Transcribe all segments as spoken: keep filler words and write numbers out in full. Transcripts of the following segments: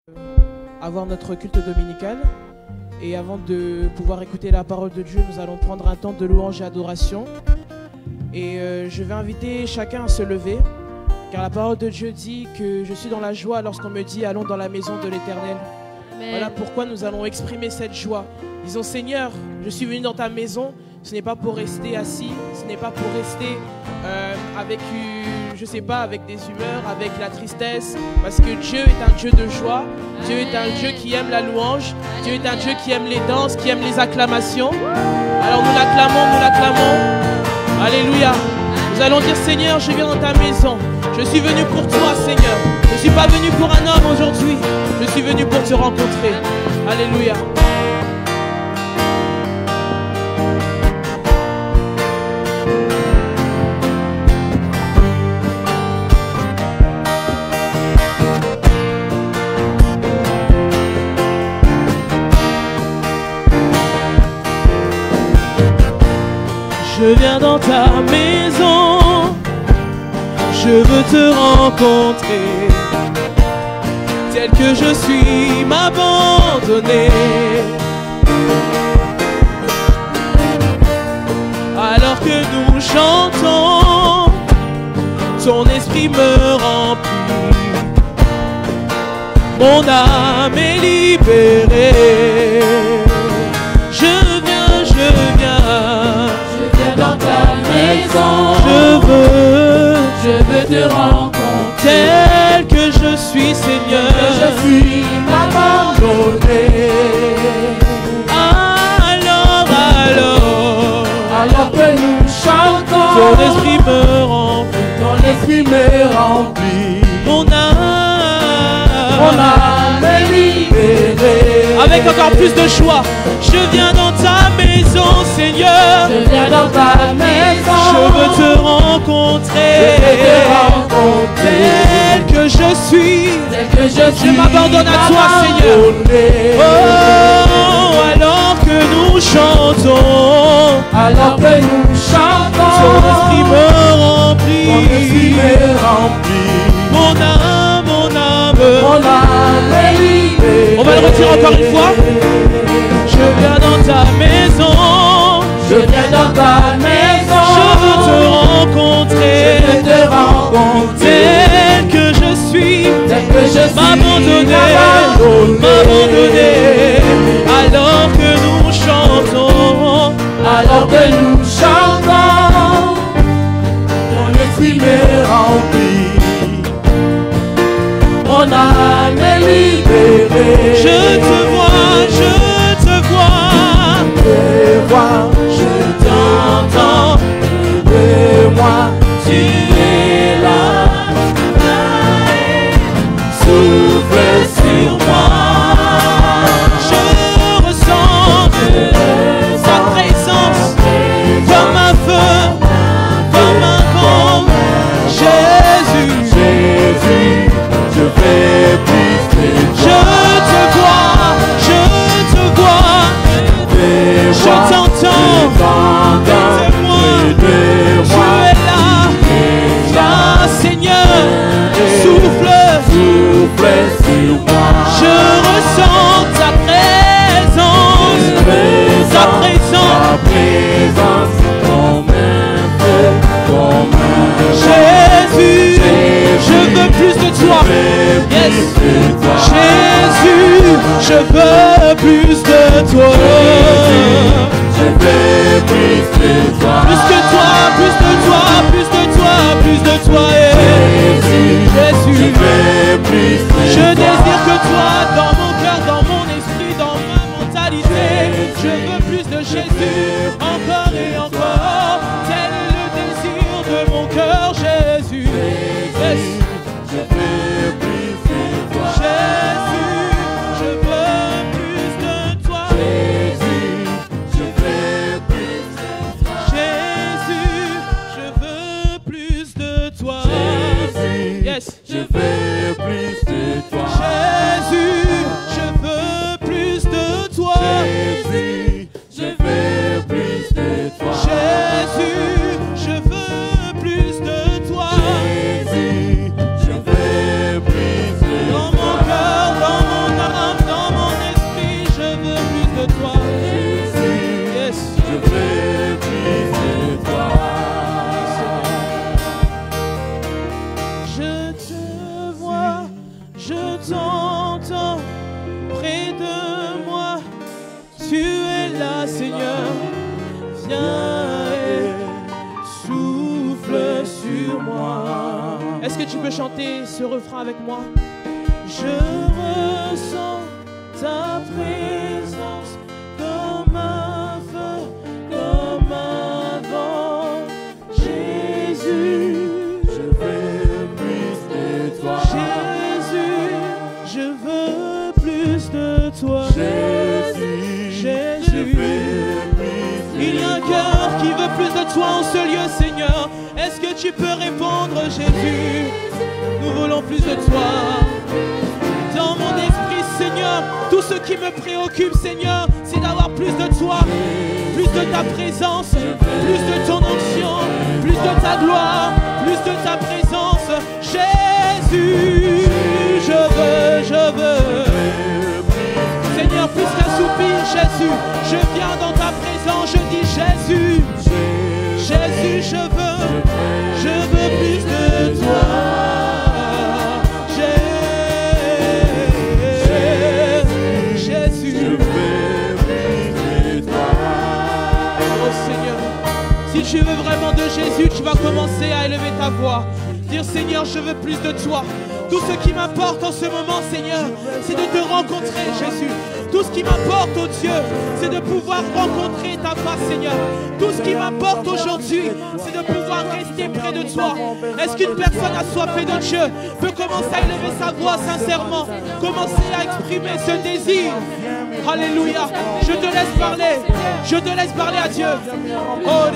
avoir notre culte dominical. Et avant de pouvoir écouter la parole de Dieu, nous allons prendre un temps de louange et adoration. Et euh, je vais inviter chacun à se lever, car la parole de Dieu dit que je suis dans la joie lorsqu'on me dit « Allons dans la maison de l'Éternel ». Voilà pourquoi nous allons exprimer cette joie. Disons « Seigneur, je suis venu dans ta maison ». Ce n'est pas pour rester assis, ce n'est pas pour rester euh, avec, euh, je sais pas, avec des humeurs, avec la tristesse, parce que Dieu est un Dieu de joie, Dieu est un Dieu qui aime la louange, Dieu est un Dieu qui aime les danses, qui aime les acclamations. Alors nous l'acclamons, nous l'acclamons. Alléluia. Nous allons dire Seigneur, je viens dans ta maison, je suis venu pour toi Seigneur, je ne suis pas venu pour un homme aujourd'hui, je suis venu pour te rencontrer. Alléluia. Je viens dans ta maison, je veux te rencontrer, tel que je suis, m'abandonner. Alors que nous chantons, ton esprit me remplit, mon âme est libérée. Je viens, je viens. Dans ta maison, je veux, je veux te rencontrer, tel que je suis, Seigneur, que je suis m'abandonné. Alors, alors, alors que nous chantons, ton esprit me remplit, ton esprit me remplit, mon âme, mon âme est libérée. Avec encore plus de joie, je viens dans ta maison, Seigneur. Je viens dans ta maison. Je veux te rencontrer. Je veux te rencontrer. Tel que je suis. Tel que je suis. Je m'abandonne à toi, Seigneur. Oh, alors que nous chantons. Alors que nous chantons. Ton esprit me remplit. Ton esprit me remplit. Mon âme, mon âme. Mon âme est libérée. On va le retirer encore une fois. Je viens dans ta maison, je viens dans ta maison, je veux te rencontrer, je veux te rencontrer, tel que je suis, tel que je suis, m'abandonner, m'abandonner, alors que nous chantons, alors que nous chantons, ton esprit me remplit, mon âme est libérée. Je te vois, je te vois, je vois, je t'entends, de moi, tu es là, souffle sur moi, je ressens ta présence comme un feu, comme un vent, Jésus, Jésus, je vais plus je te vois, je te vois, je t'entends, témoin, tu es là, viens Seigneur, souffle, souffle sur moi, je ressens ta présence, ta présence, ta présence, comme un feu, comme un Jésus, je veux plus de toi, yes, Jésus, je veux plus de toi, je veux plus de toi, plus que toi, plus de toi, plus de toi, plus de toi, Jésus, Jésus, je veux plus de je toi, désire que toi, dans mon cœur, dans mon esprit, dans ma mentalité, je veux plus de Jésus, encore et encore, tel est le désir de mon cœur, Jésus, yes. je veux plus de toi, Jésus, je veux plus de toi, Jésus, je veux plus de toi, Jésus, je veux plus de toi, Jésus, yes. je veux plus de toi, Jésus, je veux plus de toi, Jésus, je veux plus de toi, Jésus, je veux plus de toi, Jésus, je veux plus de dans mon cœur, dans mon viens et souffle sur moi. Est-ce que tu peux chanter ce refrain avec moi? Je ressens ta présence comme un feu, comme un vent. Jésus, Je veux plus de toi. Jésus, je veux plus de toi. Jésus, Jésus, je veux plus de il y a un cœur qui veut plus de toi en ce lieu, Seigneur. Est-ce que tu peux répondre, Jésus? Nous voulons plus de toi. Dans mon esprit, Seigneur, tout ce qui me préoccupe, Seigneur, c'est d'avoir plus de toi, plus de ta présence, plus de ton onction, plus de ta gloire, plus de ta présence. Jésus, je veux, je veux. Seigneur, plus qu'un soupir, Jésus, je viens dans ta présence, je dis Jésus, Jésus, je veux, je veux plus de toi. Jésus, je veux plus de toi. Oh Seigneur, si tu veux vraiment de Jésus, tu vas commencer à élever ta voix. Dire Seigneur, je veux plus de toi. Tout ce qui m'importe en ce moment, Seigneur, c'est de te rencontrer, Jésus. Tout ce qui m'importe, oh Dieu, c'est de pouvoir rencontrer ta face, Seigneur. Tout ce qui m'importe aujourd'hui, c'est de pouvoir rester près de toi. Est-ce qu'une personne assoiffée de Dieu peut commencer à élever sa voix sincèrement, commencer à exprimer ce désir? Alléluia. Je te laisse parler. Je te laisse parler à Dieu. Oh,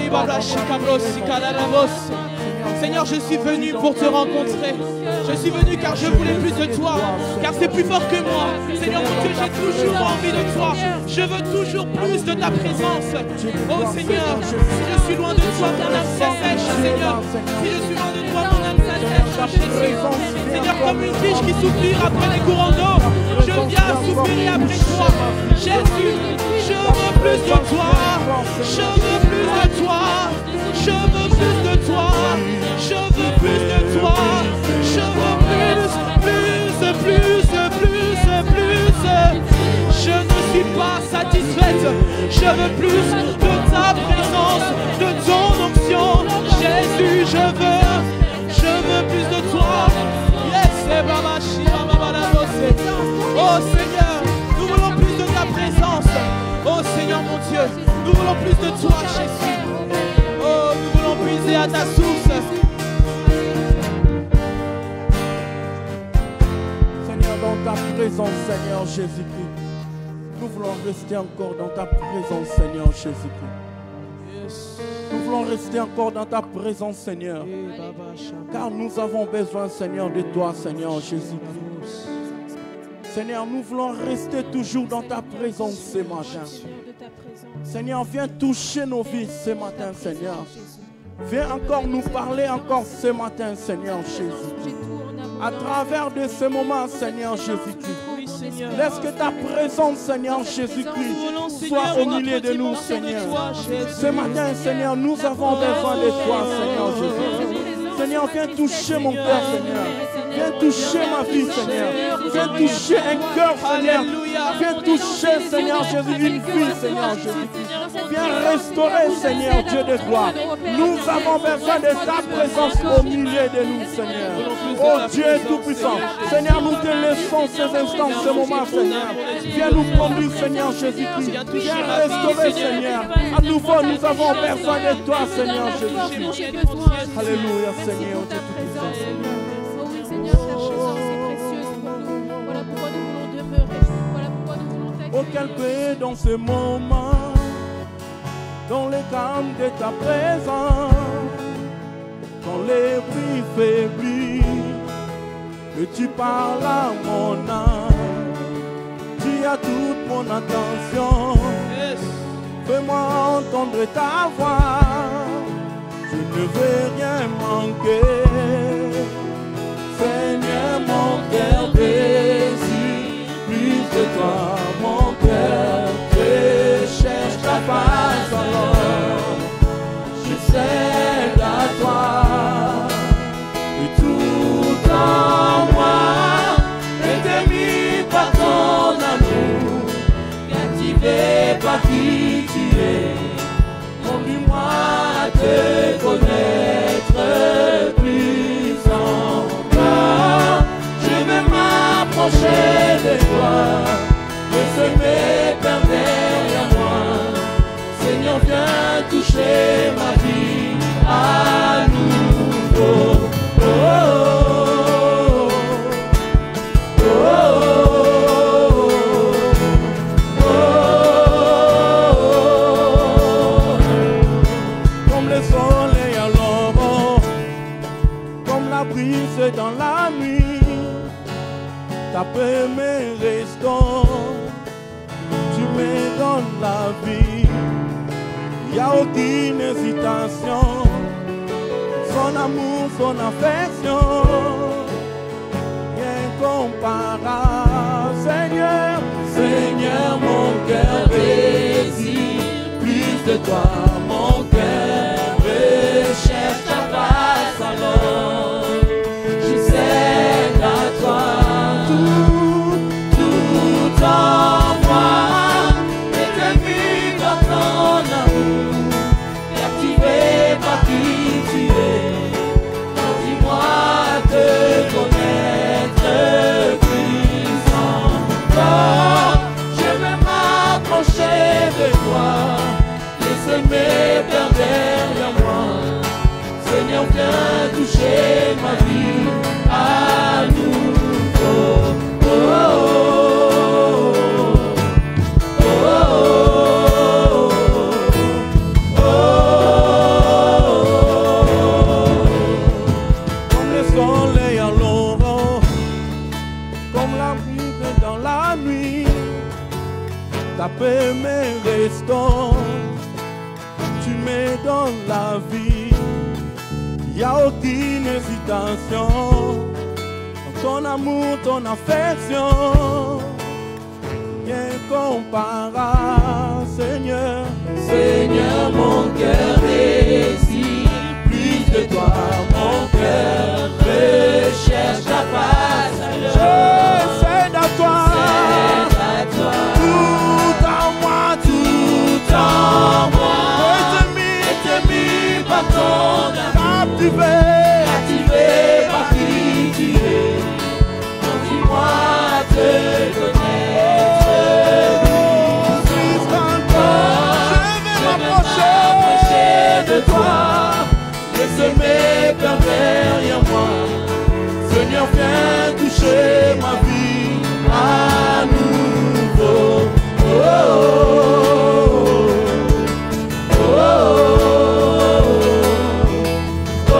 Seigneur, je suis venu pour te rencontrer. Je suis venu car je voulais plus de toi, car c'est plus fort que moi. Seigneur mon Dieu, j'ai toujours envie de toi. Je veux toujours plus de ta présence. Oh Seigneur, si je suis loin de toi, mon âme s'assèche, Seigneur. Si je suis loin de toi, mon âme s'assèche, Jésus. Seigneur, comme une fiche qui soupire après les courants d'eau, je viens soupirer après toi. Jésus, je veux plus de toi. Je veux plus de toi. Je veux plus de toi. Je veux plus de toi. Je veux plus, plus, plus, plus, plus. Je ne suis pas satisfaite. Je veux plus de ta présence, de ton onction. Jésus, je veux, je veux plus de toi. Yes, Baba, Shiva, Baba, oh Seigneur, nous voulons plus de ta présence. Oh Seigneur mon Dieu, nous voulons plus de toi, Jésus. Oh, nous voulons puiser à ta source. Seigneur, dans ta présence, Seigneur Jésus-Christ, nous voulons rester encore dans ta présence, Seigneur Jésus-Christ. Yes. Nous voulons rester encore dans ta présence, Seigneur. Car nous avons besoin, Seigneur, de toi, Seigneur Jésus-Christ. Seigneur, nous voulons rester toujours dans ta présence ce matin. Seigneur, viens toucher nos vies ce matin, Seigneur. Viens encore nous parler encore ce matin, Seigneur Jésus. À travers de ce moment, Seigneur Jésus-Christ. Laisse que ta présence, Seigneur Jésus-Christ, soit au milieu de nous, Seigneur. Ce matin, Seigneur, nous avons besoin de toi, Seigneur Jésus. Seigneur, viens toucher mon cœur, Seigneur. Viens toucher ma vie, Seigneur. Viens toucher un cœur, Seigneur. Viens toucher, Seigneur Jésus, une vie, Seigneur Jésus. Viens restaurer, Seigneur Dieu de gloire. Nous avons besoin de ta présence au milieu de nous, Seigneur. Oh Dieu Tout-Puissant, Seigneur, nous te laissons ces instants, ce moment, Seigneur. Viens nous conduire, Seigneur Jésus-Christ. Viens restaurer, Seigneur. À nouveau, nous avons besoin de toi, Seigneur Jésus. Alléluia, Seigneur Dieu Tout-Puissant. Oh, quel paix dans ce moment, dans les calmes de ta présence, quand les bruits faiblis, que tu parles à mon âme, tu as toute mon attention. Fais-moi entendre ta voix, je ne veux rien manquer. Seigneur, mon cœur désire plus de toi, mon cœur te cherche ta face alors. Je cède à toi, et tout en moi est émis par ton amour, captivé par qui tu es. Mon m'approcher de toi, laisse mes peurs derrière moi. Seigneur, viens toucher ma vie à nouveau. Oh, oh, oh, oh, oh, oh. Comme le soleil à l'aurore, comme la brise dans la nuit, ta paix me restaure, tu me donnes la vie. Il n'y a aucune hésitation, son amour, son affection, incomparable. Seigneur, Seigneur, mon cœur désire plus de toi, mon cœur recherche ta face alors. Je cède à toi, tout, tout en moi, éternel dans ton amour, captivé par qui tu es. Dis-moi te connaître plus encore. Je vais m'approcher de toi, laisse mes peurs derrière moi. Seigneur, viens toucher ma vie à nouveau. Oh, oh, oh, oh, oh, oh. Comme le soleil à l'aurore, comme la brise dans la nuit, ta paix me restaure, tu me donnes la vie. Il n'y a aucune hésitation, ton amour, ton affection, incomparable. Seigneur, Seigneur, mon cœur désire plus de toi, mon cœur recherche ta face. Je cède à toi, tout en moi, tout en moi. Étemi par ton amour, captivé, captivé par qui tu es. Dis-moi te connaître plus encore. Je vais m'approcher de toi, laisse mes peurs derrière moi. Seigneur, viens toucher ma vie à nouveau. Oh, oh, oh, oh, oh,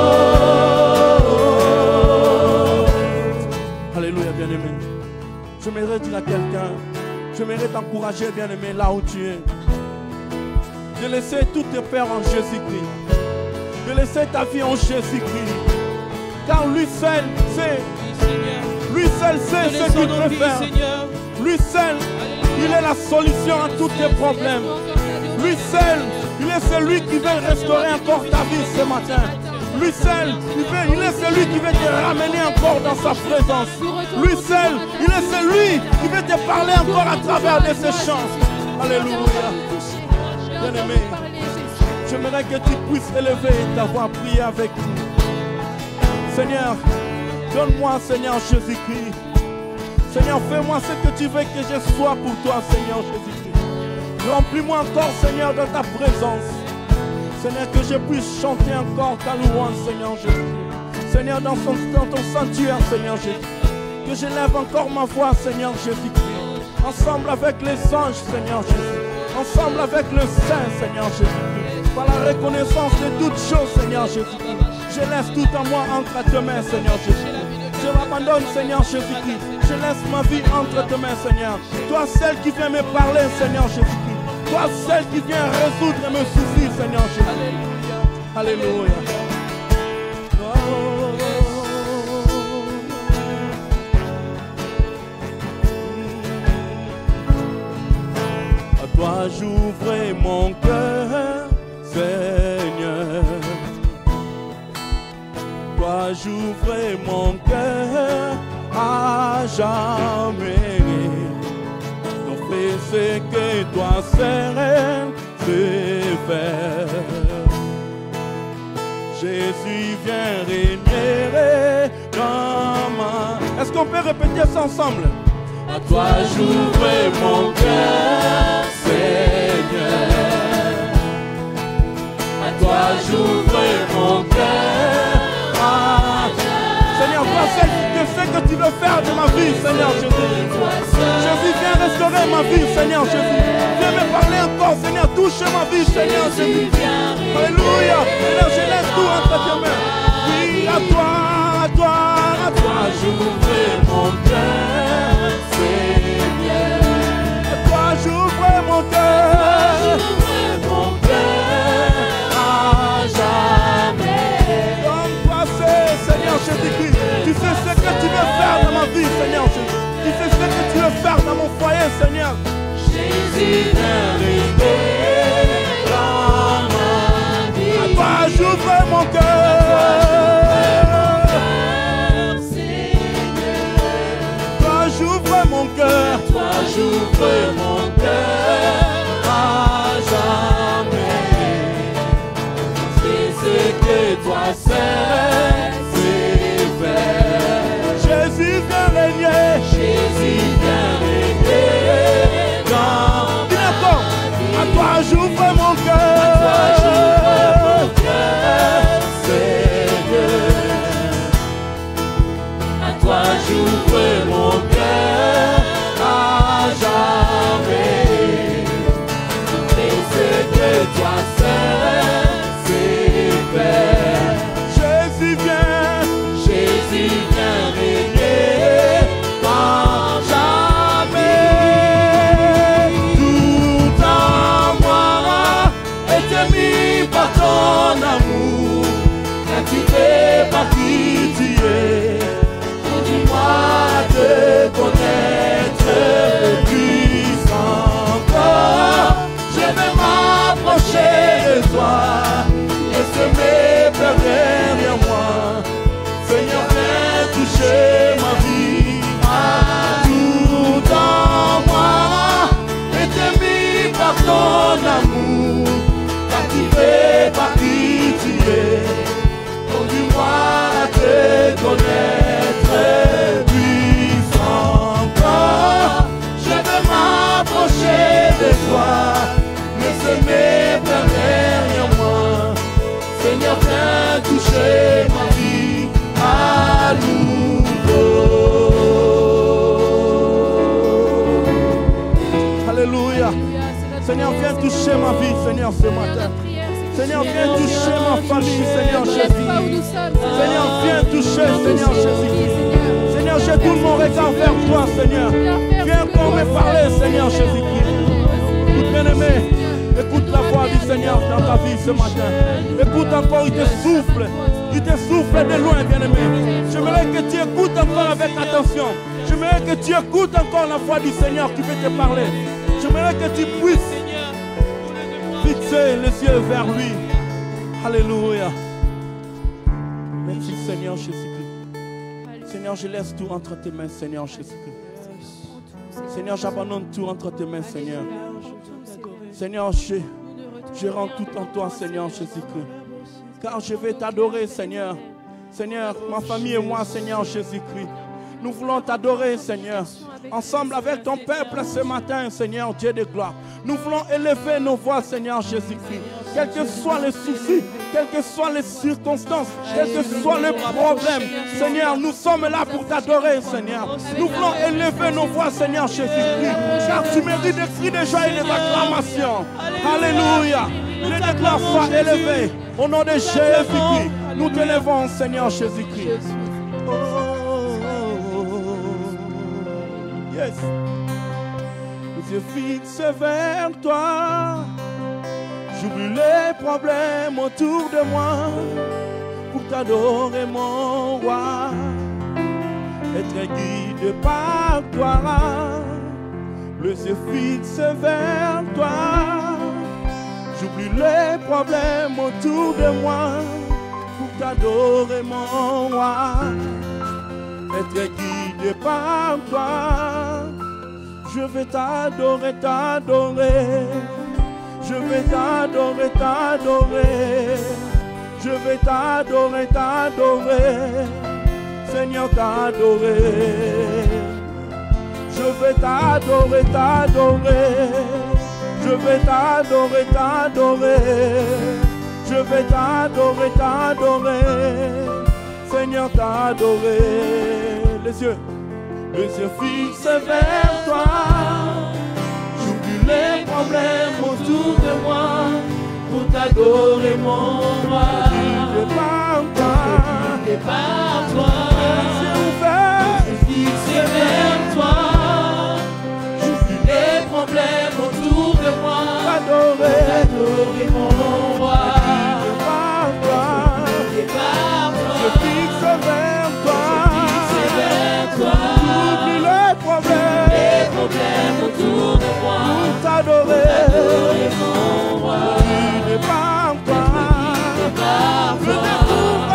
oh. Alléluia, bien-aimé. Je m'aimerais dire à quelqu'un, je m'aimerais t'encourager, bien-aimé, là où tu es, de laisser toutes tes peurs en Jésus-Christ, de laisser ta vie en Jésus-Christ, car lui seul sait, lui seul sait ce qu'il peut faire. Lui seul, il est la solution à tous tes problèmes. Lui seul, il est celui qui veut restaurer encore ta vie ce matin. Lui seul, il, veut, il est celui qui veut te ramener encore dans sa présence. Lui seul, il est celui qui veut te parler encore à travers de ses chants. Alléluia. Bien-aimé, j'aimerais que tu puisses élever ta voix, prier avec nous. Seigneur, donne-moi, Seigneur Jésus-Christ. Seigneur, fais-moi ce que tu veux que je sois pour toi, Seigneur Jésus-Christ. Remplis-moi encore, Seigneur, dans ta présence. Seigneur, que je puisse chanter encore ta louange, Seigneur Jésus. Seigneur, dans, son, dans ton sanctuaire, Seigneur Jésus. Que j'élève encore ma voix, Seigneur Jésus-Christ. Ensemble avec les anges, Seigneur Jésus. Ensemble avec le Saint, Seigneur Jésus-Christ. Par la reconnaissance de toutes choses, Seigneur Jésus-Christ. Je laisse tout en moi entre tes mains, Seigneur Jésus-Christ. Je m'abandonne, Seigneur Jésus-Christ. Je laisse ma vie entre tes mains, Seigneur. Toi, celle qui vient me parler, Seigneur Jésus-Christ. Toi, celle qui vient résoudre mes soucis, Seigneur Jésus. Alléluia. Alléluia. Oh. À toi, j'ouvre mon cœur, Seigneur. Toi, j'ouvre mon cœur à jamais. Donc fais ce que toi serais de faire. Jésus vient régner dans ma Est-ce qu'on peut répéter ça ensemble? À toi j'ouvre mon cœur, Seigneur. À toi j'ouvre mon cœur. Ah, Seigneur, toi seul, tu sais que tu veux faire de ma vie, Seigneur Jésus. Jésus, viens restaurer ma vie, Seigneur Jésus. Viens me parler encore, Seigneur. Touche ma vie, Seigneur Jésus. Alléluia. Seigneur, je laisse tout entre tes mains. Oui, à toi, à toi, à toi, J'ouvre mon cœur, Seigneur. à toi, j'ouvre mon cœur. J'ouvre mon cœur à jamais. Comme toi, c'est, Seigneur Jésus-Christ. Tu sais ce que tu veux faire dans ma vie, Seigneur Jésus. Tu sais ce que tu veux faire dans mon foyer, Seigneur. Jésus vient rester dans ma vie. À toi, j'ouvre mon cœur. Toi, j'ouvre mon cœur. Toi j'ouvre mon cœur à jamais. C'est ce que toi seul sais faire. Jésus vient régner. Jésus vient régner dans Dis encore. À toi, j'ouvre mon Toi cœur. j'ouvre mon cœur, Seigneur. À toi j'ouvre mon cœur à jamais. C'est ce que toi seul sais faire. Jésus vient. Jésus vient régner dans jamais. Tout en moi Été mis par ton amour, captivé par qui tu es. Conduis-moi à te connaître plus encore. Je vais m'approcher de toi, laisse mes peurs derrière moi. Seigneur, viens toucher ma vie. Ah, tout en moi été mis par ton amour, captivé par qui tu es. Conduis-moi à te connaître plus encore. Je veux m'approcher de toi, laisse mes peurs derrière moi. Seigneur, viens toucher ma vie à nouveau. Alléluia. Seigneur, viens toucher ma vie, Seigneur, ce matin. Seigneur, viens toucher ma famille, Seigneur Jésus. Seigneur, viens toucher, Seigneur Jésus. Seigneur, je tourne mon regard vers toi, Seigneur. Viens encore me parler, Seigneur Jésus-Christ. Écoute, bien-aimé, écoute la voix du Seigneur dans ta vie ce matin. Écoute encore, il te souffle. Il te souffle de loin, bien-aimé. J'aimerais que tu écoutes encore avec attention. J'aimerais que tu écoutes encore la voix du Seigneur qui veut te parler. J'aimerais que tu puisses fixer les yeux vers lui. Alléluia. Merci Seigneur Jésus-Christ. Seigneur, je laisse tout entre tes mains, Seigneur Jésus-Christ. Seigneur, j'abandonne tout entre tes mains, Seigneur. Seigneur, je, je rends tout en toi, Seigneur Jésus-Christ. Car je vais t'adorer, Seigneur. Seigneur, ma famille et moi, Seigneur Jésus-Christ. Nous voulons t'adorer, Seigneur. Ensemble avec ton peuple ce matin, Seigneur Dieu de gloire. Nous voulons élever nos voix, Seigneur Jésus-Christ. Quels que soient les soucis, quelles que soient les circonstances, quels que soient les problèmes, Seigneur, nous sommes là pour t'adorer, Seigneur. Nous voulons élever nos voix, Seigneur Jésus-Christ. Car tu mérites des cris de joie et des acclamations. Alléluia. Les déclare soient élevés. Au nom de Jésus-Christ, nous t'élevons, Seigneur Jésus-Christ. Oh, yes. Les yeux fixés vers toi, j'oublie les problèmes autour de moi pour t'adorer, mon roi. Être guidé par toi, les yeux fixés vers toi. J'oublie les problèmes autour de moi pour t'adorer, mon roi. Être guidé par toi, je vais t'adorer, t'adorer. Je vais t'adorer, t'adorer. Je vais t'adorer, t'adorer. Seigneur, t'adorer. Je vais t'adorer, t'adorer. Je vais t'adorer, t'adorer. Je vais t'adorer, t'adorer. Seigneur, t'adorer. Les yeux, les yeux fixés vers toi. J'oublie les problèmes autour de moi pour t'adorer, mon roi. Je par toi, Et par toi, les yeux ouverts, fixé vers toi, j'oublie les problèmes autour de moi, t'adorer. t'adorer mon roi. Je par toi, Et par toi, je fixe vers toi. fixé vers toi, J'oublie les problèmes les problèmes autour de moi, pour t'adorer. t'adorer mon roi. Je par toi, Et par je toi, découvre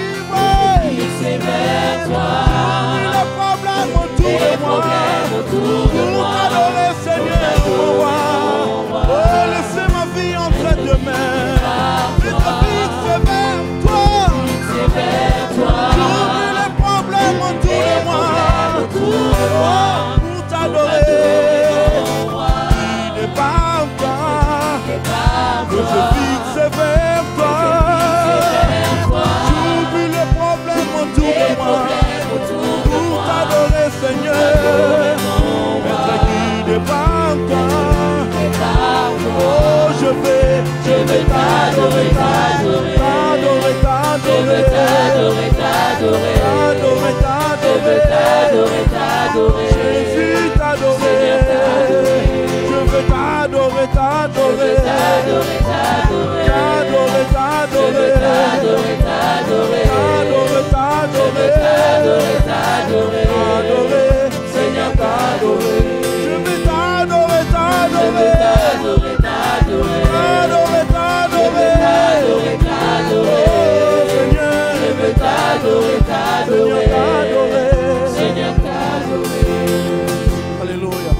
fixé vers toi, les problèmes autour les de moi. problèmes autour de Pour moi, t'adorer, Seigneur, mon roi. Oh, laissez ma vie entre tes mains. Je te fixe vers toi. fixé vers toi, J'oublie les problèmes autour de moi. autour de moi, Oh, pour t'adorer. mon roi. Il n'est pas toi. Et par Que je toi, fixe vers toi. vers toi, J'oublie les problèmes autour les de moi. problèmes autour de Pour moi, t'adorer, Seigneur. Être guidé par toi. et par toi, Oh, je vais, je vais t'adorer, t'adorer, t'adorer, je veux t'adorer, t'adorer, t'adorer, t'adorer, je veux t'adorer, t'adorer, t'adorer, Jésus t'adorer, je veux t'adorer, t'adorer, t'adorer, t'adorer, t'adorer, t'adorer, t'adorer, t'adorer, t'adorer, t'adorer, t'adorer, t'adorer, t'adorer, Seigneur t'adorer, je veux t'adorer, t'adorer, t'adorer, t'adorer, t'adorer, t'adorer, t'adorer, t'adorer, oh Seigneur, je veux t'adorer, Seigneur t'adorer, t'adorer, Seigneur t'adorer. Alléluia.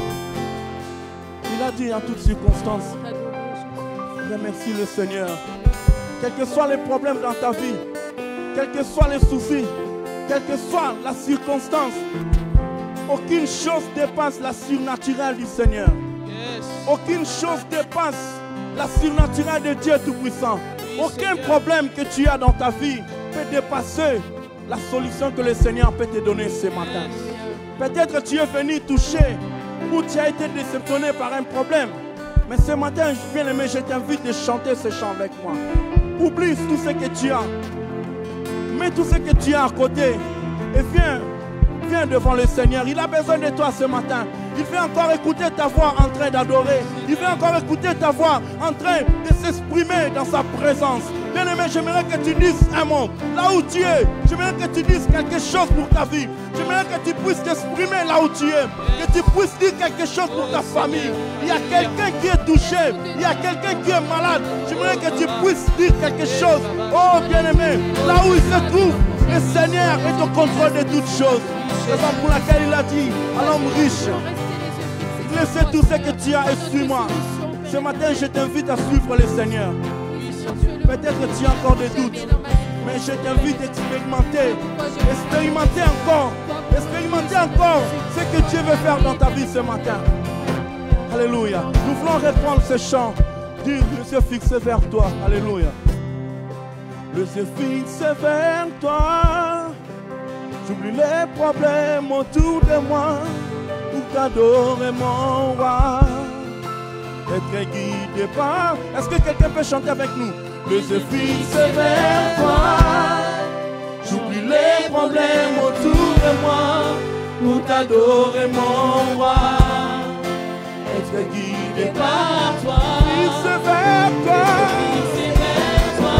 Il a dit en toutes circonstances, remercie le Seigneur. Quels que soient les problèmes dans ta vie, quels que soient les soucis, quelle que soit la circonstance, aucune chose dépasse la surnaturelle du Seigneur. Aucune chose dépasse la surnaturelle de Dieu Tout-Puissant. Aucun problème que tu as dans ta vie peut dépasser la solution que le Seigneur peut te donner ce matin. Peut-être que tu es venu toucher ou tu as été déceptionné par un problème. Mais ce matin, bien aimé, je t'invite de chanter ce chant avec moi. Oublie tout ce que tu as. Mets tout ce que tu as à côté et viens, viens devant le Seigneur. Il a besoin de toi ce matin. Il veut encore écouter ta voix en train d'adorer. Il veut encore écouter ta voix en train de s'exprimer dans sa présence. Bien aimé, j'aimerais que tu dises un mot. Là où tu es, j'aimerais que tu dises quelque chose pour ta vie. J'aimerais que tu puisses t'exprimer là où tu es. Que tu puisses dire quelque chose pour ta famille. Il y a quelqu'un qui est touché. Il y a quelqu'un qui est malade. J'aimerais que tu puisses dire quelque chose. Oh bien aimé, là où il se trouve, le Seigneur est au contrôle de toutes choses. C'est raison pour laquelle il a dit à l'homme riche, laissez tout ce que tu as et suis-moi. Ce matin, je t'invite à suivre le Seigneur. Peut-être que tu as encore des doutes, mais je t'invite à expérimenter. Expérimenter encore. Expérimenter encore ce que Dieu veut faire dans ta vie ce matin. Alléluia. Nous voulons reprendre ce chant. Dire, les yeux fixés vers toi. Alléluia. Les yeux fixés vers toi. J'oublie les problèmes autour de moi pour t'adorer mon roi. Être guidé par... Est-ce que quelqu'un peut chanter avec nous? Les yeux fixés vers toi. J'oublie les problèmes autour de moi pour t'adorer mon roi. Être guidé par toi. Fixé vers toi. Fixé vers toi,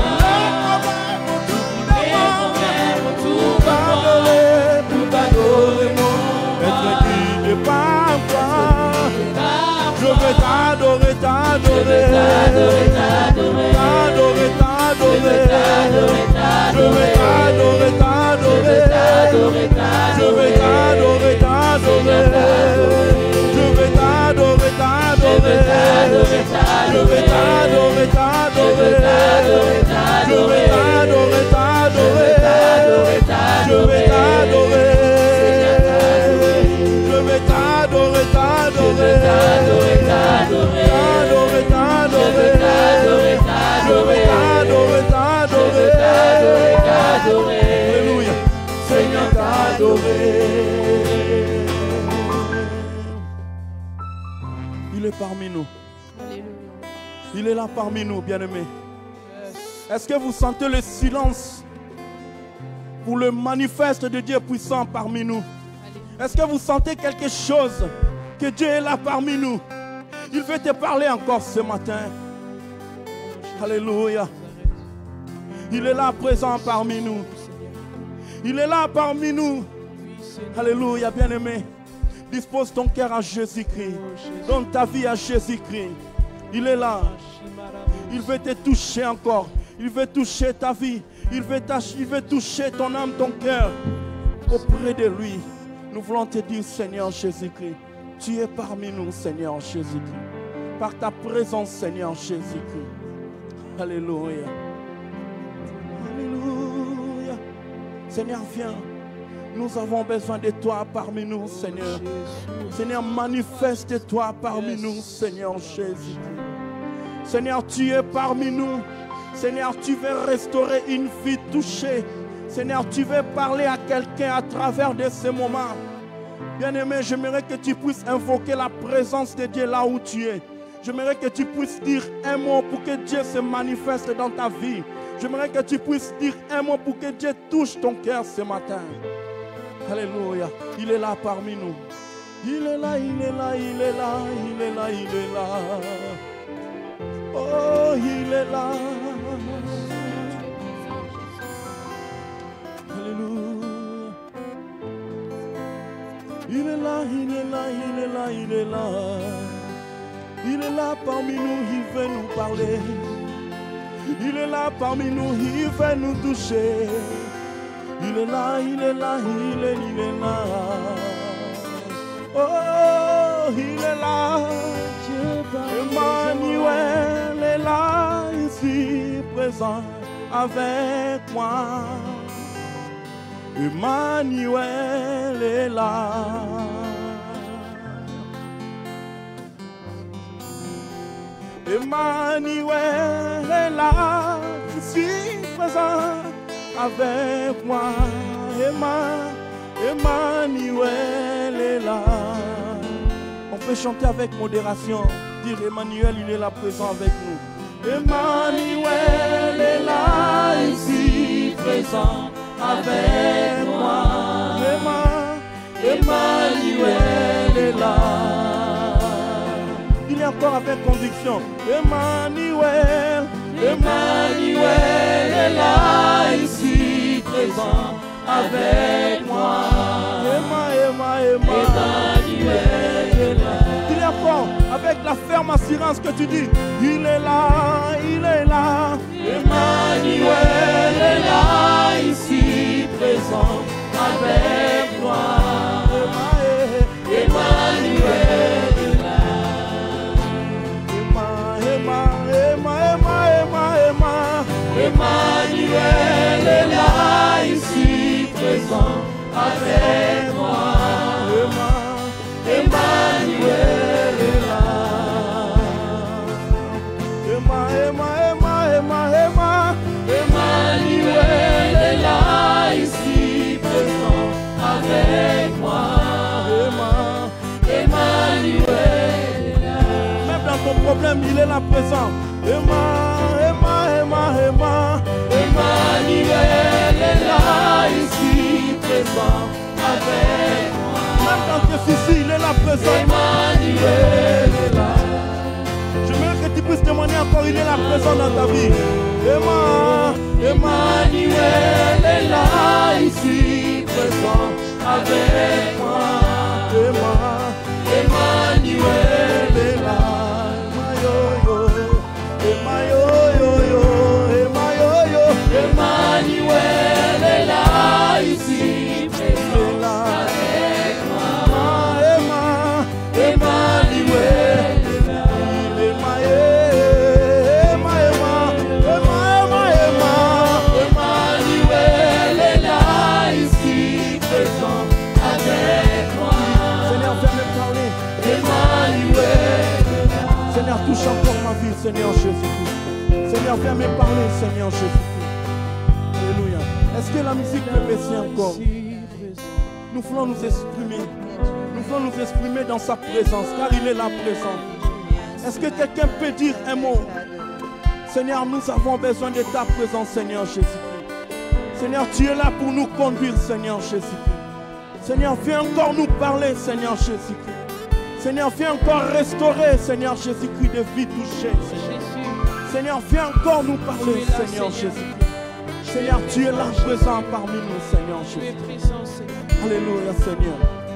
les problèmes autour de moi, Pour t'adorer mon roi. Être guidé par toi. Je veux t'adorer, t'adorer, t'adorer, t'adorer, t'adorer, t'adorer. Je veux t'adorer, t'adorer, t'adorer, je veux t'adorer, t'adorer. Je veux t'adorer, t'adorer, je veux t'adorer, t'adorer. Je veux t'adorer, t'adorer, je veux t'adorer, Il est parmi nous. Alléluia. Il est là parmi nous, bien-aimés. Est-ce que vous sentez le silence pour le manifeste de Dieu puissant parmi nous? Est-ce que vous sentez quelque chose que Dieu est là parmi nous? Il veut te parler encore ce matin. Alléluia. Il est là présent parmi nous. Il est là parmi nous. Alléluia, bien-aimé. Dispose ton cœur à Jésus-Christ. Donne ta vie à Jésus-Christ. Il est là. Il veut te toucher encore. Il veut toucher ta vie. Il veut, il veut toucher ton âme, ton cœur. Auprès de lui. Nous voulons te dire, Seigneur Jésus-Christ, tu es parmi nous, Seigneur Jésus-Christ. Par ta présence, Seigneur Jésus-Christ. Alléluia. Alléluia. Seigneur, viens. Nous avons besoin de toi parmi nous, Seigneur. Seigneur, manifeste-toi parmi nous, Seigneur Jésus. Seigneur, tu es parmi nous. Seigneur, tu veux restaurer une vie touchée. Seigneur, tu veux parler à quelqu'un à travers de ces moments. Bien-aimé, j'aimerais que tu puisses invoquer la présence de Dieu là où tu es. J'aimerais que tu puisses dire un mot pour que Dieu se manifeste dans ta vie. J'aimerais que tu puisses dire un mot pour que Dieu touche ton cœur ce matin. Alléluia. Il est là parmi nous. Il est là, il est là, il est là, il est là, il est là. Oh, il est là. Alléluia. Il est là, il est là, il est là, il est là. Il est là parmi nous, il veut nous parler. Il est là parmi nous, il veut nous toucher. Il est là, il est là, il est, il est là. Oh, il est là. Emmanuel est là, ici présent avec moi. Emmanuel est là. Emmanuel est là, ici présent avec moi. Emmanuel est là. On peut chanter avec modération. Dire Emmanuel, il est là présent avec nous. Emmanuel est là, ici présent avec moi. Emmanuel est là. Il est encore avec conviction. Emmanuel, Emmanuel est là, ici présent avec moi. Emma, Emma, Emma. Emmanuel est là. Il est encore avec la ferme assurance que tu dis. Il est là, il est là. Emmanuel est là, ici présent avec moi. Emmanuel est là. Emmanuel est là, ici présent avec moi. Emmanuel est là. Emmanuel est là, ici présent avec moi. Emmanuel est là. Même dans ton problème, il est là présent. Emma, Emma, Emma, Emma. Emmanuel est là, ici présent avec moi. Même dans tes soucis, il est là présent. Emmanuel est là. Je veux que tu puisses témoigner encore, il est là présent dans ta vie. Emma, Emmanuel est là, ici présent avec moi. Emma, Emmanuel est là. Emmanuel est là, ici présent avec moi. Emma, Emmanuel est là. Emma, Emma, Emma, Emma, Emmanuel est là, ici présent avec moi. Seigneur, viens me parler. Emmanuel est là. Seigneur, touche encore ma vie, Seigneur Jésus-Christ. Seigneur, viens me parler, Seigneur Jésus-Christ. Alléluia. Est-ce que la musique peut baisser encore? Nous voulons nous exprimer. Nous voulons nous exprimer dans sa présence, car il est là présent. Est-ce que quelqu'un peut dire un mot? Seigneur, nous avons besoin de ta présence, Seigneur Jésus-Christ. Seigneur, tu es là pour nous conduire, Seigneur Jésus-Christ. Seigneur, viens encore nous parler, Seigneur Jésus-Christ. Seigneur, viens encore restaurer, Seigneur Jésus-Christ, de vie touchée. Seigneur, viens encore nous parler, Seigneur Jésus-Christ. Seigneur, tu es là présent parmi nous, Seigneur Jésus-Christ. Alléluia, Seigneur.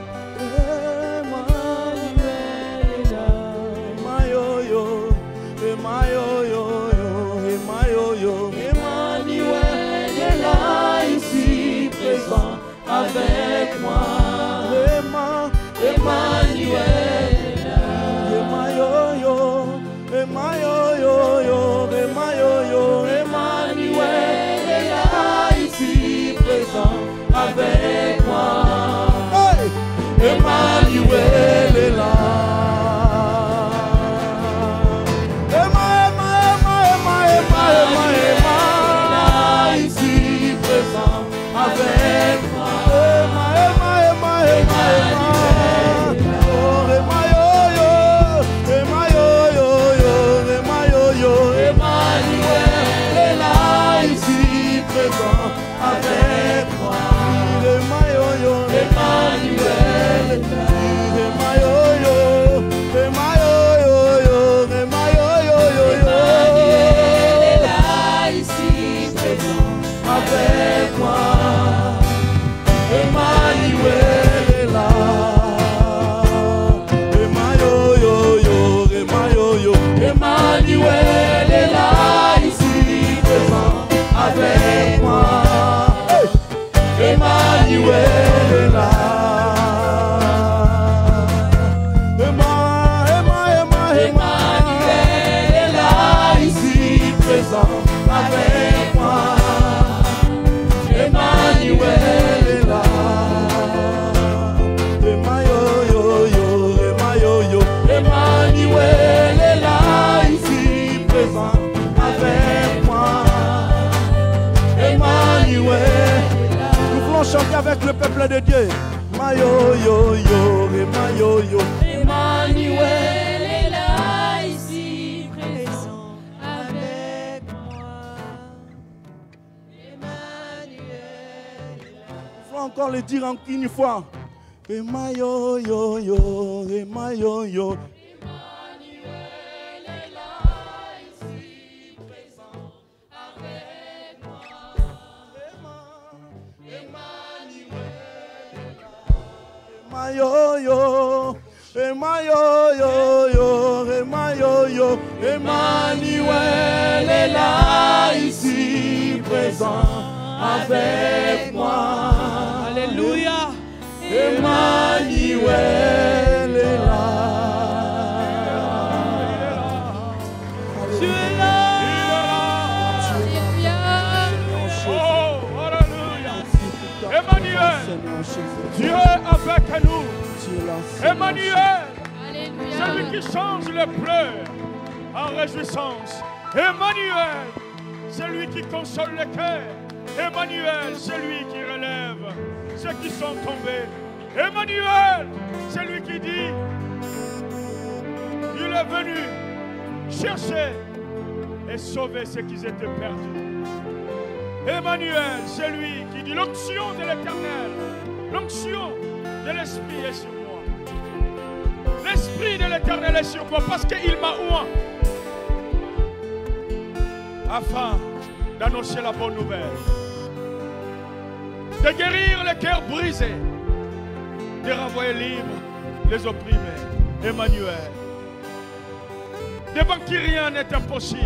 Emmanuel est là, ici présent avec moi. Emmanuel est là. Emmanuel est là, ici présent avec moi. Emmanuel est là. Avec moi, Emmanuel est là, ici présent avec moi. Emmanuel est là, ici présent avec moi. Emmanuel est là. Emmanuel est là, ici présent avec moi. Emmanuel est là. Emmanuel est là, ici présent avec moi. Emmanuel est là. Emmanuel est là, ici présent avec moi. Emmanuel est là. Nous voulons chanter avec le peuple de Dieu. Mayo yo yo, Mayo yo. Emmanuel est là, ici présent avec moi. Emmanuel est là. Il faut encore le dire une fois. Mayo yo yo, Mayo yo. Yo yo, Emmanuel yo yo, Emmanuel yo, Emmanuel est là, ici présent avec moi. Alléluia. Emmanuel est là. Tu es là. Oh, alléluia. Emmanuel, Dieu avec nous. Emmanuel, celui qui change les pleurs en réjouissance. Emmanuel, celui qui console les cœurs. Emmanuel, celui qui relève ceux qui sont tombés. Emmanuel, celui qui dit, il est venu chercher et sauver ceux qui étaient perdus. Emmanuel, celui qui dit l'onction de l'Éternel, l'onction de l'Esprit est sur moi. L'Esprit de l'Éternel est sur moi parce qu'il m'a oint afin d'annoncer la bonne nouvelle, de guérir les cœurs brisés, de renvoyer libres les opprimés. Emmanuel, devant qui rien n'est impossible,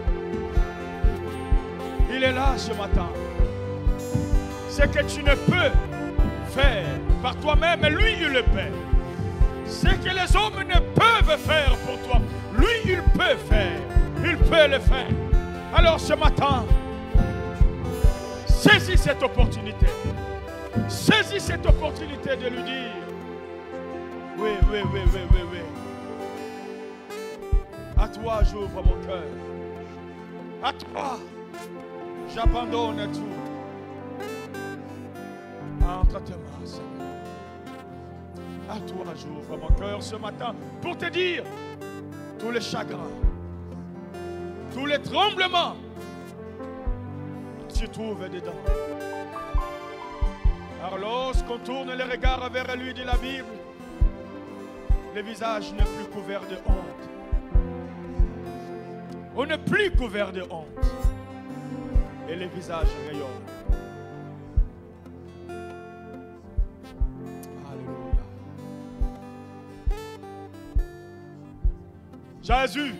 il est là ce matin. Ce que tu ne peux faire par toi-même, lui il le fait. Ce que les hommes ne peuvent faire pour toi, lui il peut faire. Il peut le faire. Alors ce matin, saisis cette opportunité. Saisis cette opportunité de lui dire, oui, oui, oui, oui, oui, oui. À toi j'ouvre mon cœur. À toi, j'abandonne tout. Entre tes mains, Seigneur. À toi j'ouvre mon cœur ce matin pour te dire, tous les chagrins, tous les tremblements se trouvent dedans. Alors lorsqu'on tourne les regards vers lui, dit la Bible, le visage n'est plus couvert de honte. On n'est plus couvert de honte. Et le visage rayonne. Alléluia. Jésus.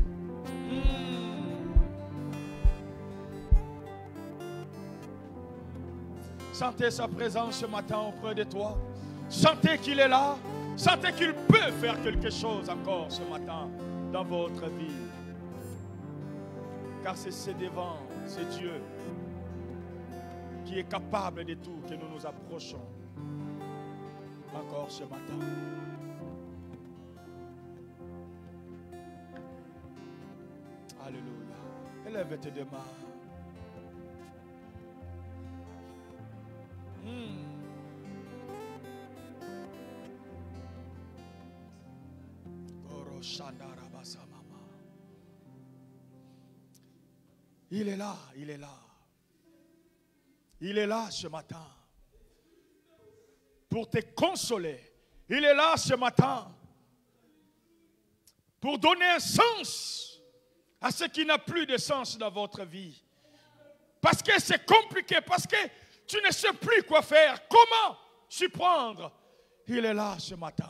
Sentez sa présence ce matin auprès de toi. Sentez qu'il est là. Sentez qu'il peut faire quelque chose encore ce matin dans votre vie. Car c'est devant, c'est Dieu qui est capable de tout que nous nous approchons encore ce matin. Alléluia. Élève tes deux mains. Hmm. Il est là, il est là. Il est là ce matin pour te consoler. Il est là ce matin pour donner un sens à ce qui n'a plus de sens dans votre vie. Parce que c'est compliqué, parce que tu ne sais plus quoi faire, comment s'y prendre. Il est là ce matin.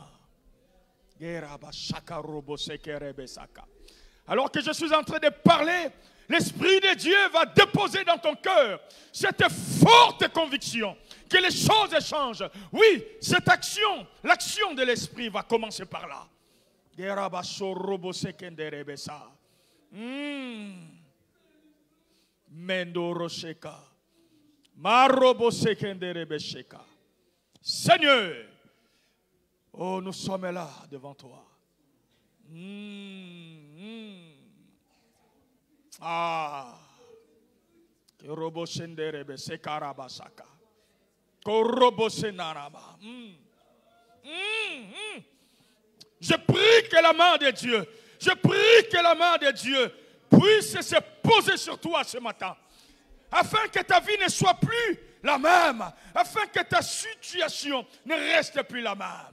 Alors que je suis en train de parler, l'Esprit de Dieu va déposer dans ton cœur cette forte conviction que les choses changent. Oui, cette action, l'action de l'Esprit va commencer par là. Hmm. Seigneur, oh, nous sommes là devant toi. Mmh, mmh. Ah. Je prie que la main de Dieu, je prie que la main de Dieu puisse se poser sur toi ce matin, afin que ta vie ne soit plus la même, afin que ta situation ne reste plus la même.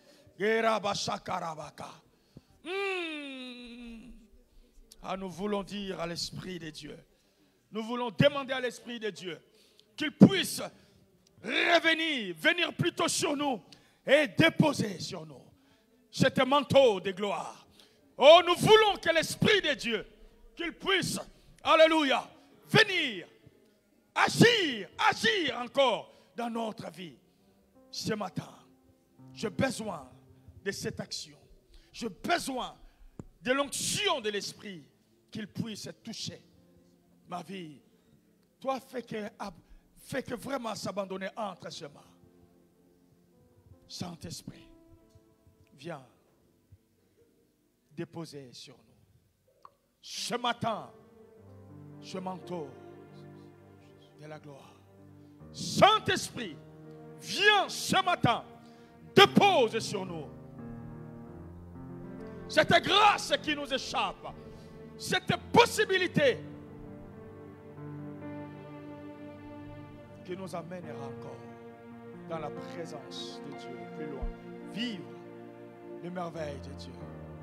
Mmh. Ah, nous voulons dire à l'Esprit de Dieu, nous voulons demander à l'Esprit de Dieu qu'il puisse revenir, venir plutôt sur nous et déposer sur nous cet manteau de gloire. Oh, nous voulons que l'Esprit de Dieu, qu'il puisse, alléluia, venir, agir, agir encore dans notre vie. Ce matin, j'ai besoin de cette action. J'ai besoin de l'onction de l'Esprit qu'il puisse toucher ma vie. Toi, fais que, fais que vraiment s'abandonner entre ses mains. Saint-Esprit, viens déposer sur nous ce matin ce manteau de la gloire. Saint-Esprit, viens ce matin, dépose sur nous cette grâce qui nous échappe, cette possibilité qui nous amènera encore dans la présence de Dieu, plus loin, vivre les merveilles de Dieu.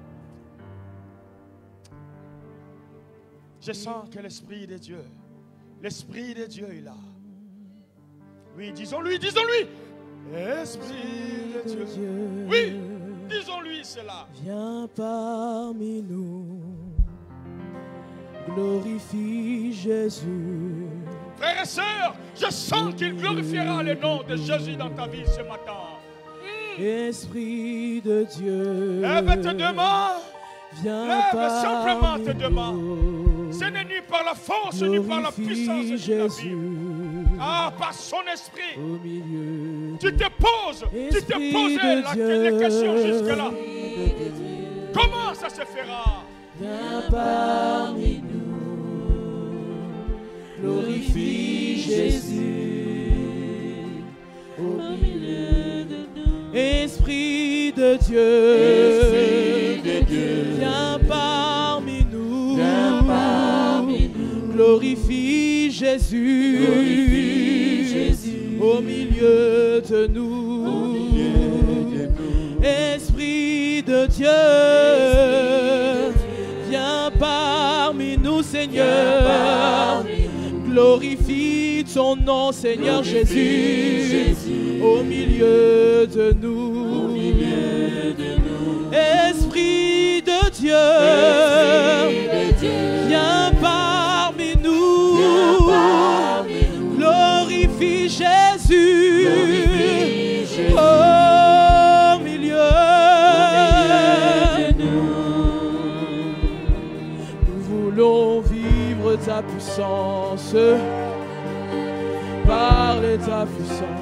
Je sens que l'Esprit de Dieu, l'Esprit de Dieu est là. Oui, disons-lui, disons-lui, Esprit de Dieu. Oui, disons-lui cela. Viens parmi nous, glorifie Jésus. Frères et sœurs, je sens qu'il glorifiera le nom de Jésus dans ta vie ce matin. Mmh. Esprit de Dieu, lève tes deux mains. Viens lève simplement tes deux mains. Ce n'est ni par la force ni par la puissance de ta vie. Ah, par son esprit. Au milieu, tu te poses, tu te posais la, les questions jusque-là. Comment ça se fera? Viens parmi nous, glorifie Jésus. Au milieu de nous, Esprit de Dieu, Esprit de Dieu, viens parmi Glorifie Jésus, Glorifie Jésus. Au milieu de nous. Au milieu de nous. Esprit de Dieu, Esprit de Dieu. Viens parmi nous, Seigneur. Viens parmi nous. Glorifie ton nom, Seigneur. Glorifie Jésus, Jésus. Au milieu de nous. Au milieu de nous. Esprit de Dieu, Esprit de Dieu. Viens parmi nous. Viens parmi nous. Glorifie Jésus, Glorifie Jésus. Au milieu, Au milieu de nous. nous voulons vivre ta puissance, parler ta puissance,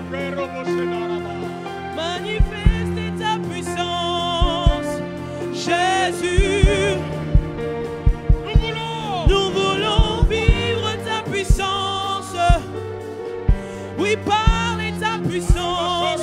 manifester ta puissance, Jésus. Nous voulons. Nous voulons vivre ta puissance, oui, parler ta puissance,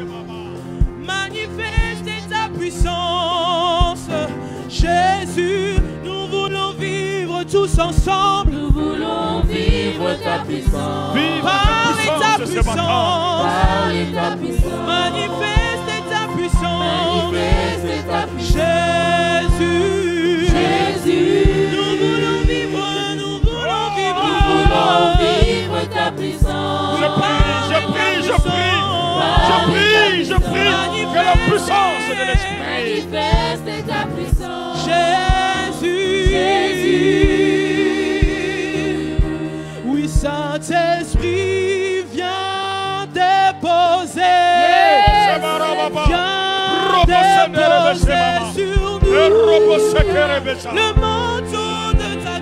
manifester ta puissance, Jésus. Nous voulons vivre tous ensemble, Nous voulons vivre ta puissance. Vive parler ta ta puissance ce matin. puissance, Parler ta puissance. manifester ta puissance, Manifester ta puissance. Jésus. Jésus. Nous voulons vivre, nous voulons vivre, Nous voulons vivre ta puissance. Je prie, je prie, je prie. Je prie, je prie que la puissance de l'Esprit. Manifester ta puissance. Jésus. Jésus. Oui, Saint-Esprit, viens déposer, Yes. viens déposer sur nous le manteau de ta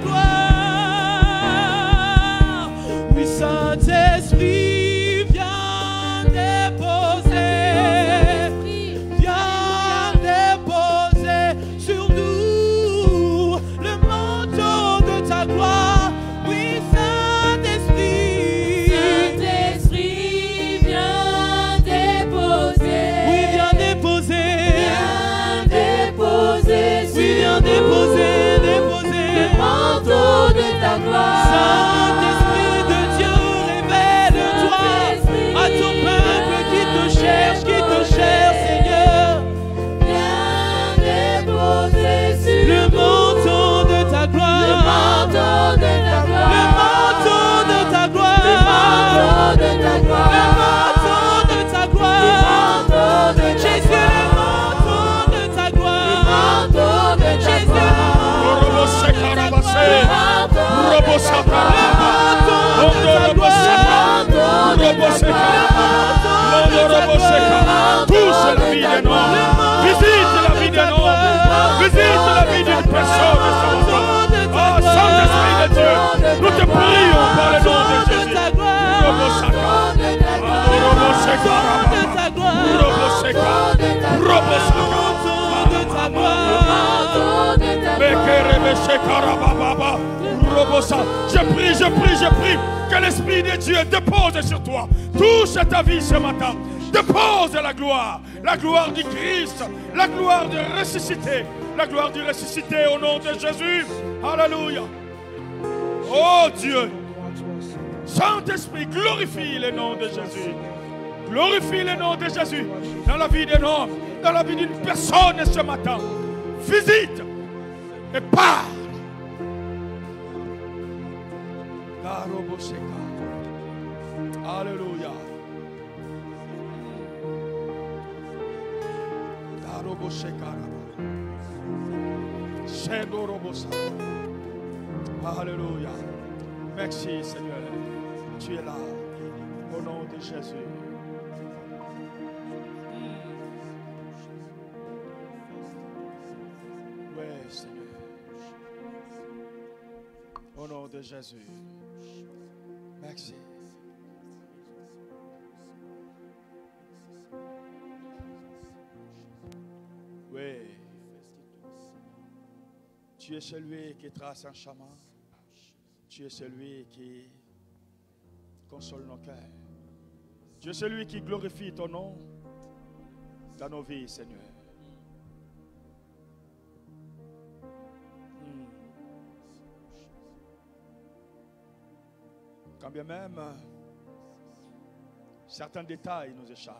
gloire. Oui, Saint-Esprit, viens déposer, viens déposer sur nous le manteau de ta gloire. Oui, Saint-Esprit, Saint-Esprit, viens déposer. oui, viens déposer, Viens déposer oui, viens sur déposer, nous déposer. le manteau de ta gloire. Saint-Esprit de Dieu, révèle-toi à ton peuple qui te cherche, qui te cherche, Seigneur. Viens déposer sur Le nous manteau de ta le gloire, manteau de ta gloire. le manteau de ta Le gloire, manteau de ta le gloire. manteau de ta Le gloire. manteau de ta Jésus, le gloire. manteau de ta Le gloire. manteau de ta Jésus, gloire. le manteau de ta gloire. Le manteau de ta gloire. Touche la vie d'un homme. Visite la vie d'un homme. Visite la vie d'une personne. Ah, Saint-Esprit de Dieu, nous te prions par le nom de Jésus. Robosaka. Robosaka. Robosaka. Robosaka. Je prie, je prie, je prie que l'Esprit de Dieu dépose sur toi. Touche ta vie ce matin. Dépose la gloire. La gloire du Christ. La gloire du ressuscité. La gloire du ressuscité au nom de Jésus. Alléluia. Oh Dieu. Saint-Esprit, glorifie le nom de Jésus. Glorifie le nom de Jésus dans la vie d'un homme, dans la vie d'une personne ce matin. Visite et parle. Alléluia. Alléluia. Merci Seigneur. Tu es là. Au nom de Jésus. Oui, Seigneur. Au nom de Jésus. Merci. Oui. Tu es celui qui trace un chemin. Tu es celui qui console nos cœurs. Tu es celui qui glorifie ton nom dans nos vies, Seigneur. Quand bien même certains détails nous échappent.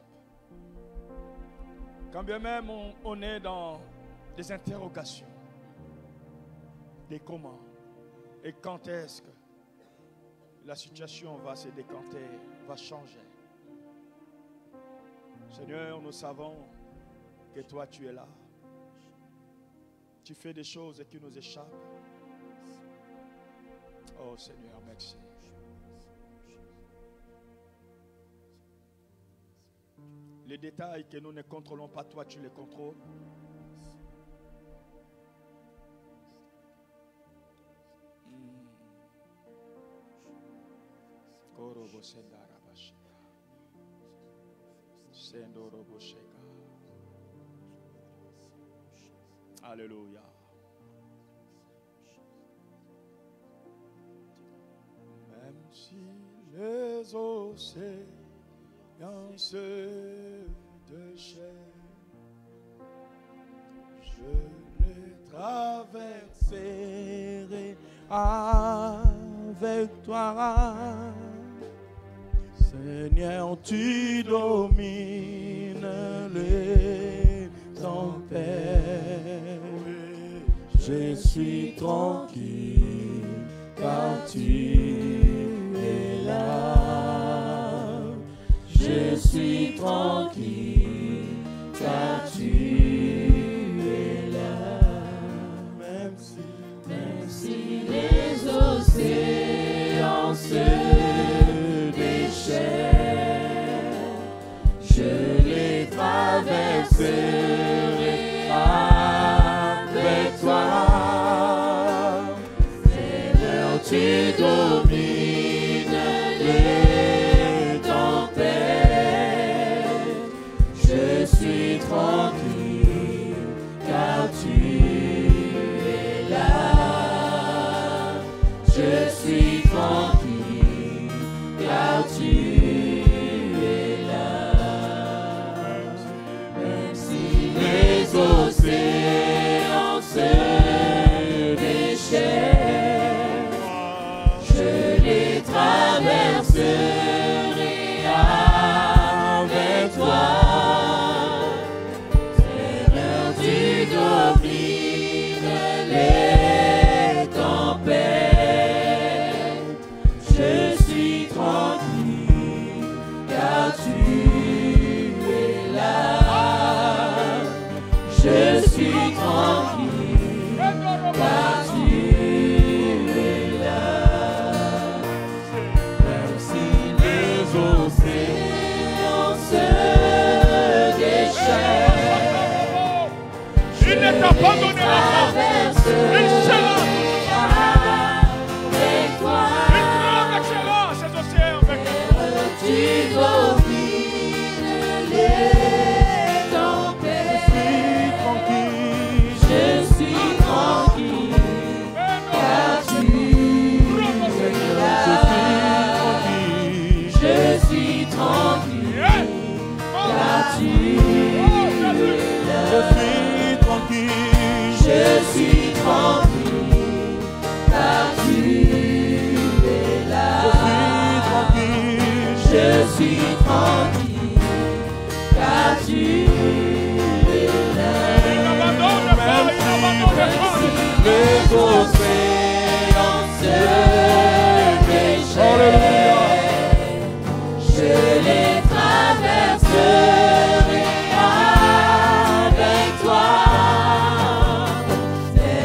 Quand bien même on, on est dans des interrogations. Des comment et quand est-ce que la situation va se décanter, va changer. Seigneur, nous savons que toi tu es là. Tu fais des choses qui nous échappent. Oh Seigneur, merci. Les détails que nous ne contrôlons pas, toi tu les contrôles. Alléluia. Même si les océans se déchaînent, je les traverserai avec toi. Seigneur, tu domines les tempêtes. Je suis tranquille car tu es là. Je suis tranquille car tu es là. Même si, même si les océans se je les traverserai avec toi. Seigneur, tu domines les tempêtes. Je suis tranquille car tu es là. Je suis tranquille car tu es là. Même si les océans se déchaînent, je les traverserai avec toi. Seigneur, tu domines les tempêtes. Je suis tranquille car tu es là. Je suis tranquille car tu es là. Même si les océans se déchaînent, il ne t'a pas donné la mort. Il sera avec toi. Il traversera ces océans avec toi. Tu domines les tempêtes. Je suis tranquille car tu es là. Je suis tranquille car tu es là. Je suis tranquille. Je suis tranquille car tu es là. Je suis tranquille car tu es là. Il n'abandonne pas, il n'abandonne pas. Les océans se déchaînent, je les traverserai avec toi.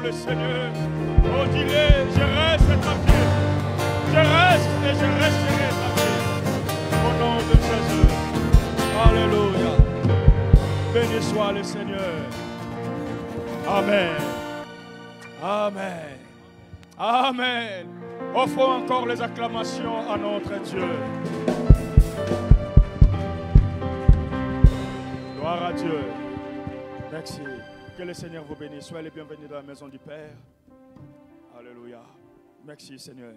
le Seigneur. Oh, dis-le, je reste tranquille. Je reste et je resterai tranquille. Au nom de Jésus. Alléluia. Béni soit le Seigneur. Amen. Amen. Amen. Offrons encore les acclamations à notre Dieu. Gloire à Dieu. Merci. Que le Seigneur vous bénisse. Soyez les bienvenus dans la maison du Père. Alléluia. Merci Seigneur.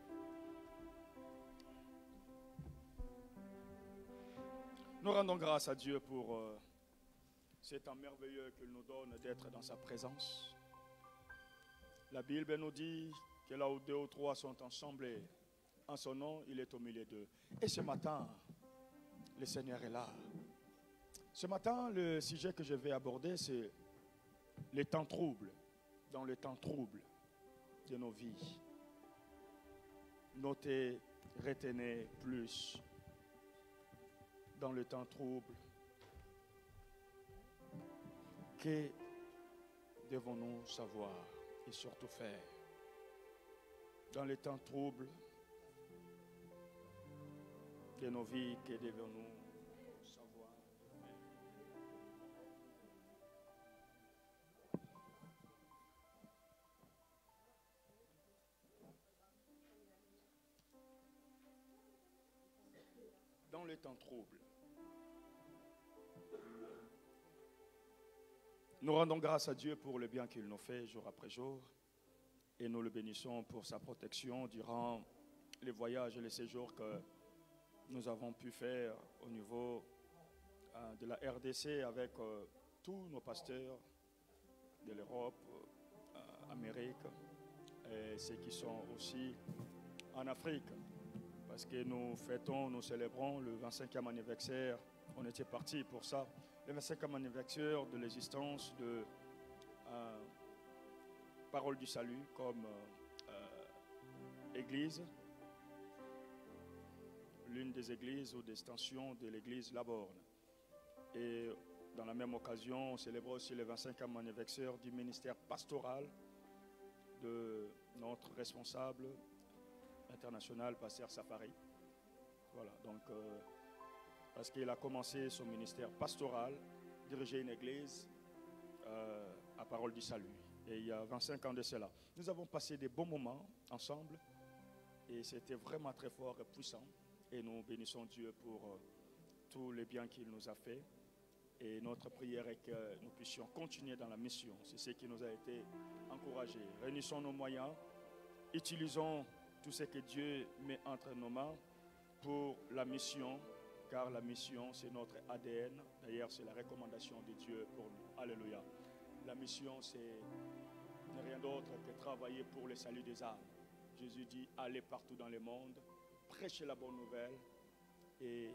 Nous rendons grâce à Dieu pour euh, ce temps merveilleux qu'il nous donne d'être dans sa présence. La Bible nous dit que là où deux ou trois sont ensemble, en son nom, il est au milieu d'eux. Et ce matin, le Seigneur est là. Ce matin, le sujet que je vais aborder, c'est les temps troubles, dans les temps troubles de nos vies. Notez, retenez plus dans le temps trouble. Que devons-nous savoir et surtout faire dans les temps troubles de nos vies? Que devons-nous savoir et faire? Dans les temps troubles, nous rendons grâce à Dieu pour le bien qu'il nous fait jour après jour et nous le bénissons pour sa protection durant les voyages et les séjours que nous avons pu faire au niveau euh, de la R D C avec euh, tous nos pasteurs de l'Europe, euh, Amérique et ceux qui sont aussi en Afrique. Parce que nous fêtons, nous célébrons le vingt-cinquième anniversaire, on était parti pour ça, le vingt-cinquième anniversaire de l'existence de euh, Parole du Salut comme euh, euh, église, l'une des églises ou des extensions de l'église La Borne. Et dans la même occasion, on célèbre aussi le vingt-cinquième anniversaire du ministère pastoral de notre responsable international, Pasteur Safari. Voilà, donc, euh, parce qu'il a commencé son ministère pastoral, diriger une église euh, à Parole du Salut. Et il y a vingt-cinq ans de cela. Nous avons passé des bons moments ensemble et c'était vraiment très fort et puissant. Et nous bénissons Dieu pour euh, tous les biens qu'il nous a fait. Et notre prière est que nous puissions continuer dans la mission. C'est ce qui nous a été encouragé. Réunissons nos moyens, utilisons tout ce que Dieu met entre nos mains pour la mission, car la mission, c'est notre A D N. D'ailleurs, c'est la recommandation de Dieu pour nous. Alléluia. La mission, c'est rien d'autre que travailler pour le salut des âmes. Jésus dit, allez partout dans le monde, prêchez la bonne nouvelle et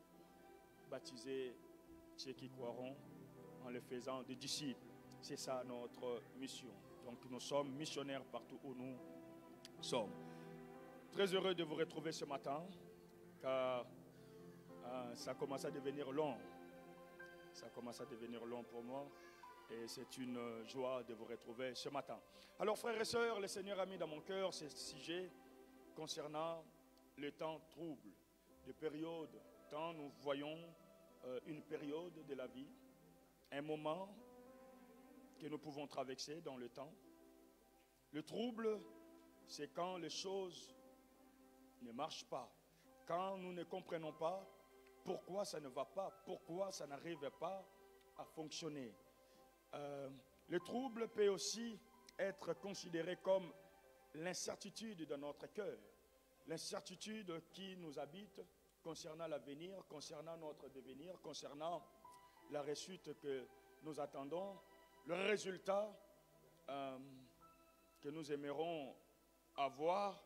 baptisez ceux qui croiront en les faisant des disciples. C'est ça notre mission. Donc nous sommes missionnaires partout où nous sommes. Très heureux de vous retrouver ce matin, car euh, ça commence à devenir long. Ça commence à devenir long pour moi. Et c'est une joie de vous retrouver ce matin. Alors frères et sœurs, le Seigneur a mis dans mon cœur ce sujet concernant les temps troubles, les périodes, quand nous voyons euh, une période de la vie, un moment que nous pouvons traverser dans le temps. Le trouble, c'est quand les choses ne marchent pas, quand nous ne comprenons pas pourquoi ça ne va pas, pourquoi ça n'arrive pas à fonctionner. Euh, le trouble peut aussi être considéré comme l'incertitude de notre cœur, l'incertitude qui nous habite concernant l'avenir, concernant notre devenir, concernant la réussite que nous attendons, le résultat euh, que nous aimerons avoir.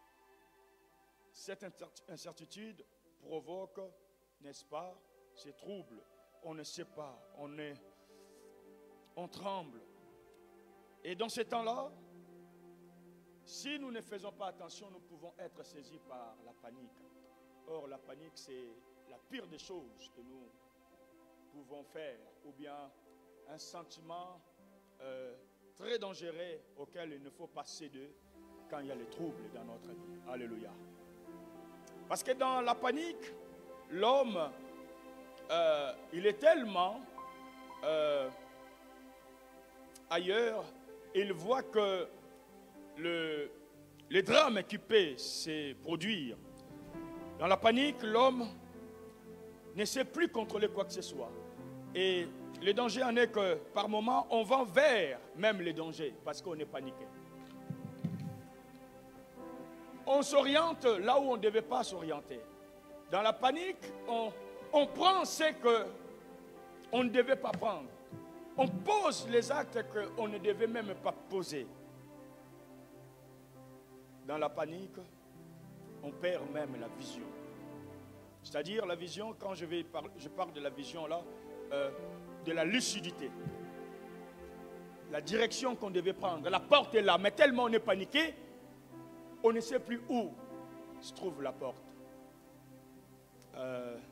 Cette incertitude provoque, n'est-ce pas, ces troubles. On ne sait pas, on est on tremble. Et dans ces temps-là, si nous ne faisons pas attention, nous pouvons être saisis par la panique. Or, la panique, c'est la pire des choses que nous pouvons faire, ou bien un sentiment euh, très dangereux auxquels il ne faut pas céder quand il y a les troubles dans notre vie. Alléluia. Parce que dans la panique, l'homme, euh, il est tellement euh, ailleurs, il voit que le, les drames qui peuvent se produire. Dans la panique, l'homme ne sait plus contrôler quoi que ce soit. Et le danger en est que par moments, on va vers même les dangers parce qu'on est paniqué. On s'oriente là où on ne devait pas s'orienter. Dans la panique, on, on prend ce qu'on ne devait pas prendre. On pose les actes qu'on ne devait même pas poser. Dans la panique, on perd même la vision. C'est-à-dire la vision, quand je, vais par, je parle de la vision là, euh, de la lucidité. La direction qu'on devait prendre. La porte est là, mais tellement on est paniqué, on ne sait plus où se trouve la porte. Euh,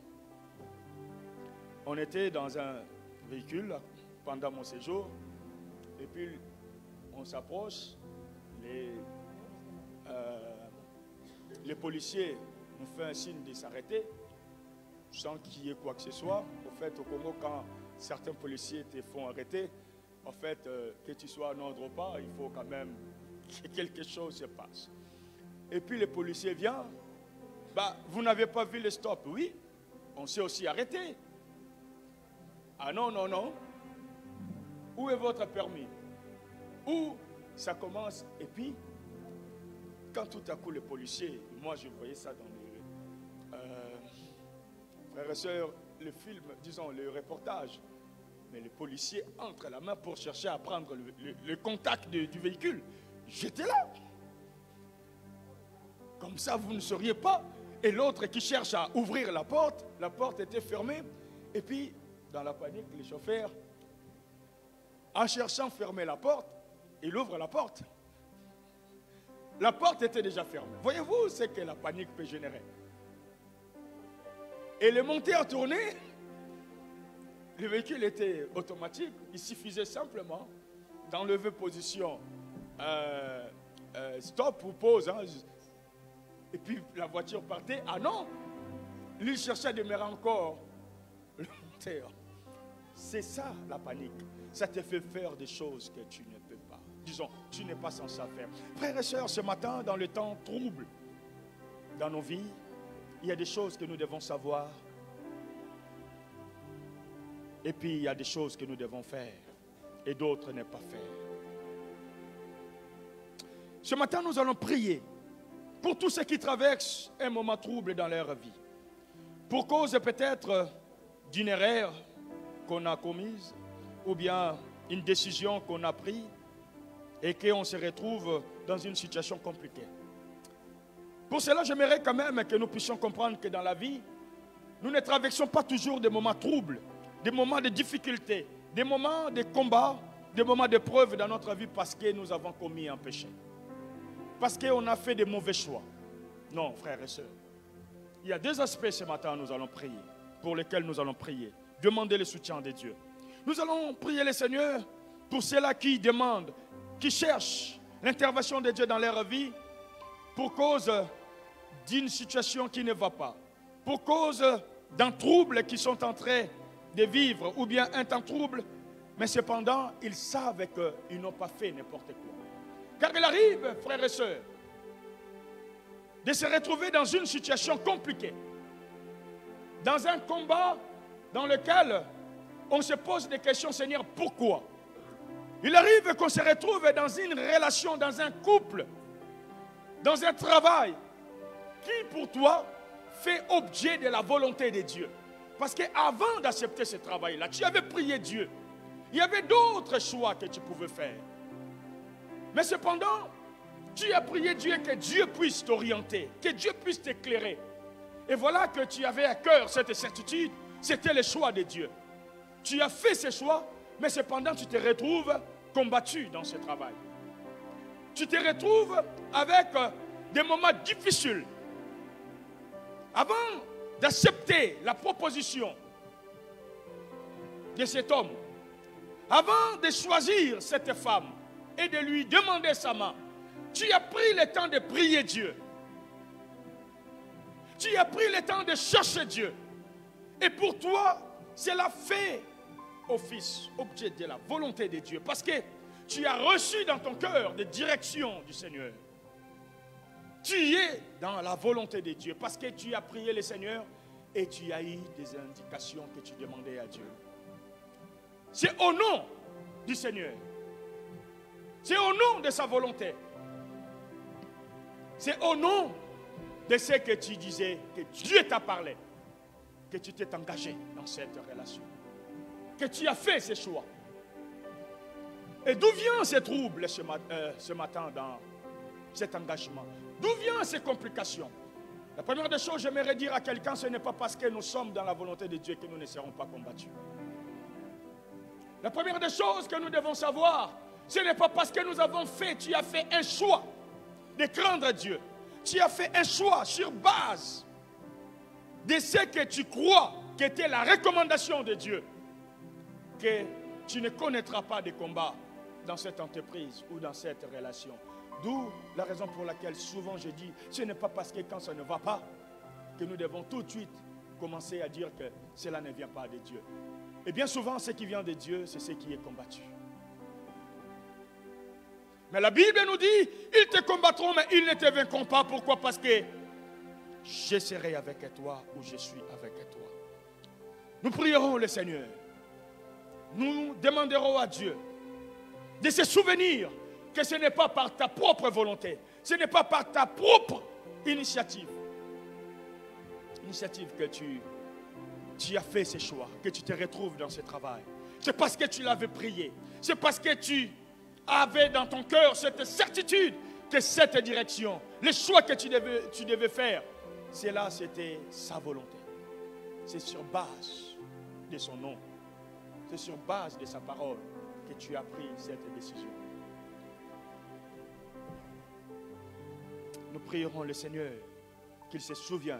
on était dans un véhicule pendant mon séjour, et puis on s'approche, les, euh, les policiers nous font un signe de s'arrêter, sans qu'il y ait quoi que ce soit. En fait, au Congo, quand certains policiers te font arrêter, en fait, euh, que tu sois en ordre ou pas, il faut quand même que quelque chose se passe. Et puis les policiers viennent, bah, vous n'avez pas vu le stop? Oui, on s'est aussi arrêté. Ah non, non, non. Où est votre permis? Où ça commence? Et puis, quand tout à coup les policiers, moi je voyais ça dans les euh, frères et sœurs, le film, disons le reportage, mais les policiers entrent la main pour chercher à prendre le, le, le contact de, du véhicule. J'étais là. Comme ça, vous ne sauriez pas. Et l'autre qui cherche à ouvrir la porte, la porte était fermée. Et puis, dans la panique, les chauffeurs, en cherchant à fermer la porte, il ouvre la porte. La porte était déjà fermée. Voyez-vous ce que la panique peut générer? Et le moteur tournait. Le véhicule était automatique. Il suffisait simplement d'enlever position euh, euh, stop ou pause. Hein. Et puis la voiture partait. Ah non! Lui cherchait à démarrer encore le moteur. C'est ça la panique. Ça te fait faire des choses que tu ne peux pas. Disons, tu n'es pas censé faire. Frères et sœurs, ce matin, dans le temps trouble, dans nos vies, il y a des choses que nous devons savoir. Et puis il y a des choses que nous devons faire. Et d'autres ne pas faire. Ce matin, nous allons prier pour tous ceux qui traversent un moment trouble dans leur vie. Pour cause peut-être d'une erreur qu'on a commise, ou bien une décision qu'on a prise, et qu'on se retrouve dans une situation compliquée. Pour cela, j'aimerais quand même que nous puissions comprendre que dans la vie, nous ne traversons pas toujours des moments troubles, des moments de difficultés, des moments de combat, des moments d'épreuve dans notre vie parce que nous avons commis un péché. Parce qu'on a fait des mauvais choix. Non, frères et sœurs. Il y a deux aspects ce matin, nous allons prier, pour lesquels nous allons prier. Demander le soutien de Dieu. Nous allons prier le Seigneur pour ceux-là qui demandent, qui cherchent l'intervention de Dieu dans leur vie pour cause d'une situation qui ne va pas, pour cause d'un trouble qu'ils sont en train de vivre, ou bien un temps trouble, mais cependant, ils savent qu'ils n'ont pas fait n'importe quoi. Car il arrive, frères et sœurs, de se retrouver dans une situation compliquée, dans un combat dans lequel on se pose des questions, Seigneur, pourquoi? Il arrive qu'on se retrouve dans une relation, dans un couple, dans un travail qui pour toi fait objet de la volonté de Dieu. Parce qu'avant d'accepter ce travail-là, tu avais prié Dieu. Il y avait d'autres choix que tu pouvais faire. Mais cependant, tu as prié Dieu que Dieu puisse t'orienter, que Dieu puisse t'éclairer. Et voilà que tu avais à cœur cette certitude, c'était le choix de Dieu. Tu as fait ce choix, mais cependant tu te retrouves combattu dans ce travail. Tu te retrouves avec des moments difficiles. Avant d'accepter la proposition de cet homme, avant de choisir cette femme, et de lui demander sa main. Tu as pris le temps de prier Dieu. Tu as pris le temps de chercher Dieu. Et pour toi, cela fait office, objet de la volonté de Dieu. Parce que tu as reçu dans ton cœur des directions du Seigneur. Tu es dans la volonté de Dieu. Parce que tu as prié le Seigneur et tu as eu des indications que tu demandais à Dieu. C'est au nom du Seigneur. C'est au nom de sa volonté. C'est au nom de ce que tu disais, que Dieu t'a parlé, que tu t'es engagé dans cette relation, que tu as fait ces choix. Et d'où viennent ces troubles ce, mat euh, ce matin dans cet engagement? D'où viennent ces complications? La première des choses, j'aimerais dire à quelqu'un, ce n'est pas parce que nous sommes dans la volonté de Dieu que nous ne serons pas combattus. La première des choses que nous devons savoir, ce n'est pas parce que nous avons fait, tu as fait un choix de craindre Dieu. Tu as fait un choix sur base de ce que tu crois qu'était la recommandation de Dieu, que tu ne connaîtras pas de combat dans cette entreprise ou dans cette relation. D'où la raison pour laquelle souvent je dis, ce n'est pas parce que quand ça ne va pas, que nous devons tout de suite commencer à dire que cela ne vient pas de Dieu. Et bien souvent, ce qui vient de Dieu, c'est ce qui est combattu. Mais la Bible nous dit, ils te combattront, mais ils ne te vaincront pas. Pourquoi? Parce que je serai avec toi ou je suis avec toi. Nous prierons le Seigneur. Nous demanderons à Dieu de se souvenir que ce n'est pas par ta propre volonté, ce n'est pas par ta propre initiative, initiative que tu, tu as fait ces choix, que tu te retrouves dans ce travail. C'est parce que tu l'avais prié, c'est parce que tu avais dans ton cœur cette certitude que cette direction, les choix que tu devais, tu devais faire, c'est là, c'était sa volonté. C'est sur base de son nom, c'est sur base de sa parole que tu as pris cette décision. Nous prierons le Seigneur qu'il se souvienne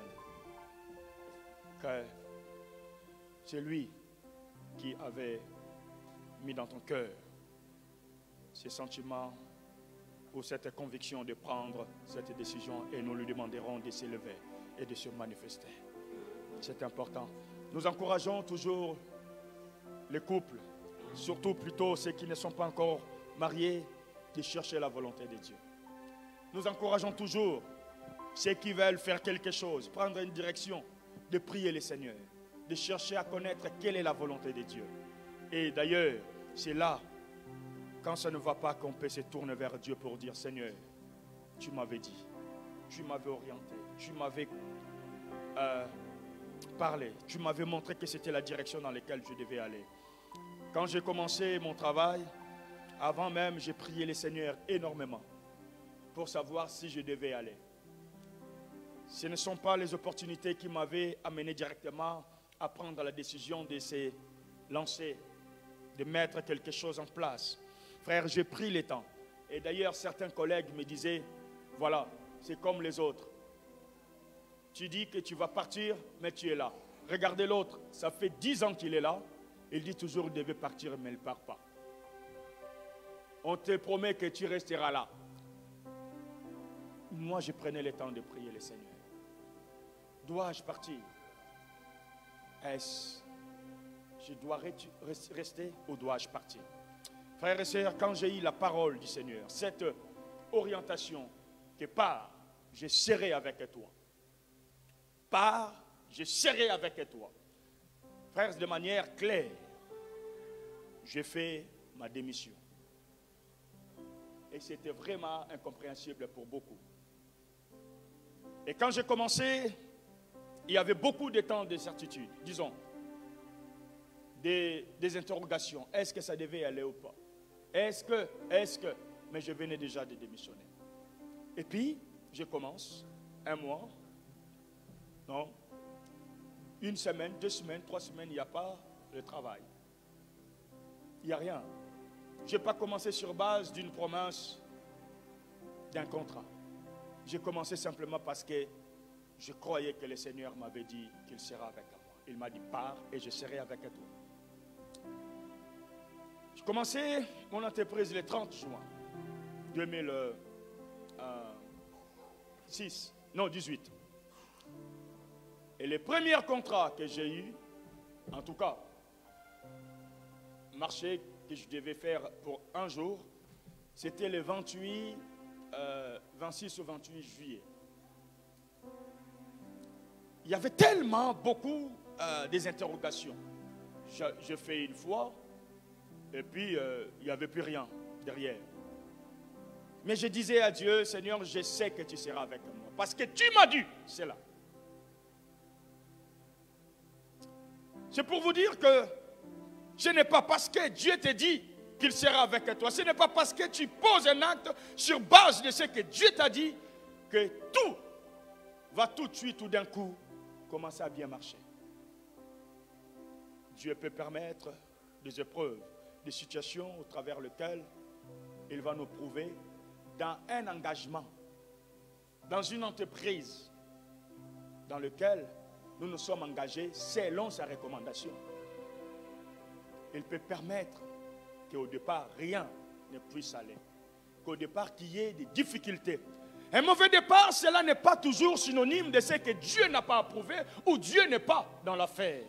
que c'est lui qui avait mis dans ton cœur ces sentiments ou cette conviction de prendre cette décision, et nous lui demanderons de s'élever et de se manifester. C'est important. Nous encourageons toujours les couples, surtout plutôt ceux qui ne sont pas encore mariés, de chercher la volonté de Dieu. Nous encourageons toujours ceux qui veulent faire quelque chose, prendre une direction, de prier le Seigneur, de chercher à connaître quelle est la volonté de Dieu. Et d'ailleurs, c'est là, quand ça ne va pas, qu'on peut se tourner vers Dieu pour dire, Seigneur, tu m'avais dit, tu m'avais orienté, tu m'avais euh, parlé, tu m'avais montré que c'était la direction dans laquelle je devais aller. Quand j'ai commencé mon travail, avant même, j'ai prié le Seigneur énormément pour savoir si je devais aller. Ce ne sont pas les opportunités qui m'avaient amené directement à prendre la décision de se lancer, de mettre quelque chose en place. Frère, j'ai pris le temps. Et d'ailleurs, certains collègues me disaient, voilà, c'est comme les autres. Tu dis que tu vas partir, mais tu es là. Regardez l'autre, ça fait dix ans qu'il est là. Il dit toujours qu'il devait partir, mais il ne part pas. On te promet que tu resteras là. Moi, je prenais le temps de prier le Seigneur. Dois-je partir? Est-ce je dois rester ou dois-je partir? Frères et sœurs, quand j'ai eu la parole du Seigneur, cette orientation que pars, je serai avec toi. Pars, je serai avec toi. Frères, de manière claire, j'ai fait ma démission. Et c'était vraiment incompréhensible pour beaucoup. Et quand j'ai commencé, il y avait beaucoup de temps d'incertitude, disons, des, des interrogations. Est-ce que ça devait aller ou pas? Est-ce que, est-ce que, mais je venais déjà de démissionner. Et puis, je commence, un mois, non, une semaine, deux semaines, trois semaines, il n'y a pas de travail. Il n'y a rien. Je n'ai pas commencé sur base d'une promesse, d'un contrat. J'ai commencé simplement parce que je croyais que le Seigneur m'avait dit qu'il sera avec moi. Il m'a dit, pars et je serai avec toi. J'ai commencé mon entreprise le trente juin. deux mille six, non dix-huit. Et les premiers contrats que j'ai eus, en tout cas, marché que je devais faire pour un jour, c'était le vingt-huit, euh, vingt-six ou vingt-huit juillet. Il y avait tellement beaucoup euh, des interrogations. Je, je fais une fois, et puis euh, il n'y avait plus rien derrière. Mais je disais à Dieu, Seigneur, je sais que tu seras avec moi. Parce que tu m'as dit, c'est là. C'est pour vous dire que ce n'est pas parce que Dieu te dit qu'il sera avec toi. Ce n'est pas parce que tu poses un acte sur base de ce que Dieu t'a dit que tout va tout de suite, tout d'un coup, commencer à bien marcher. Dieu peut permettre des épreuves, des situations au travers lesquelles il va nous prouver dans un engagement, dans une entreprise dans laquelle nous nous sommes engagés selon sa recommandation. Il peut permettre qu'au départ, rien ne puisse aller. Qu'au départ, qu'il y ait des difficultés. Un mauvais départ, cela n'est pas toujours synonyme de ce que Dieu n'a pas approuvé ou Dieu n'est pas dans l'affaire.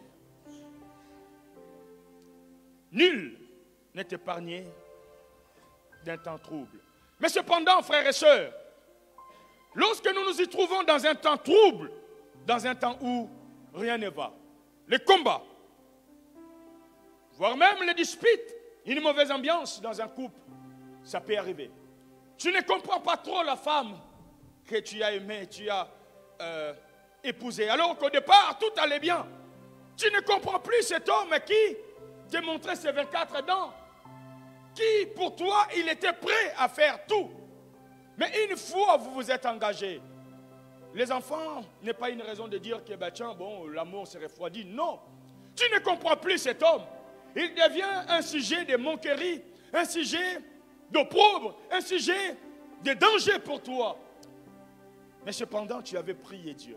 Nul n'est épargné d'un temps trouble. Mais cependant, frères et sœurs, lorsque nous nous y trouvons dans un temps trouble, dans un temps où rien ne va, les combats, voire même les disputes, une mauvaise ambiance dans un couple, ça peut arriver. Tu ne comprends pas trop la femme que tu as aimée, tu as euh, épousée, alors qu'au départ, tout allait bien. Tu ne comprends plus cet homme qui t'a montré ses vingt-quatre dents, qui, pour toi, il était prêt à faire tout. Mais une fois vous vous êtes engagé, les enfants n'est pas une raison de dire que, bah, tiens, bon, l'amour s'est refroidi. Non, tu ne comprends plus cet homme. Il devient un sujet de moquerie, un sujet d'opprobre, un sujet de danger pour toi. Mais cependant, tu avais prié Dieu.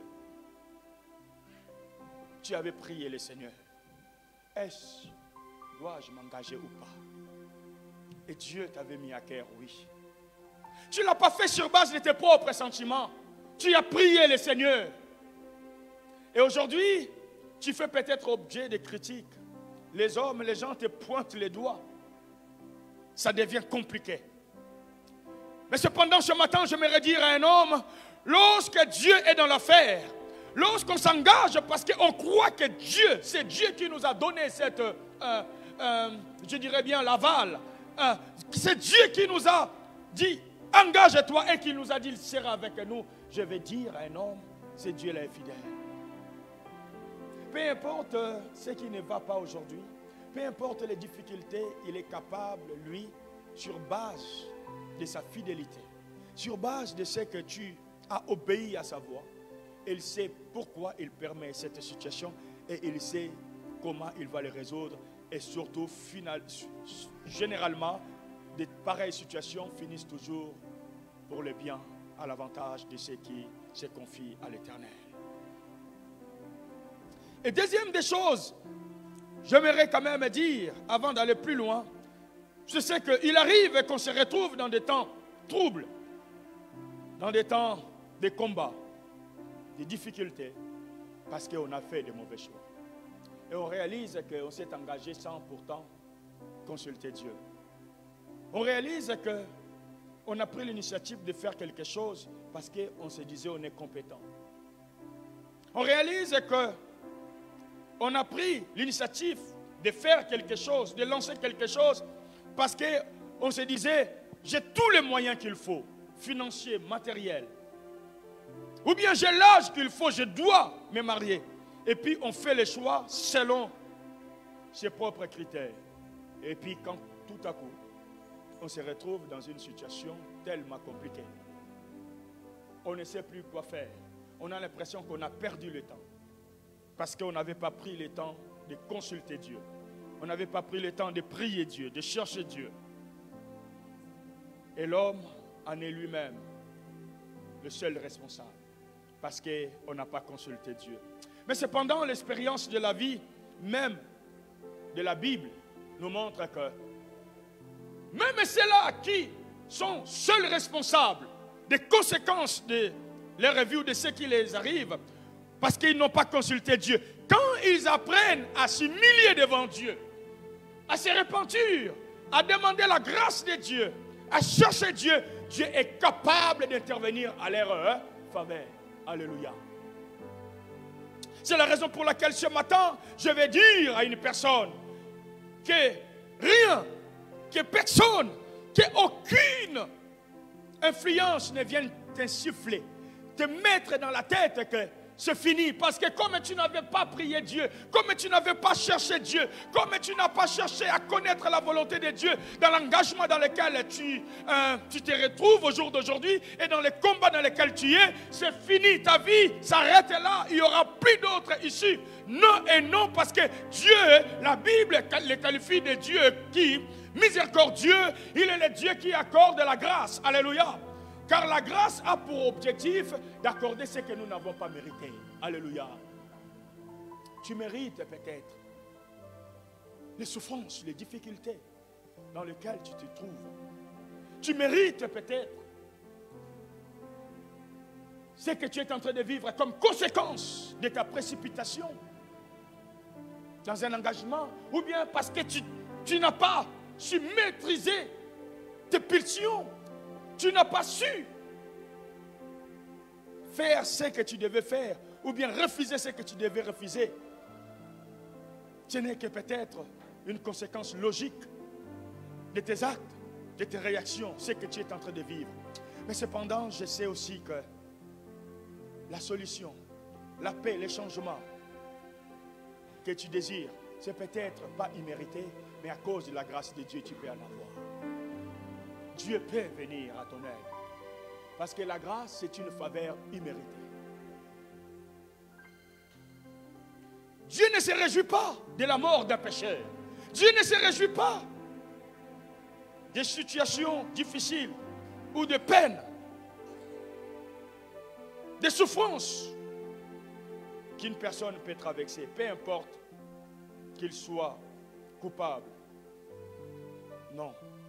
Tu avais prié le Seigneur. Est-ce, dois-je m'engager ou pas? Et Dieu t'avait mis à cœur, oui. Tu ne l'as pas fait sur base de tes propres sentiments. Tu as prié le Seigneur. Et aujourd'hui, tu fais peut-être objet de critiques. Les hommes, les gens te pointent les doigts. Ça devient compliqué. Mais cependant, ce matin, j'aimerais dire à un homme, lorsque Dieu est dans l'affaire, lorsqu'on s'engage parce qu'on croit que Dieu, c'est Dieu qui nous a donné cette, euh, euh, je dirais bien, l'aval. Euh, c'est Dieu qui nous a dit, engage-toi, et qui nous a dit, il sera avec nous. Je vais dire à un homme, c'est Dieu là est fidèle. Peu importe ce qui ne va pas aujourd'hui, peu importe les difficultés, il est capable, lui, sur base de sa fidélité, sur base de ce que tu as obéi à sa voix, il sait pourquoi il permet cette situation et il sait comment il va les résoudre. Et surtout, final, généralement, de pareilles situations finissent toujours pour le bien, à l'avantage de ceux qui se confient à l'Éternel. Et deuxième des choses, j'aimerais quand même dire, avant d'aller plus loin, je sais qu'il arrive qu'on se retrouve dans des temps troubles, dans des temps de combats, des difficultés, parce qu'on a fait de mauvais choix. Et on réalise qu'on s'est engagé sans pourtant consulter Dieu. On réalise qu'on a pris l'initiative de faire quelque chose parce qu'on se disait on est compétent. On réalise qu'on a pris l'initiative de faire quelque chose, de lancer quelque chose parce qu'on se disait j'ai tous les moyens qu'il faut, financiers, matériels. Ou bien j'ai l'âge qu'il faut, je dois me marier. Et puis on fait les choix selon ses propres critères. Et puis quand tout à coup, on se retrouve dans une situation tellement compliquée. On ne sait plus quoi faire. On a l'impression qu'on a perdu le temps. Parce qu'on n'avait pas pris le temps de consulter Dieu. On n'avait pas pris le temps de prier Dieu, de chercher Dieu. Et l'homme en est lui-même le seul responsable. Parce qu'on n'a pas consulté Dieu. Mais cependant, l'expérience de la vie, même de la Bible, nous montre que même ceux-là qui sont seuls responsables des conséquences de leur vie ou de ce qui les arrive parce qu'ils n'ont pas consulté Dieu. Quand ils apprennent à s'humilier devant Dieu, à se repentir, à demander la grâce de Dieu, à chercher Dieu, Dieu est capable d'intervenir à leur faveur. Alléluia. C'est la raison pour laquelle ce matin, je vais dire à une personne que rien, que personne, qu'aucune influence ne vienne t'insuffler, te mettre dans la tête que c'est fini. Parce que comme tu n'avais pas prié Dieu, comme tu n'avais pas cherché Dieu, comme tu n'as pas cherché à connaître la volonté de Dieu dans l'engagement dans lequel tu, euh, tu te retrouves au jour d'aujourd'hui et dans les combats dans lesquels tu es, c'est fini. Ta vie s'arrête là. Il n'y aura plus d'autre issue. Non et non, parce que Dieu, la Bible le qualifie de Dieu qui, miséricordieux, il est le Dieu qui accorde la grâce. Alléluia. Car la grâce a pour objectif d'accorder ce que nous n'avons pas mérité. Alléluia. Tu mérites peut-être les souffrances, les difficultés dans lesquelles tu te trouves. Tu mérites peut-être ce que tu es en train de vivre comme conséquence de ta précipitation dans un engagement, ou bien parce que tu, tu n'as pas su maîtriser tes pulsions. Tu n'as pas su faire ce que tu devais faire, ou bien refuser ce que tu devais refuser. Ce n'est que peut-être une conséquence logique de tes actes, de tes réactions, ce que tu es en train de vivre. Mais cependant, je sais aussi que la solution, la paix, les changements que tu désires, c'est peut-être pas immérité, mais à cause de la grâce de Dieu, tu peux en avoir. Dieu peut venir à ton aide. Parce que la grâce, c'est une faveur imméritée. Dieu ne se réjouit pas de la mort d'un pécheur. Dieu ne se réjouit pas des situations difficiles ou de peines, des souffrances qu'une personne peut traverser, peu importe qu'il soit coupable. Non.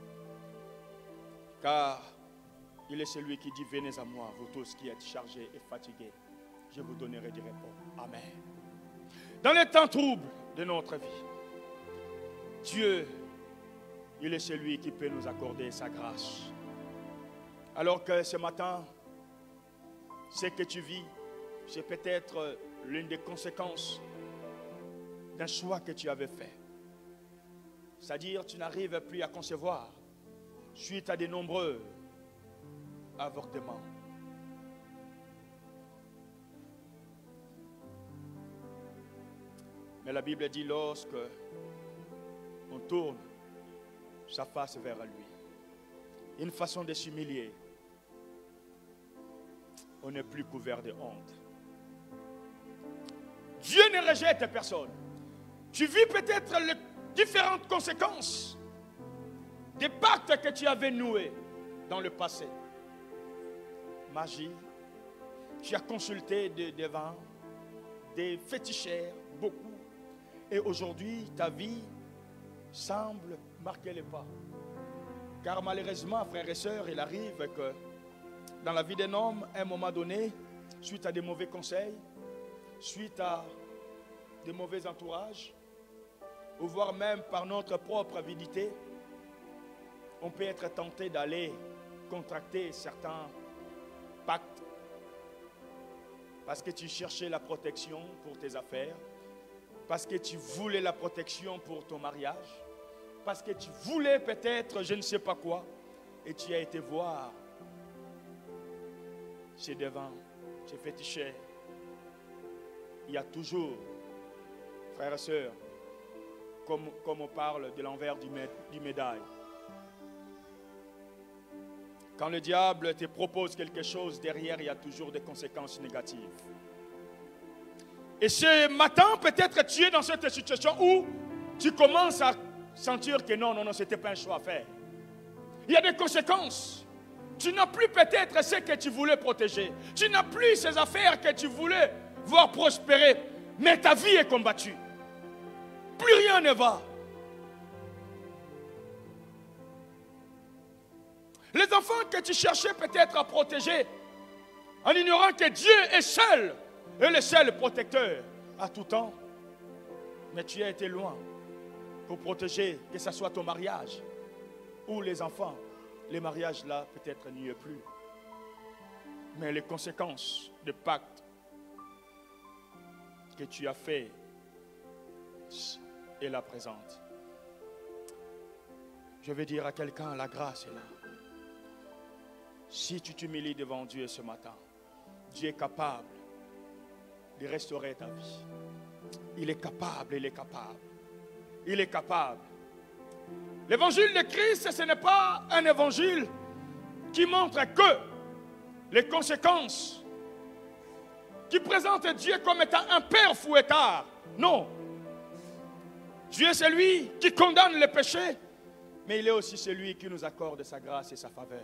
Car il est celui qui dit, venez à moi, vous tous qui êtes chargés et fatigués, je vous donnerai du repos. Amen. Dans les temps troubles de notre vie, Dieu, il est celui qui peut nous accorder sa grâce. Alors que ce matin, ce que tu vis, c'est peut-être l'une des conséquences d'un choix que tu avais fait. C'est-à-dire, tu n'arrives plus à concevoir suite à de nombreux avortements. Mais la Bible dit, lorsque on tourne sa face vers lui, une façon de s'humilier, on n'est plus couvert de honte. Dieu ne rejette personne. Tu vis peut-être les différentes conséquences des pactes que tu avais noués dans le passé. Magie, tu as consulté des devants, des féticheurs, beaucoup. Et aujourd'hui, ta vie semble marquer les pas. Car malheureusement, frères et sœurs, il arrive que dans la vie d'un homme, à un moment donné, suite à des mauvais conseils, suite à des mauvais entourages, ou voire même par notre propre avidité, on peut être tenté d'aller contracter certains pactes parce que tu cherchais la protection pour tes affaires, parce que tu voulais la protection pour ton mariage, parce que tu voulais peut-être je ne sais pas quoi, et tu as été voir chez devant, chez féticheur. Il y a toujours, frères et sœurs, comme, comme on parle de l'envers du, mé, du médaille. Quand le diable te propose quelque chose, derrière, il y a toujours des conséquences négatives. Et ce matin, peut-être tu es dans cette situation où tu commences à sentir que non, non, non, ce n'était pas un choix à faire. Il y a des conséquences. Tu n'as plus peut-être ce que tu voulais protéger. Tu n'as plus ces affaires que tu voulais voir prospérer. Mais ta vie est combattue. Plus rien ne va. Les enfants que tu cherchais peut-être à protéger, en ignorant que Dieu est seul, et le seul protecteur à tout temps. Mais tu as été loin pour protéger, que ce soit ton mariage ou les enfants. Les mariages là, peut-être n'y est plus. Mais les conséquences du pacte que tu as fait est là présente. Je vais dire à quelqu'un, la grâce est là. Si tu t'humilies devant Dieu ce matin, Dieu est capable de restaurer ta vie. Il est capable, il est capable. Il est capable. L'évangile de Christ, ce n'est pas un évangile qui montre que les conséquences, qui présente Dieu comme étant un père fouettard. Non. Dieu est celui qui condamne les péchés, mais il est aussi celui qui nous accorde sa grâce et sa faveur.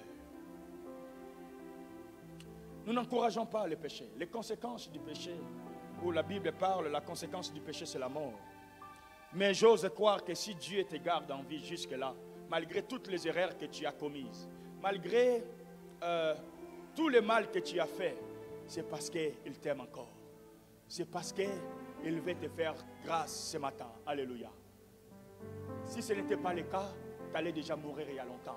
Nous n'encourageons pas les péchés. Les conséquences du péché, où la Bible parle, la conséquence du péché, c'est la mort. Mais j'ose croire que si Dieu te garde en vie jusque-là, malgré toutes les erreurs que tu as commises, malgré euh, tout le mal que tu as fait, c'est parce qu'il t'aime encore. C'est parce qu'il veut te faire grâce ce matin. Alléluia. Si ce n'était pas le cas, tu allais déjà mourir il y a longtemps.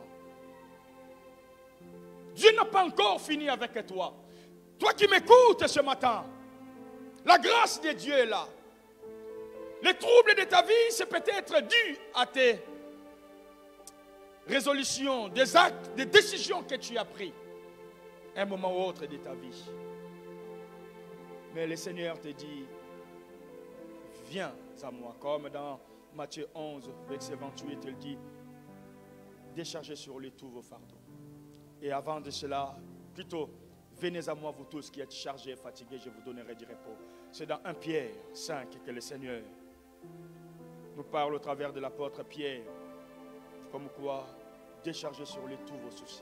Dieu n'a pas encore fini avec toi. Toi qui m'écoutes ce matin, la grâce de Dieu est là. Les troubles de ta vie, c'est peut-être dû à tes résolutions, des actes, des décisions que tu as prises un moment ou autre de ta vie. Mais le Seigneur te dit, viens à moi, comme dans Matthieu onze, verset vingt-huit, il dit, déchargez sur lui tous vos fardeaux. Et avant de cela, plutôt, venez à moi vous tous qui êtes chargés et fatigués, je vous donnerai du repos. C'est dans premier Pierre cinq que le Seigneur nous parle au travers de l'apôtre Pierre, comme quoi déchargez sur lui tous vos soucis.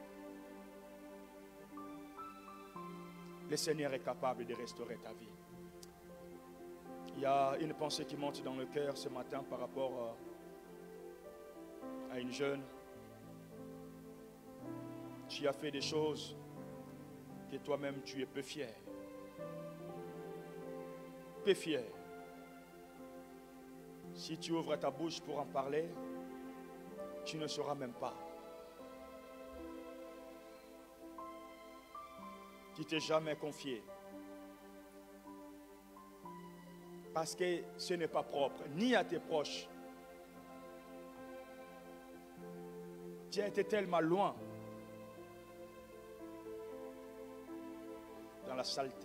Le Seigneur est capable de restaurer ta vie. Il y a une pensée qui monte dans le cœur ce matin par rapport à une jeune. Tu as fait des choses que toi-même tu es peu fier. Peu fier. Si tu ouvres ta bouche pour en parler, tu ne sauras même pas. Tu t'es jamais confié. Parce que ce n'est pas propre, ni à tes proches. Tu as été tellement loin dans la saleté.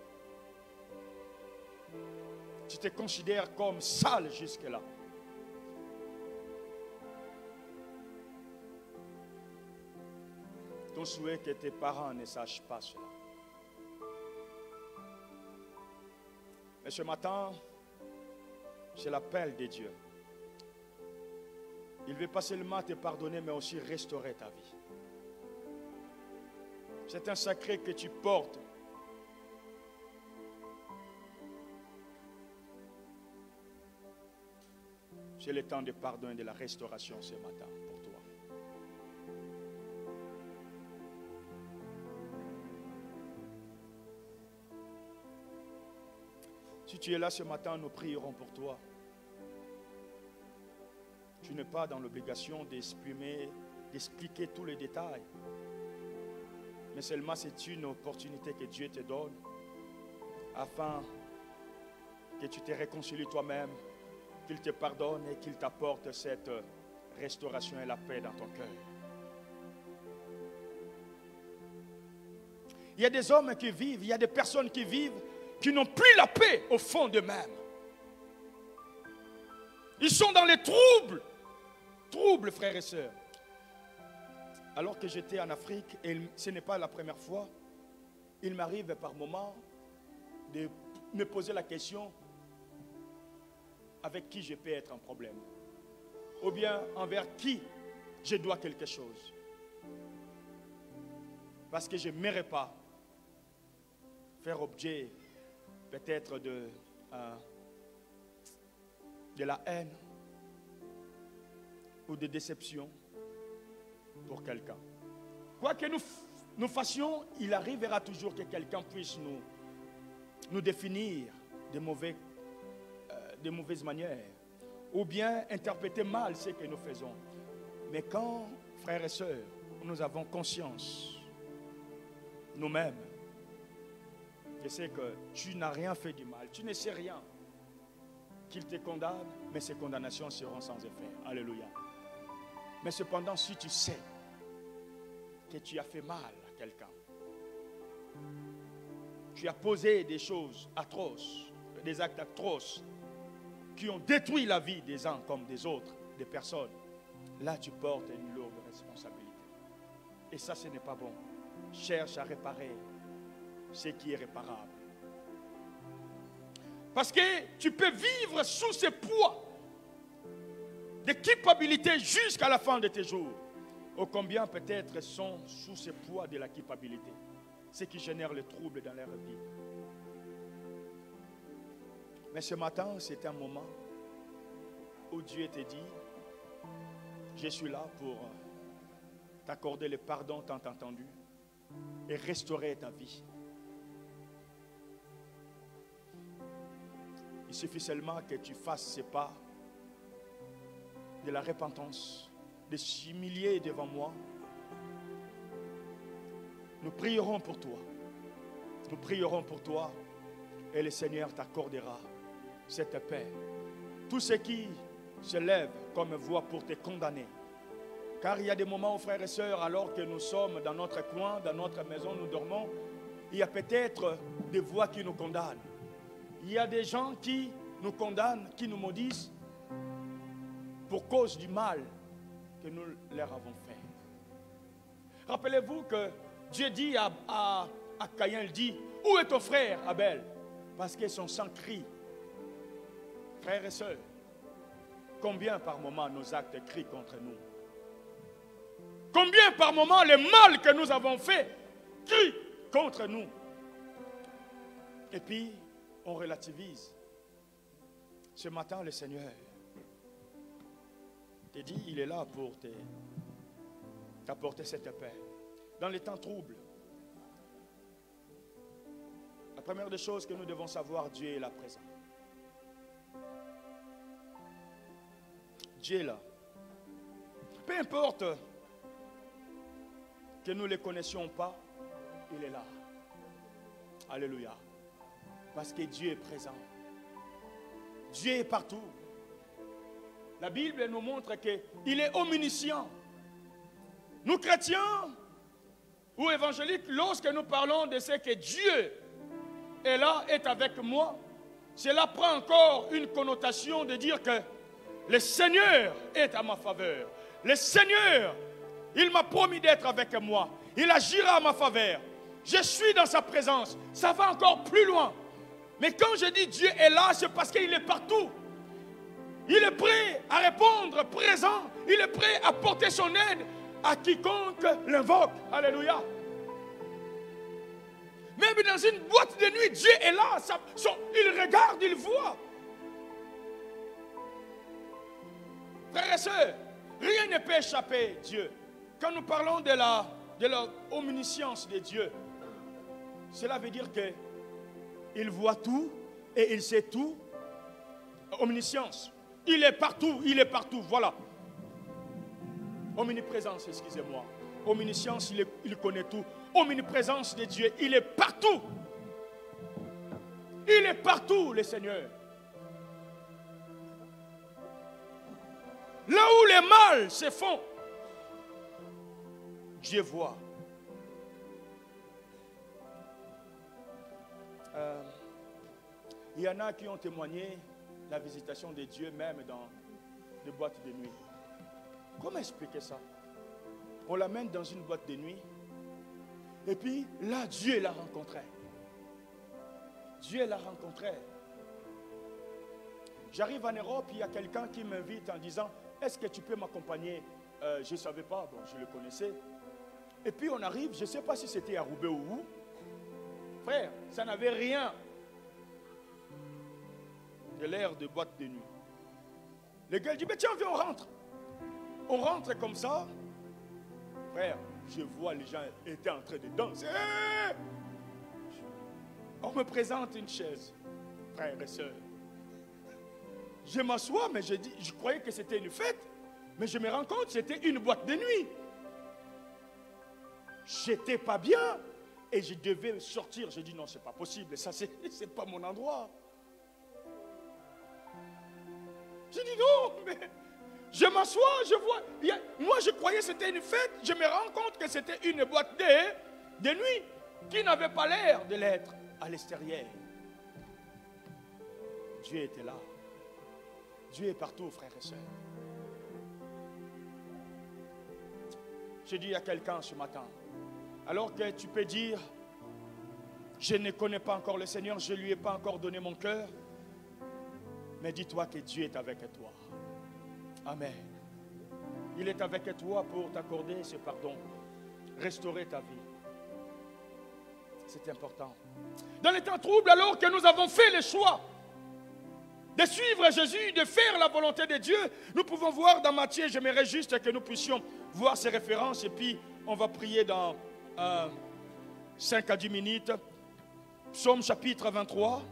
Tu te considères comme sale jusque-là. Ton souhait que tes parents ne sachent pas cela. Mais ce matin, c'est l'appel de Dieu. Il ne veut pas seulement te pardonner, mais aussi restaurer ta vie. C'est un sacré que tu portes. C'est le temps de pardon et de la restauration ce matin pour toi. Si tu es là ce matin, nous prierons pour toi. Tu n'es pas dans l'obligation d'exprimer, d'expliquer tous les détails. Mais seulement c'est une opportunité que Dieu te donne afin que tu te réconcilies toi-même, qu'il te pardonne et qu'il t'apporte cette restauration et la paix dans ton cœur. Il y a des hommes qui vivent, il y a des personnes qui vivent, qui n'ont plus la paix au fond d'eux-mêmes. Ils sont dans les troubles. Troubles, frères et sœurs. Alors que j'étais en Afrique, et ce n'est pas la première fois, il m'arrive par moments de me poser la question avec qui je peux être en problème, ou bien envers qui je dois quelque chose. Parce que je n'aimerais pas faire objet peut-être de, euh, de la haine ou de déception pour quelqu'un. Quoi que nous, nous fassions, il arrivera toujours que quelqu'un puisse nous, nous définir de, mauvais, euh, de mauvaises manières, ou bien interpréter mal ce que nous faisons. Mais quand, frères et sœurs, nous avons conscience, nous-mêmes, je sais que tu n'as rien fait du mal, tu ne sais rien, qu'il te condamne, mais ces condamnations seront sans effet. Alléluia. Mais cependant, si tu sais que tu as fait mal à quelqu'un, tu as posé des choses atroces, des actes atroces, qui ont détruit la vie des uns comme des autres, des personnes, là tu portes une lourde responsabilité. Et ça, ce n'est pas bon. Cherche à réparer ce qui est réparable. Parce que tu peux vivre sous ce poids de culpabilité jusqu'à la fin de tes jours. Ô combien peut-être sont sous ce poids de la culpabilité, ce qui génère le trouble dans leur vie. Mais ce matin, c'est un moment où Dieu te dit, je suis là pour t'accorder le pardon tant entendu et restaurer ta vie. Il suffit seulement que tu fasses ce pas de la repentance, de s'humilier devant moi. Nous prierons pour toi. Nous prierons pour toi et le Seigneur t'accordera cette paix. Tout ce qui se lève comme voix pour te condamner. Car il y a des moments, frères et sœurs, alors que nous sommes dans notre coin, dans notre maison, nous dormons, il y a peut-être des voix qui nous condamnent. Il y a des gens qui nous condamnent, qui nous maudissent pour cause du mal que nous leur avons fait. Rappelez-vous que Dieu dit à, à, à Caïn, il dit, où est ton frère Abel? Parce que son sang crie. Frères et sœurs, combien par moment nos actes crient contre nous? Combien par moment le mal que nous avons fait crie contre nous? Et puis, on relativise. Ce matin, le Seigneur te dit, il est là pour t'apporter cette paix. Dans les temps troubles, la première des choses que nous devons savoir, Dieu est là présent. Dieu est là. Peu importe que nous ne le connaissions pas, il est là. Alléluia. Parce que Dieu est présent. Dieu est partout. La Bible nous montre qu'il est omniscient. Nous chrétiens ou évangéliques, lorsque nous parlons de ce que Dieu est là, est avec moi, cela prend encore une connotation de dire que le Seigneur est à ma faveur. Le Seigneur, il m'a promis d'être avec moi. Il agira à ma faveur. Je suis dans sa présence. Ça va encore plus loin. Mais quand je dis Dieu est là, c'est parce qu'il est partout. Il est prêt à répondre, présent. Il est prêt à porter son aide à quiconque l'invoque. Alléluia. Même dans une boîte de nuit, Dieu est là. Ça, son, il regarde, il voit. Frères et sœurs, rien ne peut échapper à Dieu. Quand nous parlons de la, de la omniscience de Dieu, cela veut dire que il voit tout et il sait tout. Omniscience. Il est partout, il est partout, voilà. Omniprésence, excusez-moi. Omniscience, il, est, il connaît tout. Omniprésence de Dieu, il est partout. Il est partout, le Seigneur. Là où les mal se font, Dieu voit. Euh, il y en a qui ont témoigné la visitation de Dieu même dans des boîtes de nuit. Comment expliquer ça? On l'amène dans une boîte de nuit et puis là Dieu l'a rencontré. Dieu l'a rencontré. J'arrive en Europe, il y a quelqu'un qui m'invite en disant, est-ce que tu peux m'accompagner? euh, Je ne savais pas, bon, je le connaissais. Et puis on arrive, je ne sais pas si c'était à Roubaix ou où. Frère, ça n'avait rien de l'air de boîte de nuit. Le gars dit, mais tiens, viens, on rentre. On rentre comme ça. Frère, Je vois les gens étaient en train de danser. On me présente une chaise, frères et sœurs. Je m'assois, mais je, dis, je croyais que c'était une fête. Mais je me rends compte que c'était une boîte de nuit. J'étais pas bien. Et je devais sortir. J'ai dit non, c'est pas possible. Ça, c'est, c'est pas mon endroit. J'ai dit non, mais je m'assois, je vois. A, moi, je croyais que c'était une fête. Je me rends compte que c'était une boîte de, de nuit qui n'avait pas l'air de l'être à l'extérieur. Dieu était là. Dieu est partout, frères et sœurs. Je dis à quelqu'un ce matin, alors que tu peux dire, je ne connais pas encore le Seigneur, je ne lui ai pas encore donné mon cœur, mais dis-toi que Dieu est avec toi. Amen. Il est avec toi pour t'accorder ce pardon, restaurer ta vie. C'est important. Dans les temps troubles, alors que nous avons fait le choix de suivre Jésus, de faire la volonté de Dieu, nous pouvons voir dans Matthieu, j'aimerais juste que nous puissions voir ces références et puis on va prier dans euh, cinq à dix minutes. Psaume chapitre vingt-trois.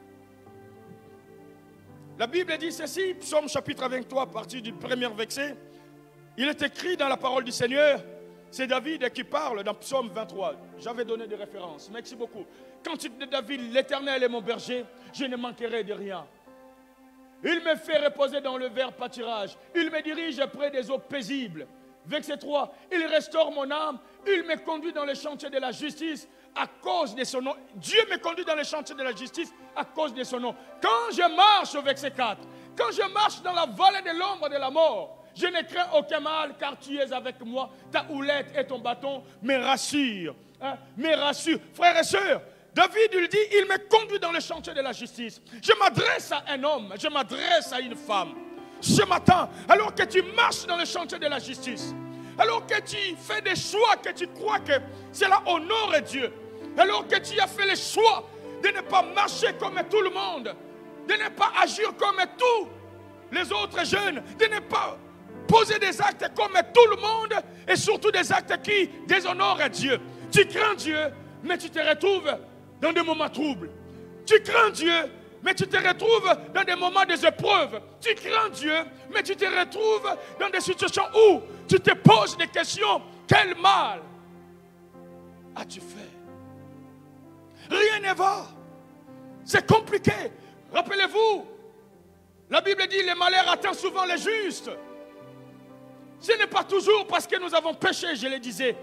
La Bible dit ceci, Psaume chapitre vingt-trois, à partir du premier verset. Il est écrit dans la parole du Seigneur, c'est David qui parle dans Psaume vingt-trois. J'avais donné des références, merci beaucoup. Quand il dit David, l'Éternel est mon berger, je ne manquerai de rien. Il me fait reposer dans le vert pâturage. Il me dirige près des eaux paisibles. Verset trois. Il restaure mon âme. Il me conduit dans les chantiers de la justice à cause de son nom. Dieu me conduit dans les chantiers de la justice à cause de son nom. Quand je marche, au verset quatre, quand je marche dans la vallée de l'ombre de la mort, je ne crains aucun mal car tu es avec moi. Ta houlette et ton bâton me rassurent. Hein, me rassurent. Frères et sœurs, David, il dit, il me conduit dans le chantier de la justice. Je m'adresse à un homme, je m'adresse à une femme. Ce matin, alors que tu marches dans le chantier de la justice, alors que tu fais des choix que tu crois que cela honore Dieu, alors que tu as fait le choix de ne pas marcher comme tout le monde, de ne pas agir comme tous les autres jeunes, de ne pas poser des actes comme tout le monde et surtout des actes qui déshonorent Dieu. Tu crains Dieu, mais tu te retrouves dans des moments troubles. Tu crains Dieu, mais tu te retrouves dans des moments des épreuves. Tu crains Dieu, mais tu te retrouves dans des situations où tu te poses des questions. Quel mal as-tu fait? Rien ne va. C'est compliqué. Rappelez-vous, la Bible dit le malheur atteint souvent les justes. Ce n'est pas toujours parce que nous avons péché, je le disais,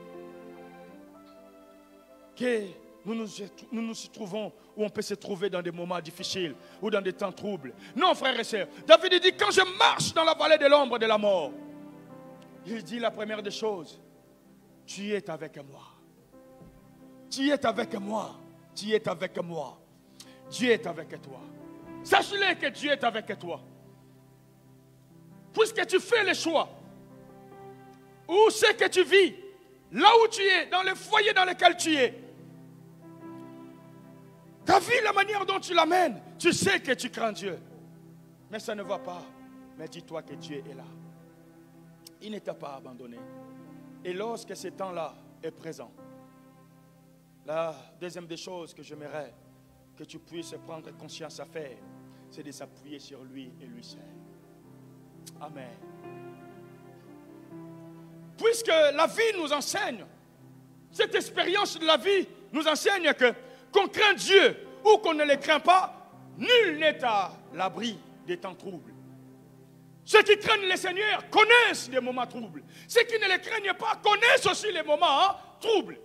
que Nous nous, nous nous y trouvons où on peut se trouver dans des moments difficiles ou dans des temps troubles. Non, frères et sœurs. David dit, quand je marche dans la vallée de l'ombre de la mort, il dit la première des choses, tu es avec moi. Tu es avec moi. Tu es avec moi. Dieu est avec toi. Sache-le que Dieu est avec toi. Puisque tu fais le choix, où c'est que tu vis, là où tu es, dans le foyer dans lequel tu es, ta vie, la manière dont tu l'amènes, tu sais que tu crains Dieu. Mais ça ne va pas. Mais dis-toi que Dieu est là. Il ne t'a pas abandonné. Et lorsque ce temps-là est présent, la deuxième des choses que j'aimerais que tu puisses prendre conscience à faire, c'est de s'appuyer sur lui et lui seul. Amen. Puisque la vie nous enseigne, cette expérience de la vie nous enseigne que qu'on craint Dieu ou qu'on ne le craint pas, nul n'est à l'abri des temps troubles. Ceux qui craignent le Seigneur connaissent les moments troubles. Ceux qui ne le craignent pas connaissent aussi les moments hein, troubles.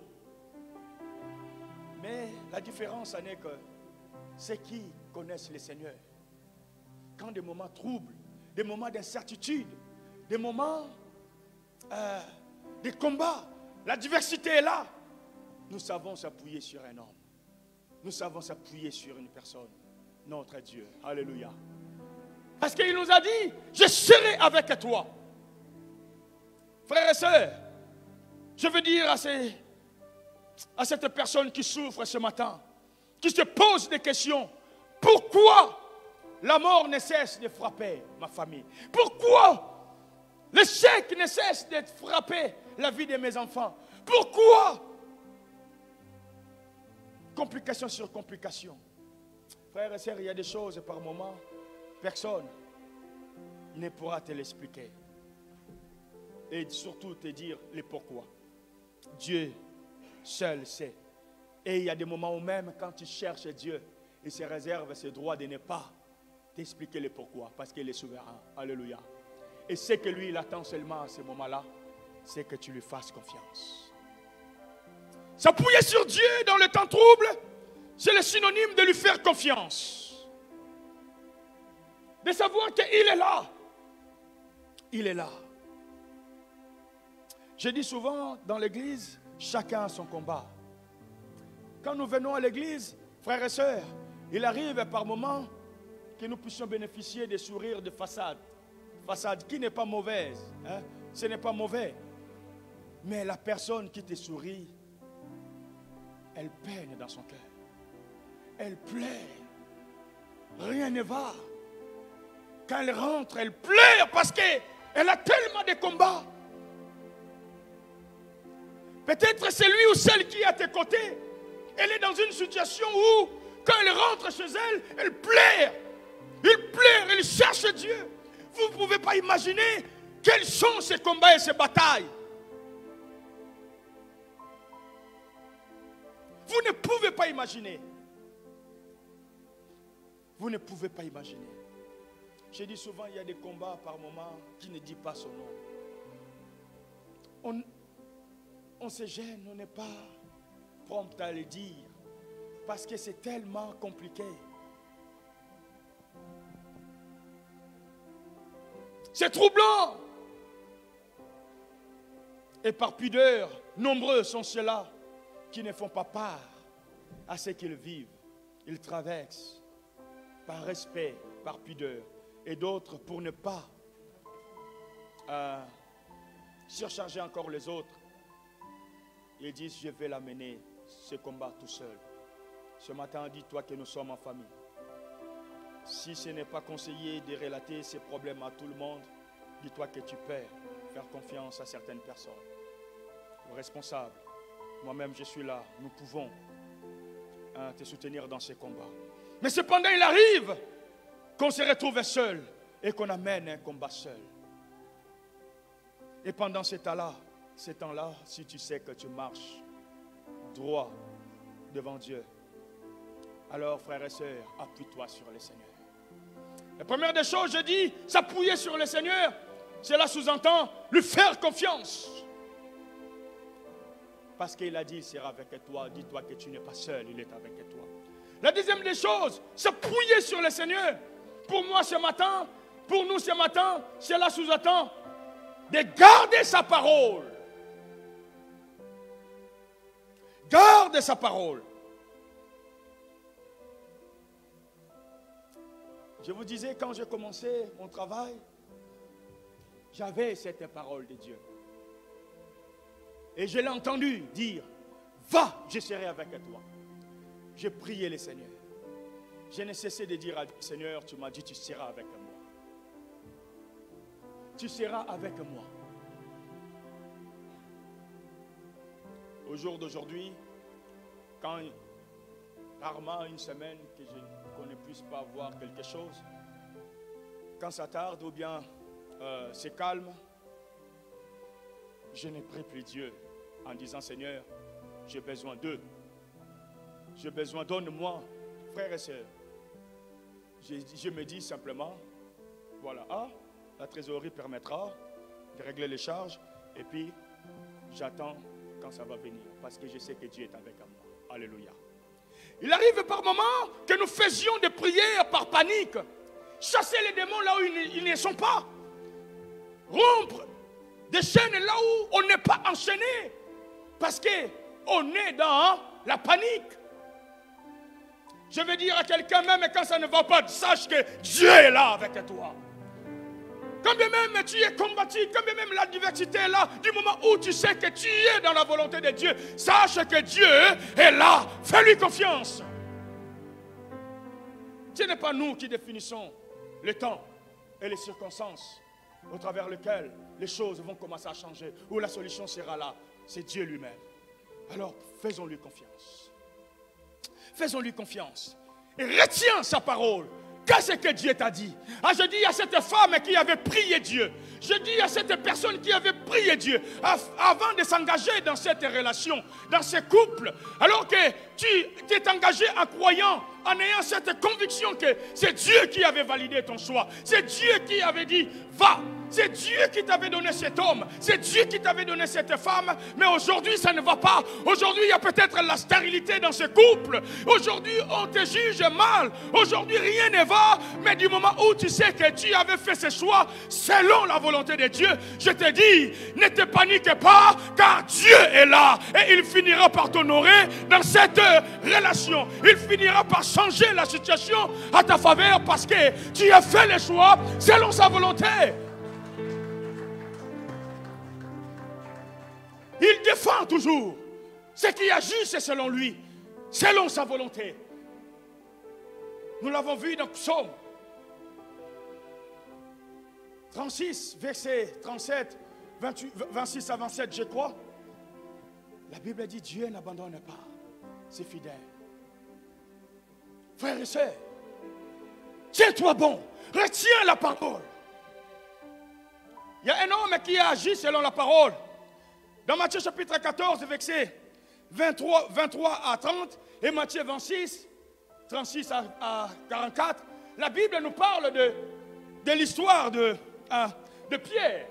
Mais la différence en est que ceux qui connaissent le Seigneur, quand des moments troubles, des moments d'incertitude, des moments euh, de combat, la diversité est là, nous savons s'appuyer sur un homme. Nous savons s'appuyer sur une personne, notre Dieu. Alléluia. Parce qu'il nous a dit, je serai avec toi. Frères et sœurs, je veux dire à, ces, à cette personne qui souffre ce matin, qui se pose des questions, pourquoi la mort ne cesse de frapper ma famille? Pourquoi l'échec ne cesse de frapper la vie de mes enfants. Pourquoi? Complication sur complication. Frères et sœurs, il y a des choses par moment, personne ne pourra te l'expliquer. Et surtout te dire le pourquoi. Dieu seul sait. Et il y a des moments où même quand tu cherches Dieu, il se réserve ce droit de ne pas t'expliquer le pourquoi, parce qu'il est souverain. Alléluia. Et ce que lui, il attend seulement à ce moment-là, c'est que tu lui fasses confiance. S'appuyer sur Dieu dans le temps trouble, c'est le synonyme de lui faire confiance. De savoir qu'il est là. Il est là. Je dis souvent dans l'église, chacun a son combat. Quand nous venons à l'église, frères et sœurs, il arrive par moments que nous puissions bénéficier des sourires de façade. Façade qui n'est pas mauvaise. Hein? Ce n'est pas mauvais. Mais la personne qui te sourit, elle peine dans son cœur. Elle pleure. Rien ne va. Quand elle rentre, elle pleure parce qu'elle a tellement de combats. Peut-être c'est lui ou celle qui est à tes côtés. Elle est dans une situation où, quand elle rentre chez elle, elle pleure. Elle pleure, elle cherche Dieu. Vous ne pouvez pas imaginer quels sont ces combats et ces batailles. Vous ne pouvez pas imaginer. Vous ne pouvez pas imaginer. Je dis souvent, il y a des combats par moment qui ne disent pas son nom. On, on se gêne, on n'est pas prompt à le dire. Parce que c'est tellement compliqué. C'est troublant. Et par pudeur, nombreux sont ceux-là qui ne font pas part à ce qu'ils vivent. Ils traversent par respect, par pudeur. Et d'autres pour ne pas euh, surcharger encore les autres. Ils disent, je vais l'amener, ce combat tout seul. Ce matin, dis-toi que nous sommes en famille. Si ce n'est pas conseillé de relater ces problèmes à tout le monde, dis-toi que tu peux faire confiance à certaines personnes. Aux responsables. Moi-même, je suis là. Nous pouvons hein, te soutenir dans ces combats. Mais cependant, il arrive qu'on se retrouve seul et qu'on amène un combat seul. Et pendant ce temps-là, ce temps-là, si tu sais que tu marches droit devant Dieu, alors, frères et sœurs, appuie-toi sur le Seigneur. La première des choses, je dis, s'appuyer sur le Seigneur, cela sous-entend lui faire confiance. Parce qu'il a dit, il sera avec toi. Dis-toi que tu n'es pas seul, il est avec toi. La deuxième des choses, s'appuyer sur le Seigneur. Pour moi ce matin, pour nous ce matin, cela sous-entend de garder sa parole. Garde sa parole. Je vous disais, quand j'ai commencé mon travail, j'avais cette parole de Dieu. Et je l'ai entendu dire, va, je serai avec toi. J'ai prié le Seigneur. Je n'ai cessé de dire à Dieu, Seigneur, tu m'as dit, tu seras avec moi. Tu seras avec moi. Au jour d'aujourd'hui, quand rarement une semaine que je, qu'on ne puisse pas voir quelque chose, quand ça tarde ou bien euh, c'est calme, je ne prie plus Dieu en disant, Seigneur, j'ai besoin d'eux. J'ai besoin, donne-moi, frères et sœurs. Je, je me dis simplement, voilà, ah, la trésorerie permettra de régler les charges et puis j'attends quand ça va venir parce que je sais que Dieu est avec moi. Alléluia. Il arrive par moments que nous faisions des prières par panique, chasser les démons là où ils, ils ne sont pas, rompre des chaînes là où on n'est pas enchaîné parce qu'on est dans la panique. Je veux dire à quelqu'un, même quand ça ne va pas, sache que Dieu est là avec toi. Quand bien même tu es combattu, quand bien même l'adversité est là, du moment où tu sais que tu es dans la volonté de Dieu, sache que Dieu est là. Fais-lui confiance. Ce n'est pas nous qui définissons le temps et les circonstances. au travers lequel les choses vont commencer à changer, où la solution sera là. C'est Dieu lui-même. Alors, faisons-lui confiance. Faisons-lui confiance. Et retiens sa parole. Qu'est-ce que Dieu t'a dit? Ah, je dis à cette femme qui avait prié Dieu. Je dis à cette personne qui avait prié Dieu avant de s'engager dans cette relation, dans ce couple. Alors que tu t'es engagé en croyant, en ayant cette conviction que c'est Dieu qui avait validé ton choix. C'est Dieu qui avait dit, va. C'est Dieu qui t'avait donné cet homme. C'est Dieu qui t'avait donné cette femme. Mais aujourd'hui, ça ne va pas. Aujourd'hui, il y a peut-être la stérilité dans ce couple. Aujourd'hui, on te juge mal. Aujourd'hui, rien ne va. Mais du moment où tu sais que tu avais fait ce choix selon la volonté de Dieu, je te dis, ne te panique pas, car Dieu est là. Et il finira par t'honorer dans cette relation. Il finira par changer la situation à ta faveur parce que tu as fait le choix selon sa volonté. Il défend toujours ce qui agit, c'est selon lui, selon sa volonté. Nous l'avons vu dans Psaume trente-six, verset trente-sept, vingt-huit, vingt-six à vingt-sept, je crois. La Bible dit, Dieu n'abandonne pas ses fidèles. Frères et sœurs, tiens-toi bon, retiens la parole. Il y a un homme qui a agi selon la parole. Dans Matthieu chapitre quatorze, versets vingt-trois, vingt-trois à trente, et Matthieu vingt-six, trente-six à quarante-quatre, la Bible nous parle de, de l'histoire de, de Pierre.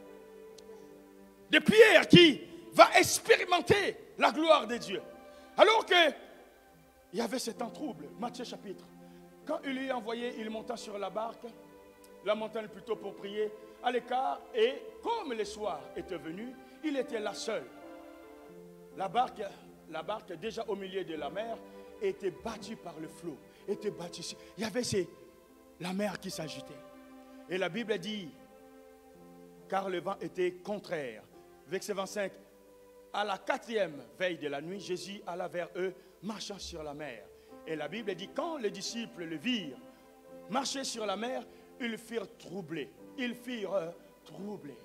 De Pierre qui va expérimenter la gloire de Dieu. Alors que il y avait ce temps trouble, Matthieu chapitre. Quand il lui a envoyé, il monta sur la barque, la montagne plutôt pour prier, à l'écart, et comme le soir était venu, il était là seul. La barque, la barque déjà au milieu de la mer, était battue par le flot. Était battue. Il y avait ces, la mer qui s'agitait. Et la Bible dit, car le vent était contraire. Verset vingt-cinq, à la quatrième veille de la nuit, Jésus alla vers eux, marchant sur la mer. Et la Bible dit, quand les disciples le virent marcher sur la mer, ils furent troublés. Ils furent troublés.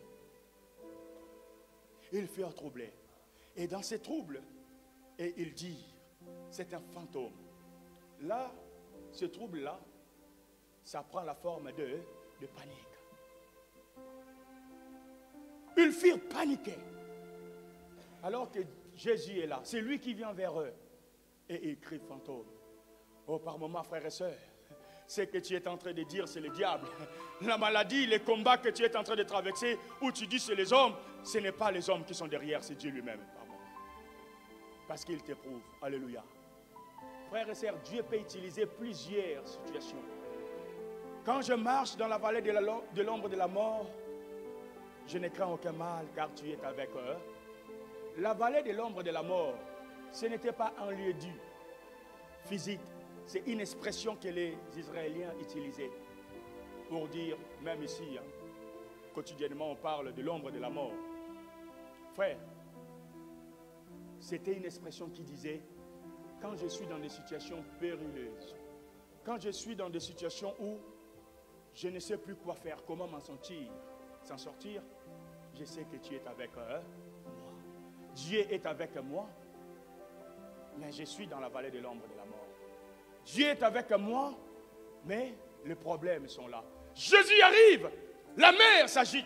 Ils furent troublés. Et dans ces troubles, et il dit, c'est un fantôme. Là, ce trouble-là, ça prend la forme de, de panique. Ils furent paniqués. Alors que Jésus est là, c'est lui qui vient vers eux. Et il crie fantôme. Oh, par moments, frères et sœurs, ce que tu es en train de dire, c'est le diable. La maladie, les combats que tu es en train de traverser, où tu dis c'est les hommes, ce n'est pas les hommes qui sont derrière, c'est Dieu lui-même. Parce qu'il t'éprouve. Alléluia. Frères et sœurs, Dieu peut utiliser plusieurs situations. Quand je marche dans la vallée de l'ombre de la mort, je ne crains aucun mal, car tu es avec eux. La vallée de l'ombre de la mort, ce n'était pas un lieu dit physique. C'est une expression que les Israéliens utilisaient pour dire, même ici, hein, quotidiennement on parle de l'ombre de la mort. Frère, c'était une expression qui disait, quand je suis dans des situations périlleuses, quand je suis dans des situations où je ne sais plus quoi faire, comment m'en sortir, s'en sortir, je sais que tu es avec euh, moi. Dieu est avec moi, mais je suis dans la vallée de l'ombre de la mort. Dieu est avec moi, mais les problèmes sont là. Jésus arrive, la mer s'agite.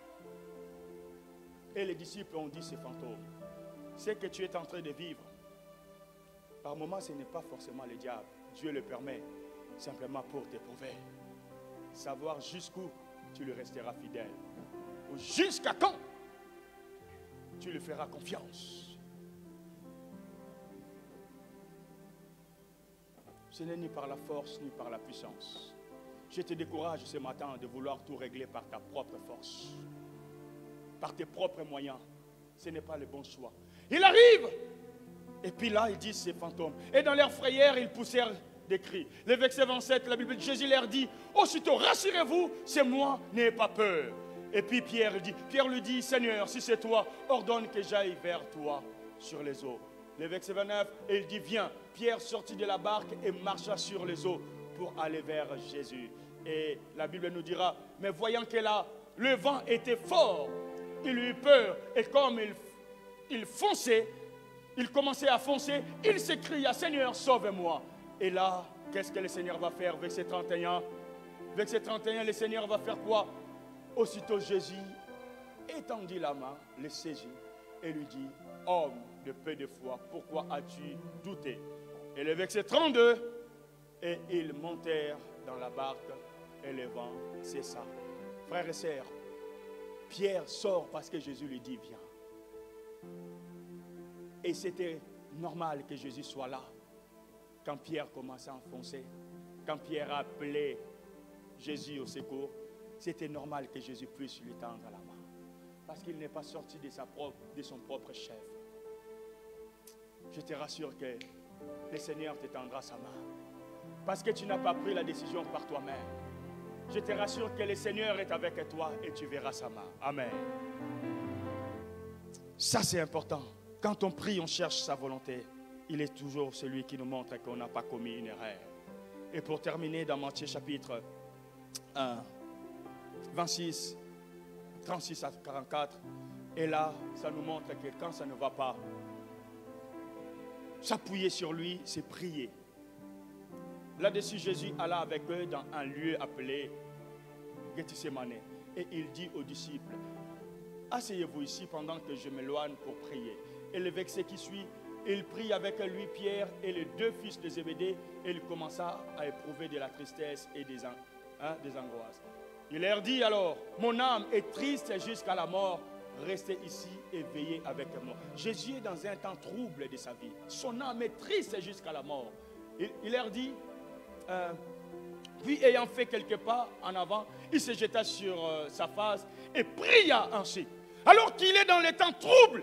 Et les disciples ont dit, c'est fantôme. Ce que tu es en train de vivre, par moments, ce n'est pas forcément le diable. Dieu le permet simplement pour t'éprouver. Savoir jusqu'où tu lui resteras fidèle. Ou jusqu'à quand tu lui feras confiance. Ce n'est ni par la force, ni par la puissance. Je te décourage ce matin de vouloir tout régler par ta propre force. Par tes propres moyens. Ce n'est pas le bon choix. Il arrive. Et puis là, ils disent c'est fantôme. Et dans leur frayeur, ils poussèrent des cris. Le verset vingt-sept, la Bible de Jésus leur dit, aussitôt, rassurez-vous, c'est moi, n'ayez pas peur. Et puis Pierre dit, Pierre lui dit, Seigneur, si c'est toi, ordonne que j'aille vers toi sur les eaux. Le verset vingt-neuf, et il dit, viens. Pierre sortit de la barque et marcha sur les eaux pour aller vers Jésus. Et la Bible nous dira, mais voyant que la le vent était fort. Il eut peur et comme il, il fonçait, il commençait à foncer, il s'écria, Seigneur, sauve-moi. Et là, qu'est-ce que le Seigneur va faire? Verset trente et un. Verset trente et un, le Seigneur va faire quoi? Aussitôt Jésus étendit la main, le saisit et lui dit, homme de peu de foi, pourquoi as-tu douté? Et le verset trente-deux, et ils montèrent dans la barque et le vent cessa. Frères et sœurs, Pierre sort parce que Jésus lui dit, viens. Et c'était normal que Jésus soit là. Quand Pierre commençait à enfoncer, quand Pierre appelait Jésus au secours, c'était normal que Jésus puisse lui tendre la main. Parce qu'il n'est pas sorti de, sa propre, de son propre chef. Je te rassure que le Seigneur te tendra sa main. Parce que tu n'as pas pris la décision par toi-même. Je te rassure que le Seigneur est avec toi et tu verras sa main. Amen. Ça c'est important. Quand on prie, on cherche sa volonté. Il est toujours celui qui nous montre qu'on n'a pas commis une erreur. Et pour terminer dans Matthieu chapitre un, vingt-six, trente-six à quarante-quatre, et là, ça nous montre que quand ça ne va pas, s'appuyer sur lui, c'est prier. Là-dessus, Jésus alla avec eux dans un lieu appelé Gethsemane. Et il dit aux disciples, asseyez-vous ici pendant que je m'éloigne pour prier. Et le verset qui suit, il prit avec lui Pierre et les deux fils de Zébédée, et il commença à éprouver de la tristesse et des, hein, des angoisses. Il leur dit alors, mon âme est triste jusqu'à la mort, restez ici et veillez avec moi. Jésus est dans un temps trouble de sa vie. Son âme est triste jusqu'à la mort. Il, il leur dit, euh, puis ayant fait quelques pas en avant, il se jeta sur euh, sa face et pria ainsi. Alors qu'il est dans les temps troubles,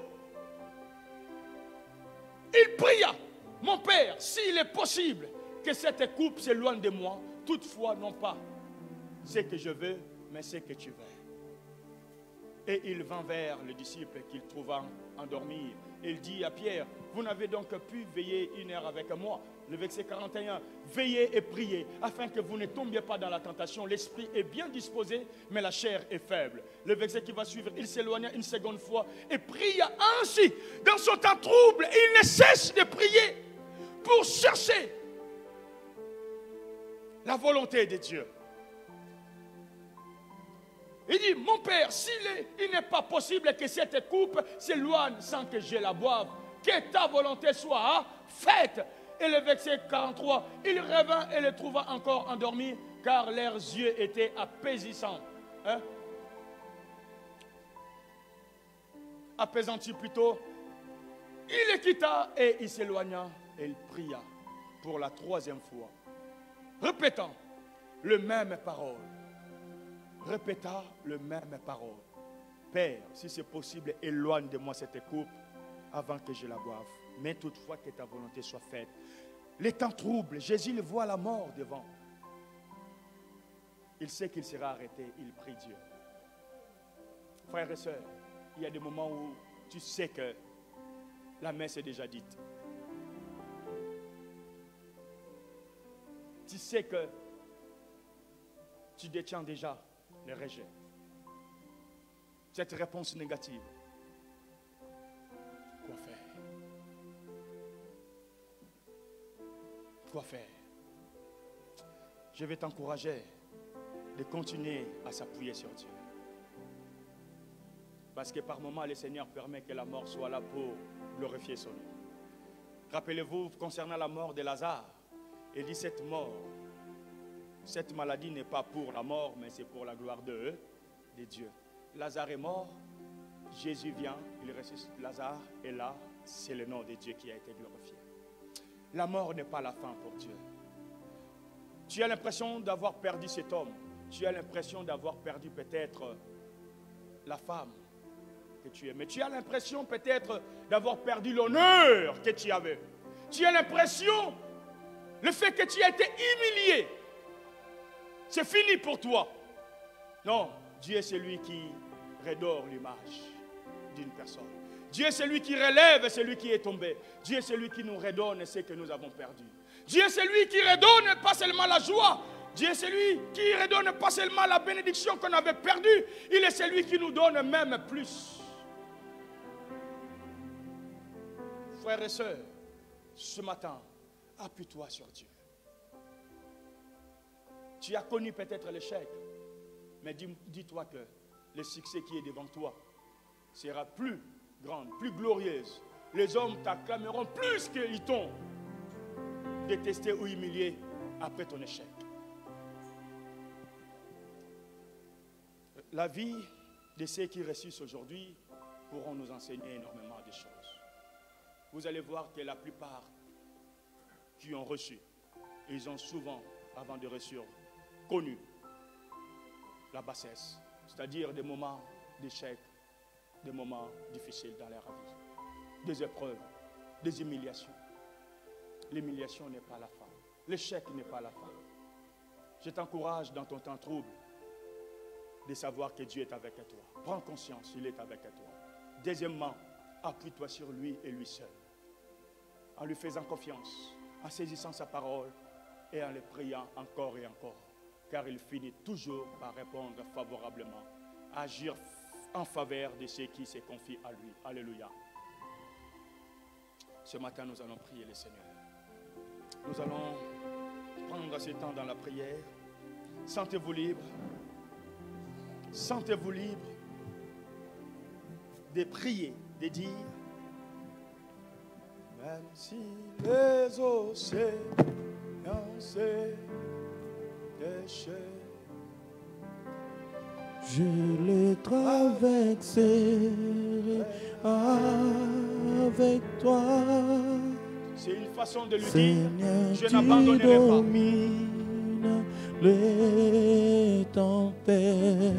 il pria, mon Père, s'il est possible que cette coupe s'éloigne de moi, toutefois non pas ce que je veux, mais ce que tu veux. Et il vint vers le disciple qu'il trouva endormi. Il dit à Pierre, vous n'avez donc pu veiller une heure avec moi. Le verset quarante et un, veillez et priez, afin que vous ne tombiez pas dans la tentation. L'esprit est bien disposé, mais la chair est faible. Le verset qui va suivre, il s'éloigna une seconde fois et pria ainsi. Dans son temps trouble, il ne cesse de prier pour chercher la volonté de Dieu. Il dit, mon Père, s'il n'est pas possible que cette coupe s'éloigne sans que je la boive, que ta volonté soit faite. Et le verset quarante-trois, il revint et le trouva encore endormi, car leurs yeux étaient apaisissants. Hein? Apaisantis plutôt. Il le quitta et il s'éloigna et il pria pour la troisième fois, répétant le même parole. Répéta le même parole. Père, si c'est possible, éloigne de moi cette coupe avant que je la boive. Mais toutefois que ta volonté soit faite. Les temps troubles, Jésus le voit la mort devant. Il sait qu'il sera arrêté, il prie Dieu. Frères et sœurs, il y a des moments où tu sais que la messe est déjà dite. Tu sais que tu détiens déjà le rejet. Cette réponse négative. Quoi faire? Quoi faire? Je vais t'encourager de continuer à s'appuyer sur Dieu. Parce que par moments, le Seigneur permet que la mort soit là pour glorifier son nom. Rappelez-vous, concernant la mort de Lazare, il dit cette mort, cette maladie n'est pas pour la mort, mais c'est pour la gloire de, de Dieu. Lazare est mort, Jésus vient, il ressuscite Lazare, et là, c'est le nom de Dieu qui a été glorifié. La mort n'est pas la fin pour Dieu. Tu as l'impression d'avoir perdu cet homme, tu as l'impression d'avoir perdu peut-être la femme que tu aimais, tu as l'impression peut-être d'avoir perdu l'honneur que tu avais. Tu as l'impression, le fait que tu as été humilié, c'est fini pour toi. Non, Dieu est celui qui redore l'image d'une personne. Dieu est celui qui relève celui qui est tombé. Dieu est celui qui nous redonne ce que nous avons perdu. Dieu est celui qui redonne pas seulement la joie, Dieu est celui qui redonne pas seulement la bénédiction qu'on avait perdue, il est celui qui nous donne même plus. Frères et sœurs, ce matin, appuie-toi sur Dieu. Tu as connu peut-être l'échec, mais dis-toi que le succès qui est devant toi sera plus grand, plus glorieuse. Les hommes t'acclameront plus qu'ils t'ont détesté ou humilié après ton échec. La vie de ceux qui réussissent aujourd'hui pourront nous enseigner énormément de choses. Vous allez voir que la plupart qui ont reçu, ils ont souvent, avant de réussir, connu la bassesse, c'est-à-dire des moments d'échec, des moments difficiles dans leur vie, des épreuves, des humiliations. L'humiliation n'est pas la fin, l'échec n'est pas la fin. Je t'encourage dans ton temps trouble de savoir que Dieu est avec toi. Prends conscience, il est avec toi. Deuxièmement, appuie-toi sur lui et lui seul. En lui faisant confiance, en saisissant sa parole et en le priant encore et encore. Car il finit toujours par répondre favorablement, agir en faveur de ceux qui se confient à lui. Alléluia. Ce matin, nous allons prier le Seigneur. Nous allons prendre ce temps dans la prière. Sentez-vous libre. Sentez-vous libre de prier, de dire, même si les océans se déchirent, je les traverserai avec toi. C'est une façon de lui Seigneur, dire, je n'abandonnerai pas. Domine les tempêtes.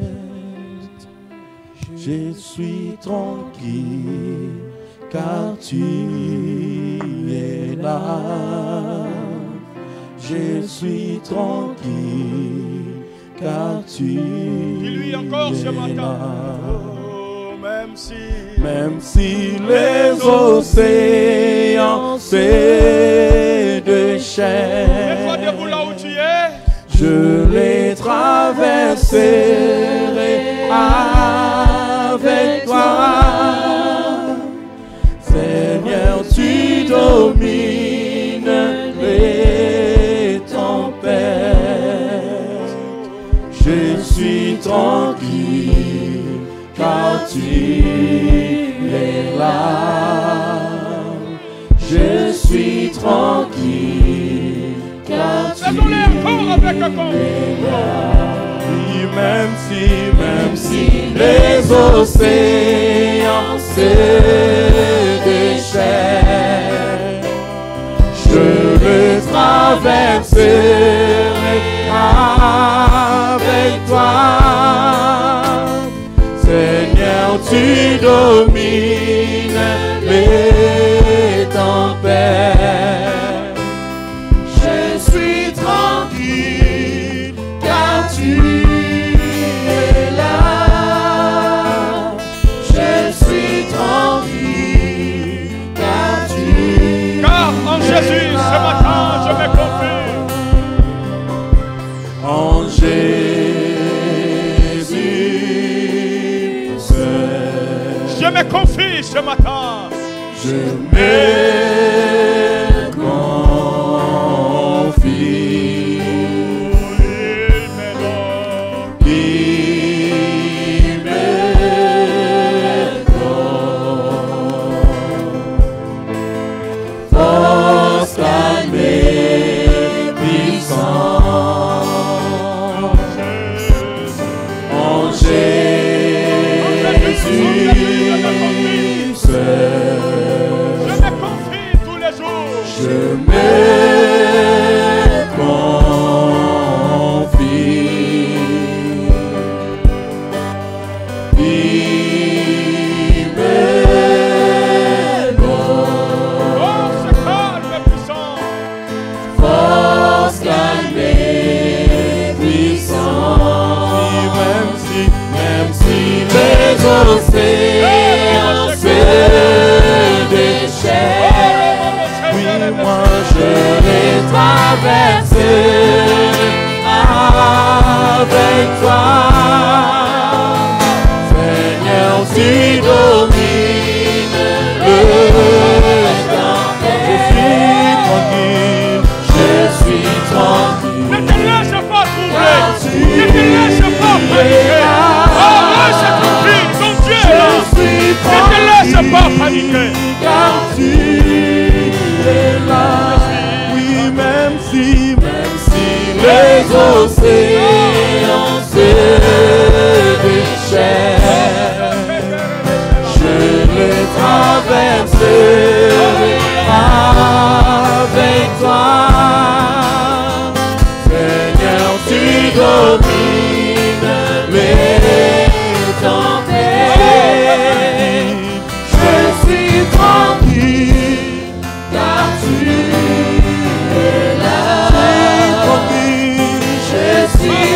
Je suis tranquille car tu es là. Je suis tranquille car tu Dis-lui encore ce es matin. là. Oh, même si, Même si les océans se déchaînent, mets-toi debout là où tu es. je les traverserai avec toi. Seigneur, tu domines les tempêtes. Je suis tranquille car tu es là. Je suis tranquille car tu Faisons-les encore avec un corps. oui, même si, même si les océans se déchaînent, je les traverserai avec toi. Seigneur, tu domines les tempêtes. Je suis tranquille car tu es là. Je suis tranquille car tu Car en Jésus, ce matin, je me confie. en Jésus seul. Je me confie ce matin. Je me confie. Il me donne. Il me donne force, calme et puissance en Jésus seul. Je me confie tous les jours. Je me confie. Il me donne Force calme et puissante. force, calme et puissance. Même si, même si les océans se déchaînent, oui, moi je les traverserai tu domines le temps. Je suis tranquille, je suis tranquille. Ne te laisse pas troubler. Ne te laisse pas paniquer. Oh, reste tranquille, ton Dieu est là. Ne te laisse pas paniquer. Car tu es là. Oui, même si, même si les océans se déchaînent, je les traverserai avec toi. Seigneur, tu domines les tempêtes. Je suis tranquille, car tu es là. Je suis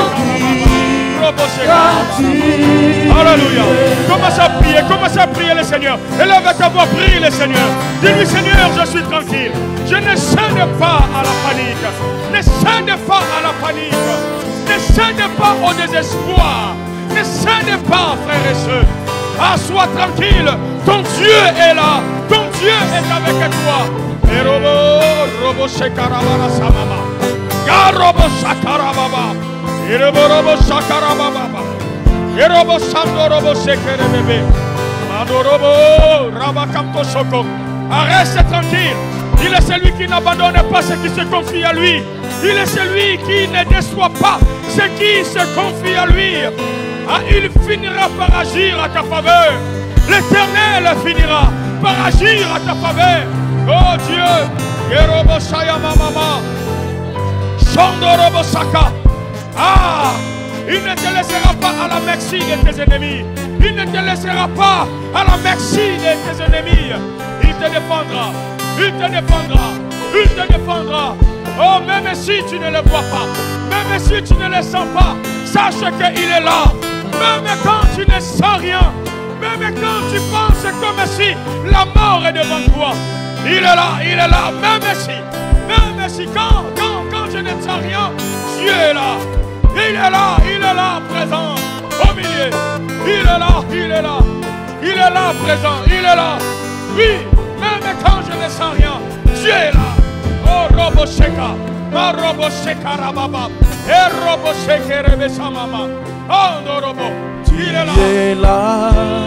tranquille, car tu Alléluia. Commence à prier, commence à prier le Seigneur. Élève ta voix, prie le Seigneur. Dis-lui, Seigneur, je suis tranquille. Je ne cède pas à la panique. Ne cède pas à la panique. Ne cède pas au désespoir. Ne cède pas, frères et sœurs. Ah, sois tranquille. Ton Dieu est là. Ton Dieu est avec toi. Et robo, robo, shekarabara samama. Garobo, shakarababa. Et robo, robo, shakarababa. Et robo, sando, robo, shekerebebe. Mando, robo, rabakamto soko. Reste tranquille. Il est celui qui n'abandonne pas ceux qui se confient à lui. Il est celui qui ne déçoit pas ceux qui se confient à lui. Ah, il finira par agir à ta faveur. L'Éternel finira par agir à ta faveur. Oh Dieu. Yerobo Shayama Mama. Shandorobo Saka. Ah, il ne te laissera pas à la merci de tes ennemis. Il ne te laissera pas à la merci de tes ennemis. Il te défendra. Il te défendra. Il te défendra. Oh, même si tu ne le vois pas, même si tu ne le sens pas, sache qu'il est là. Même quand tu ne sens rien, même quand tu penses comme si la mort est devant toi, il est là, il est là. Même si, même si quand, quand, quand je ne sens rien, Dieu est là. Il est là, il est là, présent au milieu. Il est là, il est là. Il est là, présent, il est là. Oui, même quand je ne sens rien, Dieu est là. Oh, robo sheka, ma robo sheka rababa, et robo sheke rebe samama. Oh, no robo, il est là. Il est là,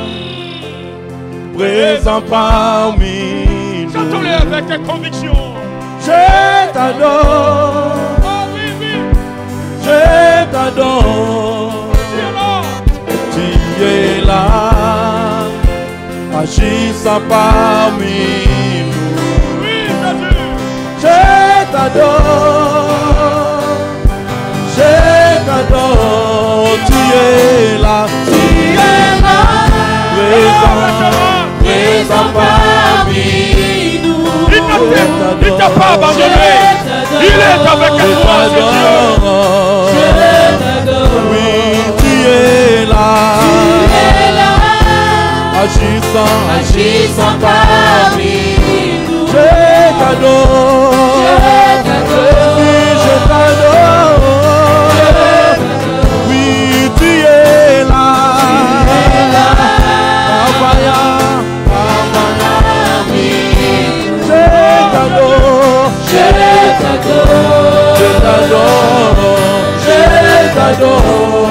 présent parmi nous. Chantons-le avec conviction. Je t'adore. Oh, oui, oui. Je t'adore. Tu es là. Tu es là, agissant parmi nous. Oui, Jésus. Je t'adore. Je t'adore. Tu es là. Tu es là. Présent, présent parmi nous. Il ne t'a pas abandonné. Il est avec toi, ce Dieu. Je t'adore. Oui, tu es là. Tu es là. Agissant, agissant parmi nous. Je t'adore. Je t'adore. Oui, je t'adore. Oui, tu es là. Tu es là. Abaya, Abaya, oui. Je t'adore. Je t'adore. Je t'adore. Je t'adore.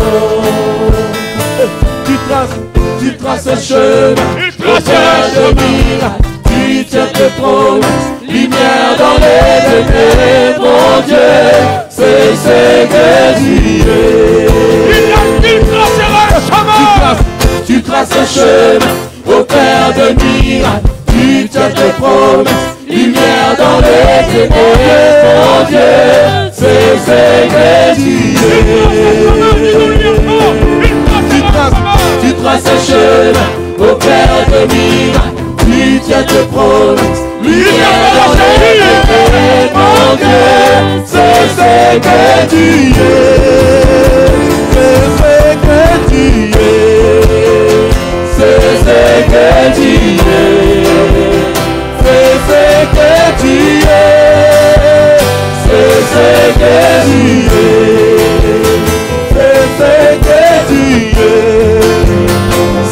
Tu traces, tu traces un chemin. Il trace un chemin. Tu tiens tes promesses. Lumière dans les ténèbres, mon Dieu. C'est ce que tu es. Il tracera un chemin. Tu traces un chemin au Père de miracles. Tu tiens tes promesses. Lumière dans les ténèbres, mon Dieu. C'est ce que tu es. Tu traces, tu traces un chemin au Père de miracles. Tu tiens tes promesses. Lumière dans les ténèbres, mon Dieu. C'est ce que tu es. C'est ce que tu es. C'est ce que tu es. C'est ce que tu es. C'est ce que tu es. C'est ce que tu es.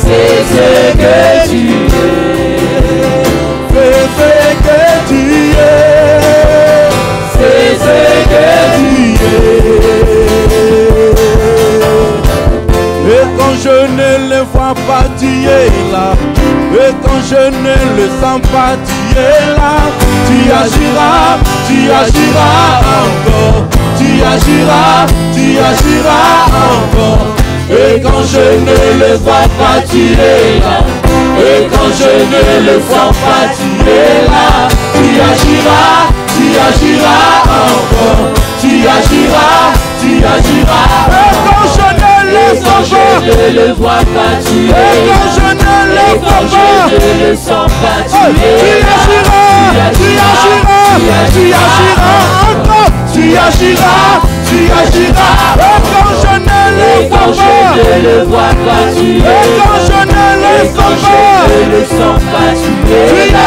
tu es là. Et quand je ne le sens pas, tu es là. Tu agiras, tu agiras encore. Tu agiras, tu agiras encore. Et quand je ne le vois pas, tu es là. Et quand je ne le sens pas, tu es là. Tu agiras, tu agiras encore. Tu agiras, tu agiras. Et quand je ne le sens pas, je ne le vois pas, tu es là. Et quand je ne le vois pas, je ne le sens pas, tu es là. Tu agiras, tu agiras encore. Tu agiras, tu agiras. Et quand je ne le sens pas, je ne le vois pas, tu es là. Et quand je ne le sens pas, je ne le sens pas, tu es là.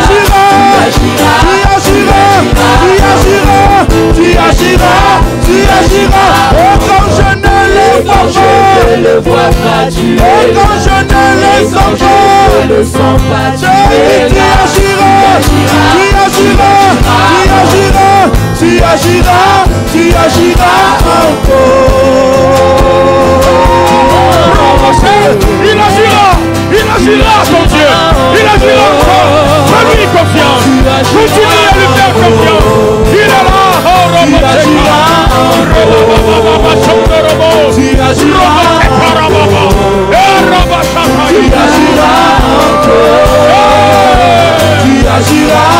Tu agiras, tu agiras, tu agiras. Et quand je ne le vois pas, je ne le vois pas, tu es là. Et quand je ne le sens pas, je ne le sens pas, tu es tu là. agiras, tu agiras, tu agiras, tu agiras, tu agiras encore. Il agira, il agira ton Dieu, il agira encore. Fais-lui confiance, continue à lui faire confiance. Il est là, oh Robo Tu agiras, tu agiras encore. Tu agiras,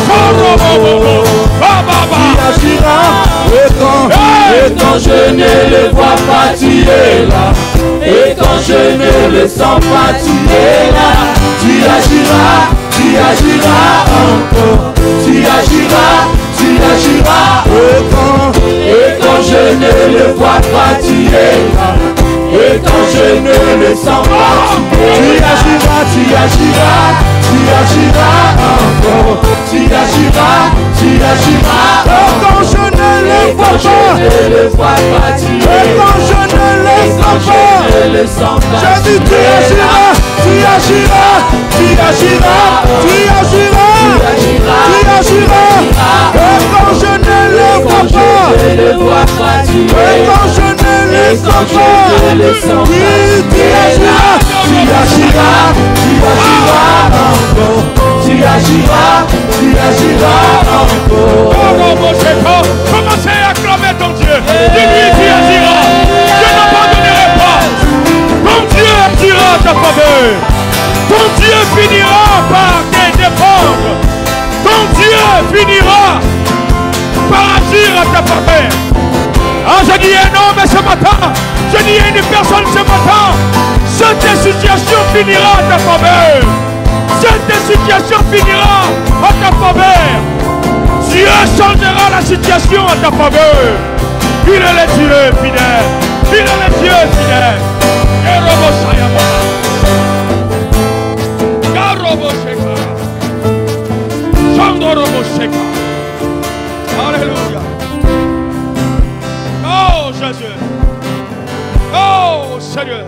tu agiras. Et quand, et quand je ne le vois pas, tu es là. Et quand je ne le sens pas, tu es là. Tu agiras, tu agiras encore. Tu agiras, tu agiras. Et quand, et quand je ne le vois pas, tu es là. Et quand je ne le sens pas, tu agiras, tu agiras, tu agiras encore. Tu agiras, tu agiras. Et quand je ne le vois pas, je ne le vois pas, tu es là. et quand je ne le sens pas, je ne le sens pas, je dis tu agiras, tu agiras, tu agiras, tu agiras, tu agiras. Et quand je ne le vois pas, je ne le vois pas, tu es et quand je ne le sens pas, oui, tu agiras, tu agiras, tu agiras encore. Tu agiras, tu agiras encore. Commencez à acclamer ton Dieu. Dis-lui, tu agiras. Je n'abandonnerai pas. Ton Dieu agira à ta faveur. Ton Dieu finira par te défendre. Ton Dieu finira par agir à ta faveur. Ah, je dis un homme ce matin. Je dis une personne ce matin. Cette situation finira à ta faveur. Cette situation finira à ta faveur. Dieu changera la situation à ta faveur. Il est le Dieu fidèle. Il est le Dieu fidèle. Alléluia. Oh Jésus. Oh Seigneur.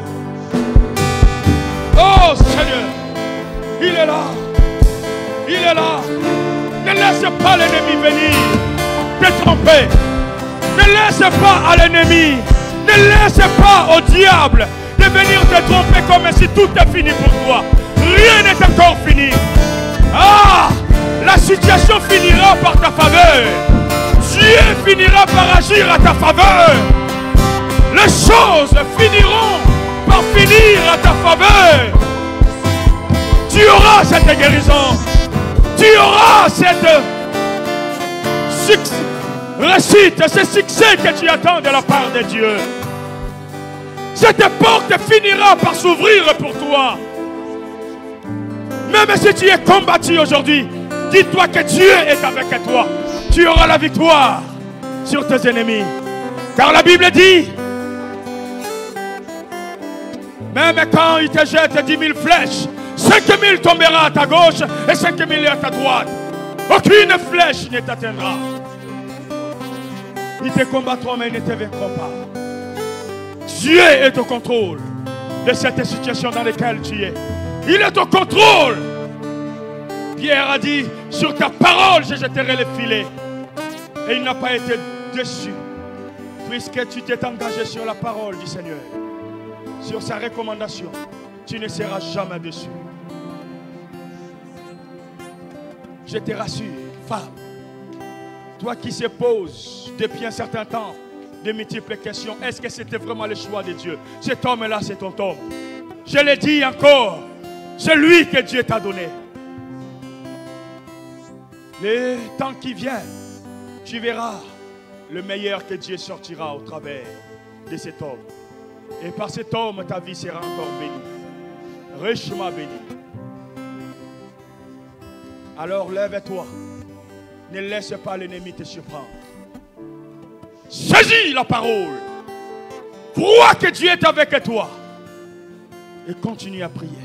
Oh Seigneur. Il est là. Il est là. Ne laisse pas l'ennemi venir te tromper. Ne laisse pas à l'ennemi. Ne laisse pas au diable de venir te tromper comme si tout est fini pour toi. Rien n'est encore fini. Ah, la situation finira par ta faveur. Dieu finira par agir à ta faveur. Les choses finiront par finir à ta faveur. Tu auras cette guérison. Tu auras cette réussite, ce succès que tu attends de la part de Dieu. Cette porte finira par s'ouvrir pour toi. Même si tu es combattu aujourd'hui, dis-toi que Dieu est avec toi. Tu auras la victoire sur tes ennemis. Car la Bible dit, même quand il te jette dix mille flèches, cinq mille tombera à ta gauche et cinq mille à ta droite. Aucune flèche ne t'atteindra. Ils te combattront mais ils ne te vaincront pas. Dieu est au contrôle de cette situation dans laquelle tu es. Il est au contrôle. Pierre a dit, sur ta parole je jetterai les filets. Et il n'a pas été déçu. Puisque tu t'es engagé sur la parole du Seigneur, sur sa recommandation. tu ne seras jamais déçu. Je te rassure, femme, toi qui se poses depuis un certain temps de multiples questions, est-ce que c'était vraiment le choix de Dieu? Cet homme-là, c'est ton homme. Je le dis encore, c'est lui que Dieu t'a donné. Le temps qui vient, tu verras le meilleur que Dieu sortira au travers de cet homme. Et par cet homme, ta vie sera encore bénie, richement bénie. Alors lève-toi, ne laisse pas l'ennemi te surprendre. Saisis la parole, crois que Dieu est avec toi et continue à prier.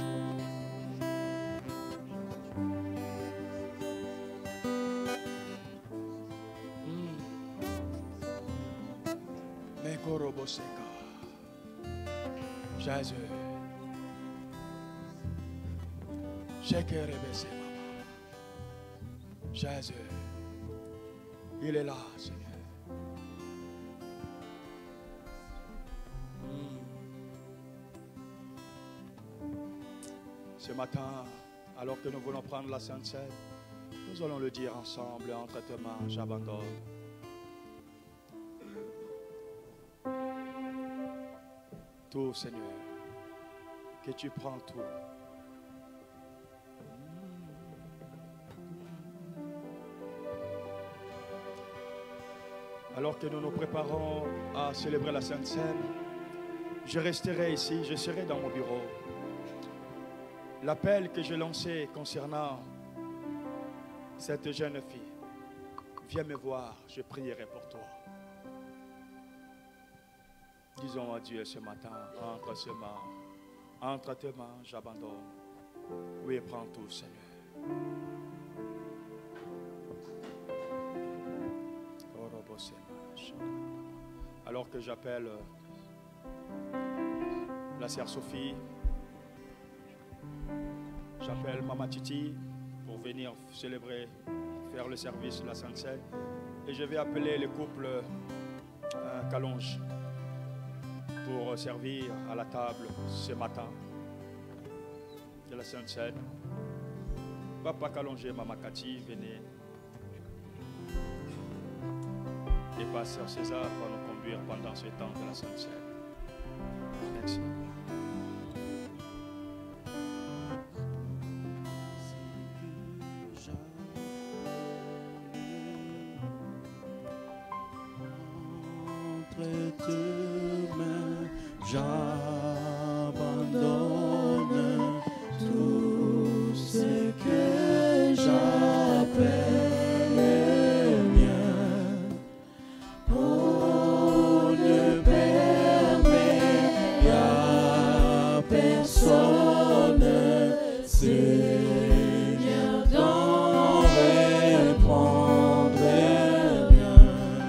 Jésus, Jésus, il est là, Seigneur. Ce matin, alors que nous voulons prendre la Sainte Seine, nous allons le dire ensemble, entre tes mains, j'abandonne. Tout, Seigneur, que tu prends tout. Alors que nous nous préparons à célébrer la Sainte Seine, je resterai ici, je serai dans mon bureau. L'appel que j'ai lancé concernant cette jeune fille, viens me voir, je prierai pour toi. Disons à Dieu ce matin, entre ses mains, entre tes mains, j'abandonne. Oui, prends tout, Seigneur. Alors que j'appelle la sœur Sophie, j'appelle Maman Titi pour venir célébrer, faire le service de la Sainte Seine. Et je vais appeler le couple euh, Calonge pour servir à la table ce matin de la Sainte Seine. Papa Calonge, Maman Cathy, venez. Et Pasteur César va nous conduire pendant ce temps de la Sainte Seine. Merci. Entre tes mains, j'abandonne tout ce que j'appelle mien. On ne permet à personne, Seigneur, d'en reprendre rien.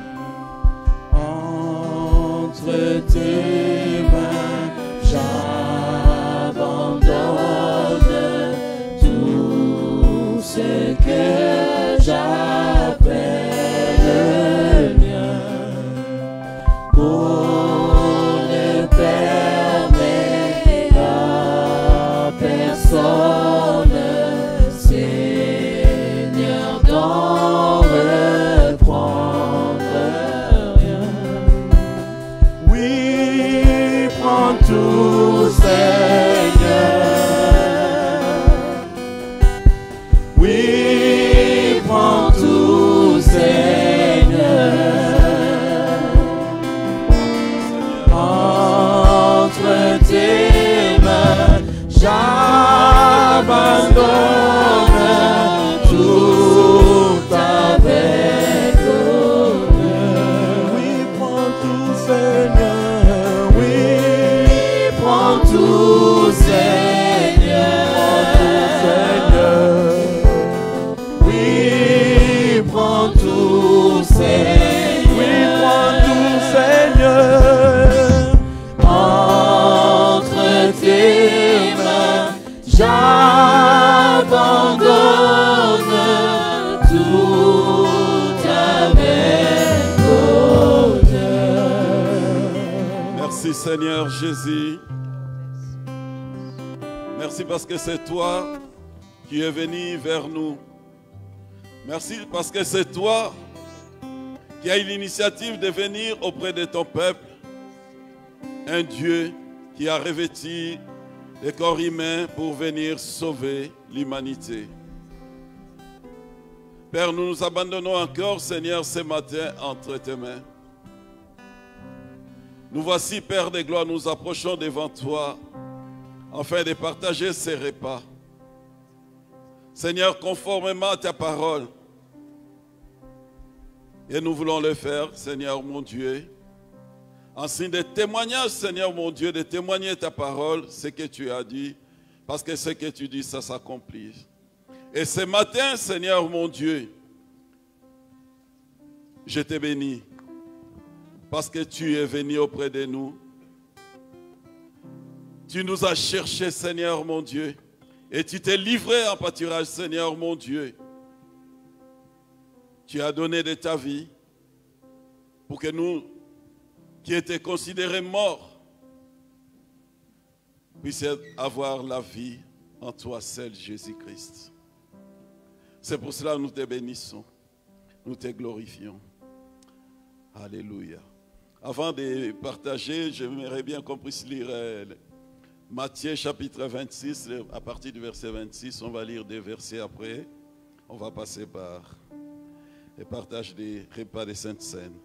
Entre tes mains, j'abandonne tout ce que j'appelle mien. On ne permet à personne, Seigneur, d'en reprendre rien. Oui, prends tout, Seigneur. Oui, prends tout, Seigneur. Entre tes mains, j'abandonne tout avec honneur. Oui, prends tout, Seigneur. Oui, prends tout, Seigneur. Oui, prends tout, Seigneur. Oui, prends tout, Seigneur. Entre tes mains, j'abandonne tout avec honneur. Merci Seigneur Jésus. Merci parce que c'est toi qui es venu vers nous. Merci parce que c'est toi qui as eu l'initiative de venir auprès de ton peuple. Un Dieu qui a revêtu le corps humain pour venir sauver l'humanité. Père, nous nous abandonnons encore, Seigneur, ce matin entre tes mains. Nous voici, Père des gloires, nous approchons devant toi afin de partager ces repas. Seigneur, conformément à ta parole, et nous voulons le faire, Seigneur mon Dieu, en signe de témoignage, Seigneur mon Dieu, de témoigner ta parole, ce que tu as dit, parce que ce que tu dis, ça s'accomplit. Et ce matin, Seigneur mon Dieu, je te bénis, parce que tu es venu auprès de nous. Tu nous as cherchés, Seigneur mon Dieu, et tu t'es livré en pâturage, Seigneur mon Dieu. Tu as donné de ta vie pour que nous, qui étaient considérés morts, puissions avoir la vie en toi seul, Jésus-Christ. C'est pour cela que nous te bénissons, nous te glorifions. Alléluia. Avant de partager, j'aimerais bien qu'on puisse lire euh, Matthieu chapitre vingt-six, à partir du verset vingt-six, on va lire des versets après. On va passer par le partage des repas des Saintes Seines.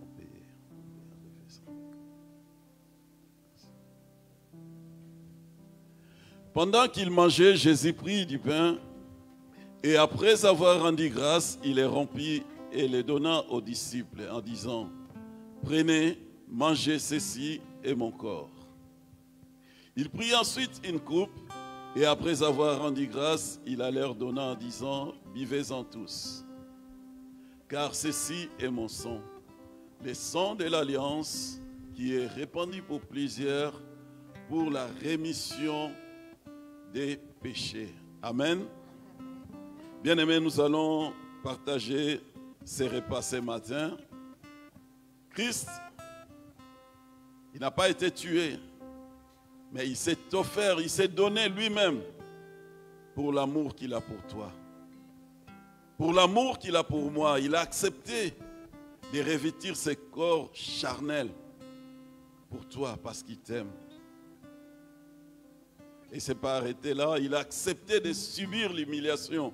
Pendant qu'il mangeait, Jésus prit du pain et après avoir rendu grâce, il les rompit et les donna aux disciples en disant: prenez, mangez, ceci est mon corps. Il prit ensuite une coupe et après avoir rendu grâce, il la leur donna en disant: buvez-en tous, car ceci est mon sang, le sang de l'alliance qui est répandu pour plusieurs pour la rémission des péchés. Amen. Bien-aimés, nous allons partager ces repas ce matin. Christ, il n'a pas été tué, mais il s'est offert, il s'est donné lui-même pour l'amour qu'il a pour toi. Pour l'amour qu'il a pour moi, il a accepté de revêtir ses corps charnels pour toi parce qu'il t'aime. Et il ne s'est pas arrêté là, il a accepté de subir l'humiliation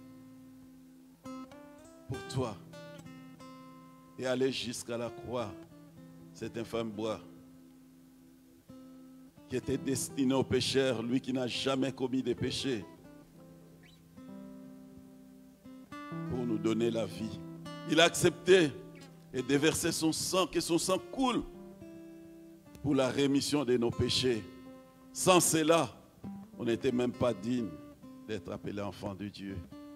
pour toi et aller jusqu'à la croix. Cet infâme bois qui était destiné au pécheur, lui qui n'a jamais commis de péché, pour nous donner la vie. Il a accepté et déversé son sang, que son sang coule pour la rémission de nos péchés. Sans cela, on n'était même pas digne d'être appelé enfant de Dieu.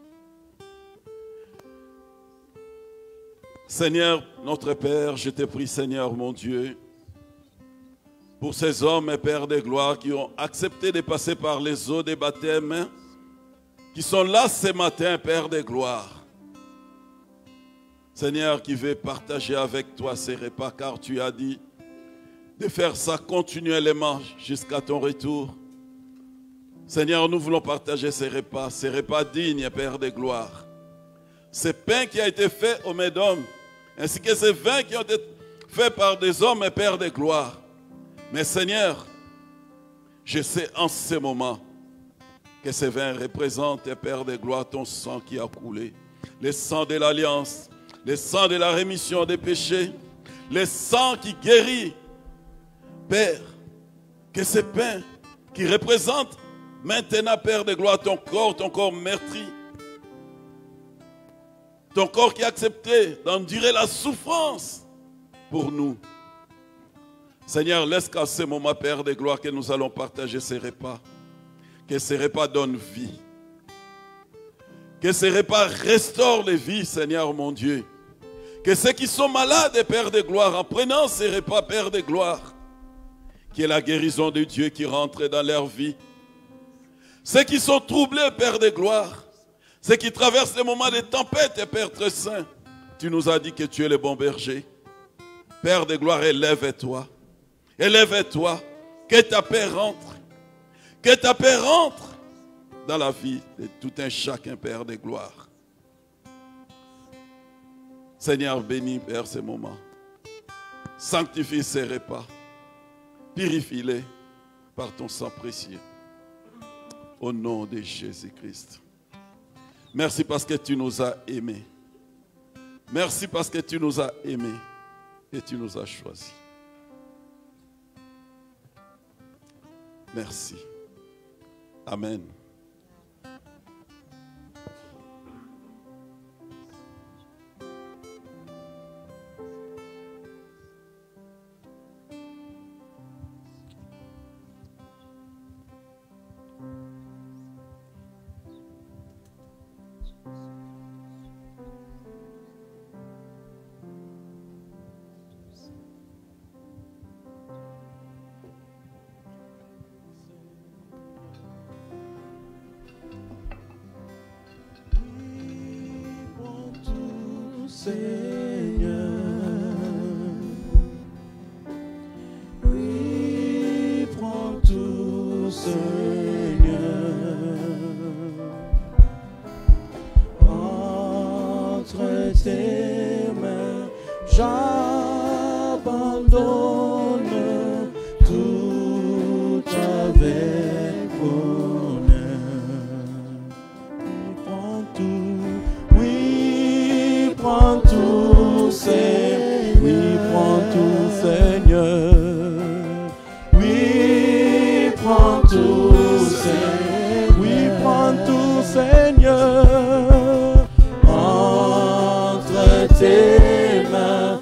Seigneur, notre Père, je te prie, Seigneur, mon Dieu, pour ces hommes et Pères de gloire qui ont accepté de passer par les eaux des baptêmes, qui sont là ce matin, Père de gloire. Seigneur, qui veut partager avec toi ces repas, car tu as dit de faire ça continuellement jusqu'à ton retour. Seigneur, nous voulons partager ces repas, ces repas dignes, Père de gloire. Ce pain qui a été fait aux mains d'hommes, ainsi que ces vins qui ont été faits par des hommes et Père de gloire. Mais Seigneur, je sais en ce moment que ces vins représentent, Père de gloire, ton sang qui a coulé. Le sang de l'alliance, le sang de la rémission des péchés, le sang qui guérit. Père, que ce pain qui représente maintenant, Père de gloire, ton corps, ton corps meurtri, ton corps qui a accepté d'endurer la souffrance pour nous. Seigneur, laisse qu'à ce moment, Père de gloire, que nous allons partager ces repas, que ces repas donnent vie, que ces repas restaurent les vies, Seigneur mon Dieu, que ceux qui sont malades, Père de gloire, en prenant ces repas, Père de gloire, qu'il y ait la guérison de Dieu qui rentre dans leur vie. Ceux qui sont troublés, Père de gloire, ceux qui traversent les moments de tempête, Père très saint, tu nous as dit que tu es le bon berger. Père de gloire, élève-toi, élève-toi, que ta paix rentre, Que ta paix rentre dans la vie de tout un chacun, Père de gloire. Seigneur, bénis, Père, ces moments. Sanctifie ces repas. Purifie-les par ton sang précieux. Au nom de Jésus-Christ. Merci parce que tu nous as aimés. Merci parce que tu nous as aimés et tu nous as choisis. Merci. Amen. Seigneur, oui, prends tout, Seigneur, entre tes mains, j'abandonne tout avec bonheur. Prends tout, oui, prends tout, Seigneur, oui, prends tout, Seigneur, oui, prends tout, Seigneur, oui, prends tout, Seigneur, entre tes mains,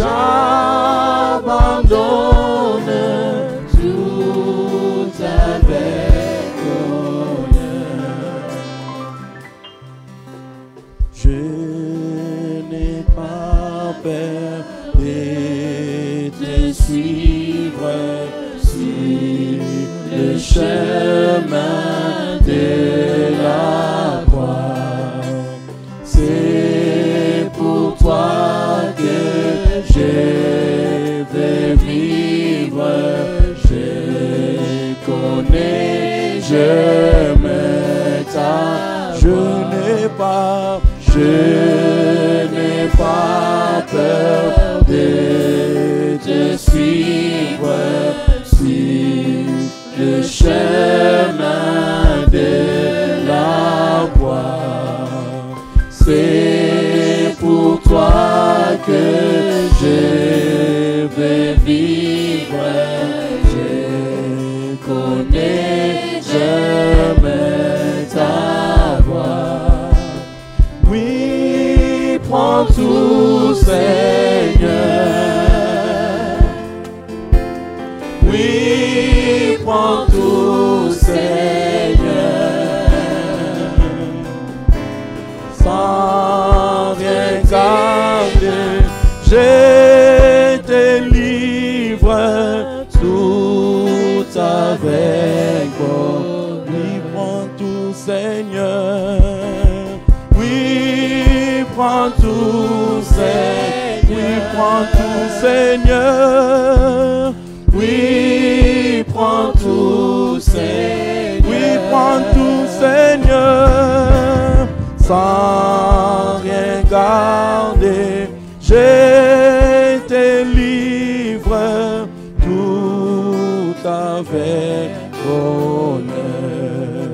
j'abandonne tout avec bonheur. Je n'ai pas peur de te suivre sur le chemin de la croix. C'est pour toi que je vais vivre. Je connais, je me tâche, je n'ai pas, je n'ai pas peur de te suivre sur le chemin de la croix. C'est pour toi que je vais vivre. Je connais, je me ta voix. Oui, prends tout, Seigneur. Oui, prends tout, Seigneur. Sans rien garder, je te livre tout avec moi. Oui, prends tout, Seigneur. Oui, prends tout, Seigneur. Oui, prends tout, Seigneur. Oui, prends tout, Seigneur. Oui, prends tout, Seigneur. Sans rien garder, je te livre tout avec bonheur.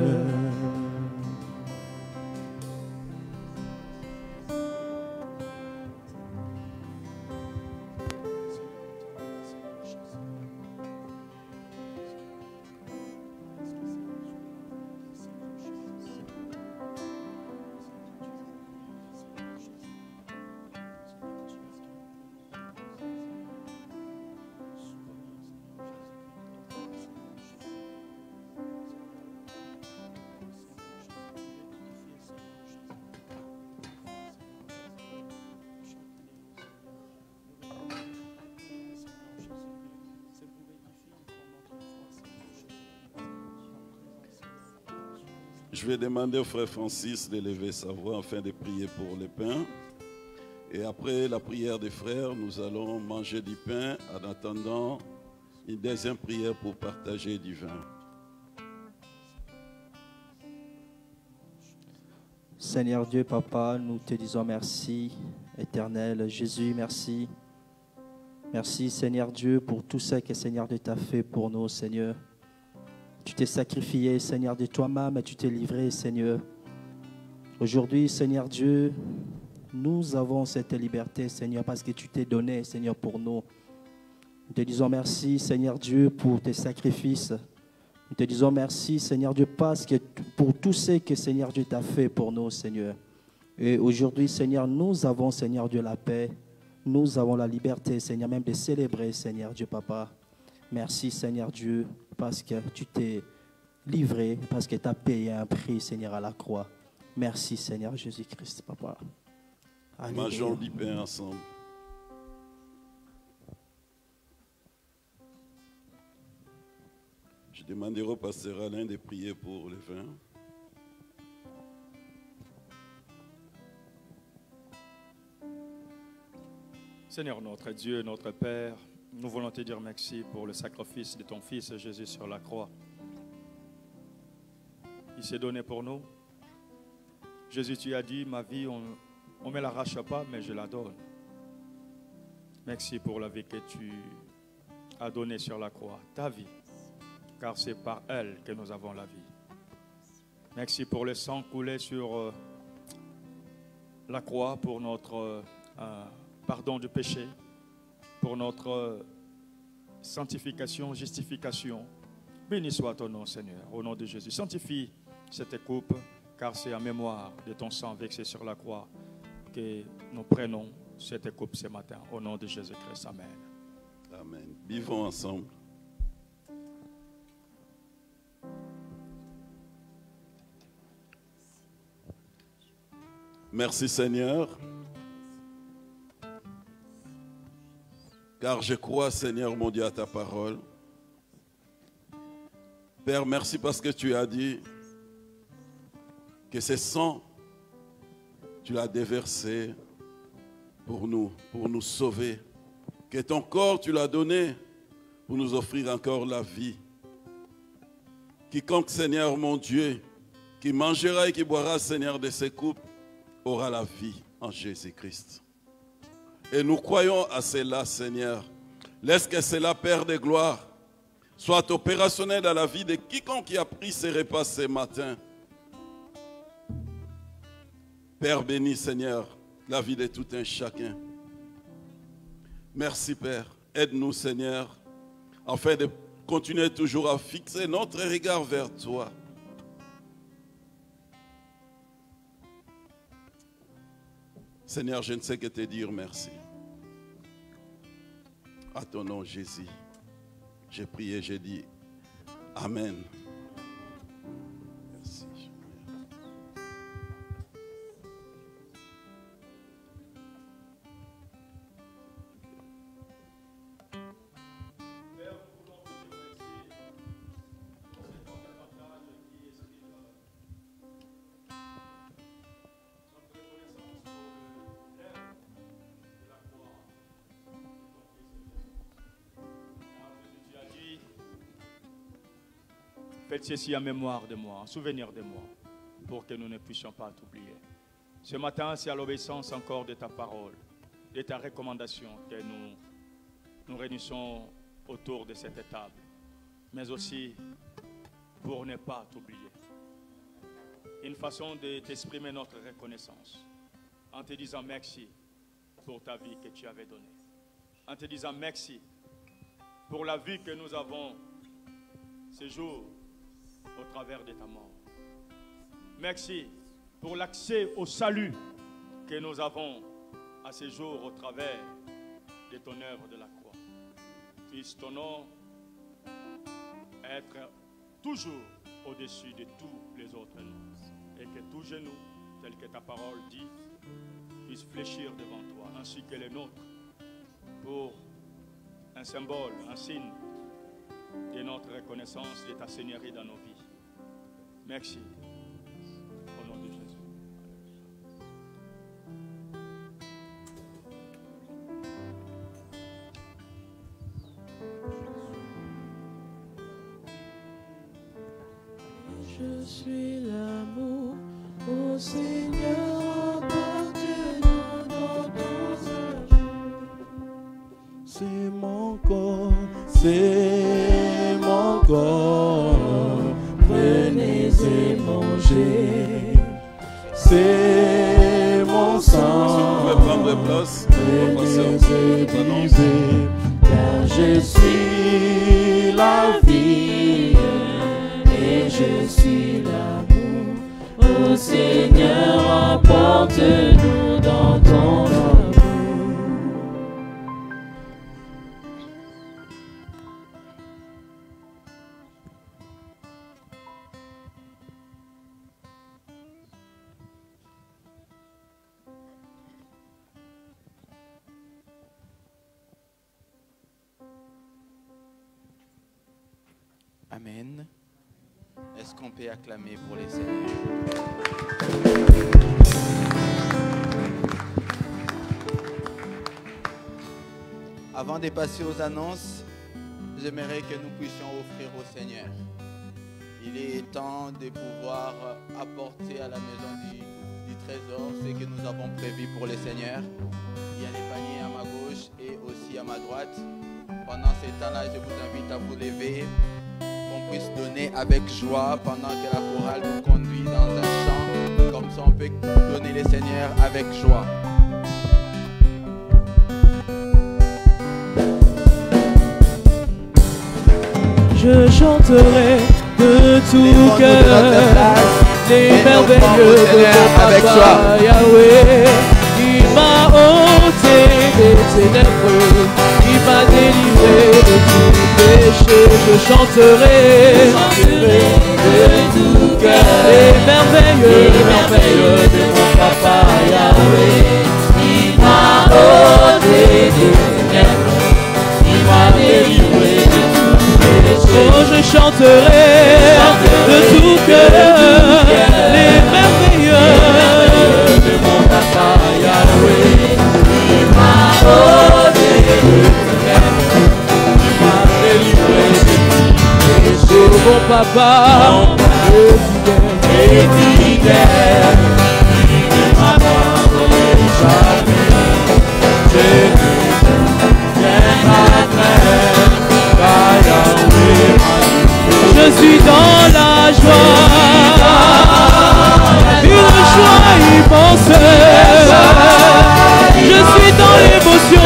Je vais demander au frère Francis de lever sa voix afin de prier pour le pain. Et après la prière des frères, nous allons manger du pain en attendant une deuxième prière pour partager du vin. Seigneur Dieu, Papa, nous te disons merci, éternel. Jésus, merci. Merci, Seigneur Dieu, pour tout ce que Seigneur Dieu t'a fait pour nous, Seigneur. Tu t'es sacrifié, Seigneur de toi-même, et tu t'es livré, Seigneur. Aujourd'hui, Seigneur Dieu, nous avons cette liberté, Seigneur, parce que tu t'es donné, Seigneur, pour nous. Nous te disons merci, Seigneur Dieu, pour tes sacrifices. Nous te disons merci, Seigneur Dieu, parce que pour tout ce que Seigneur Dieu t'a fait pour nous, Seigneur. Et aujourd'hui, Seigneur, nous avons, Seigneur Dieu, la paix. Nous avons la liberté, Seigneur, même de célébrer, Seigneur Dieu, Papa. Merci, Seigneur Dieu, parce que tu t'es livré, parce que tu as payé un prix, Seigneur, à la croix. Merci, Seigneur Jésus-Christ, Papa. Mangeons du pain ensemble. Je demanderai au pasteur Alain de prier pour le vin. Seigneur notre Dieu, notre Père, nous voulons te dire merci pour le sacrifice de ton Fils Jésus sur la croix. Il s'est donné pour nous. Jésus, tu as dit, ma vie, on ne me l'arrache pas, mais je la donne. Merci pour la vie que tu as donnée sur la croix, ta vie, car c'est par elle que nous avons la vie. Merci pour le sang coulé sur euh, la croix, pour notre euh, pardon du péché, pour notre euh, sanctification, justification. Béni soit ton nom, Seigneur, au nom de Jésus. Sanctifie cette coupe, car c'est en mémoire de ton sang versé sur la croix que nous prenons cette coupe ce matin, au nom de Jésus-Christ. Amen. Amen. Vivons ensemble. Merci Seigneur, car je crois, Seigneur mon Dieu, à ta parole. Père, merci parce que tu as dit que ce sang, tu l'as déversé pour nous, pour nous sauver. Que ton corps, tu l'as donné pour nous offrir encore la vie. Quiconque, Seigneur mon Dieu, qui mangera et qui boira, Seigneur, de ces coupes, aura la vie en Jésus-Christ. Et nous croyons à cela, Seigneur. Laisse que cela, Père de gloire, soit opérationnel dans la vie de quiconque qui a pris ces repas ce matin. Père béni, Seigneur, la vie de tout un chacun. Merci, Père. Aide-nous, Seigneur, afin de continuer toujours à fixer notre regard vers toi. Seigneur, je ne sais que te dire merci. À ton nom, Jésus, j'ai prié, j'ai dit Amen. Merci. Faites ceci en mémoire de moi, en souvenir de moi, pour que nous ne puissions pas t'oublier. Ce matin, c'est à l'obéissance encore de ta parole, de ta recommandation que nous nous réunissons autour de cette table, mais aussi pour ne pas t'oublier. Une façon de t'exprimer notre reconnaissance, en te disant merci pour ta vie que tu avais donnée, en te disant merci pour la vie que nous avons ce jour au travers de ta mort. Merci pour l'accès au salut que nous avons à ce jour au travers de ton œuvre de la croix. Puisse ton nom être toujours au-dessus de tous les autres noms, et que tout genou, tel que ta parole dit, puisse fléchir devant toi, ainsi que les nôtres, pour un symbole, un signe de notre reconnaissance de ta Seigneurie dans nos vies. Merci. Au nom de Jésus. Je suis l'amour, oh Seigneur, apporte-nous dans ton séjour. C'est mon corps, c'est mon corps. Prenez et mangez. C'est mon sang. Si vous pouvez prendre place, on va passer aux annonces. Car je suis la vie et je suis l'amour. Ô Seigneur, apporte-nous dans ton amour. Amen. Est-ce qu'on peut acclamer pour les Seigneurs? Avant de passer aux annonces, j'aimerais que nous puissions offrir au Seigneur. Il est temps de pouvoir apporter à la maison du, du trésor ce que nous avons prévu pour le Seigneur. Il y a les paniers à ma gauche et aussi à ma droite. Pendant ce temps-là, je vous invite à vous lever, qu'on puisse donner avec joie pendant que la chorale nous conduit dans un chant. Comme ça, on peut donner le Seigneur avec joie. Je chanterai de tout cœur les merveilleux de avec Papa joie. Yahweh. Il m'a ôté des ténèbres, il m'a délivré de tout péché. Je chanterai, chanterai de tout cœur les merveilleux, les merveilleux de mon Papa Yahweh. Il m'a ôté des ténèbres, il m'a délivré de tout péché. Oh, je chanterai de tout cœur les merveilleux de mon Papa Yahweh. Il m'a ôté de ténèbres, il m'a délivré de tout péché. Oh, mon Papa, et fidèle, il ne m'abandonne jamais. Jésus, viens après, car Yahweh m'a livré. Je suis dans la joie, une joie immense. Je suis dans l'émotion,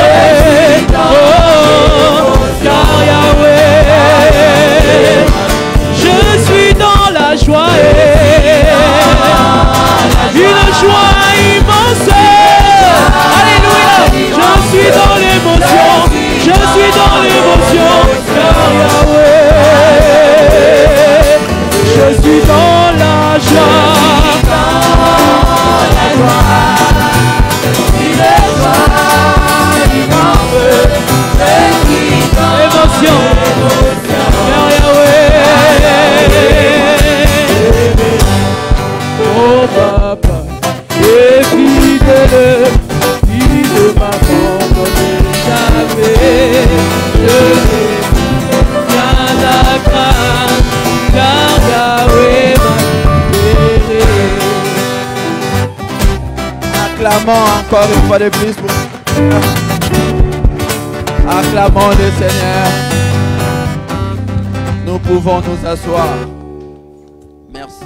oh, car Yahweh. Je suis dans la joie, une joie immense. Alléluia. Je suis dans l'émotion, je suis dans l'émotion, car Yahweh. Je suis dans la joie, dans la joie, il est joie, il m'en veut, émotion, car Yahweh. Oh Papa, et fidèle, il ne m'abandonne jamais. Je n'ai rien à craindre, car Yahweh m'a libéré. Acclamons encore une fois de plus pour acclamons le Seigneur. Nous pouvons nous asseoir. Merci.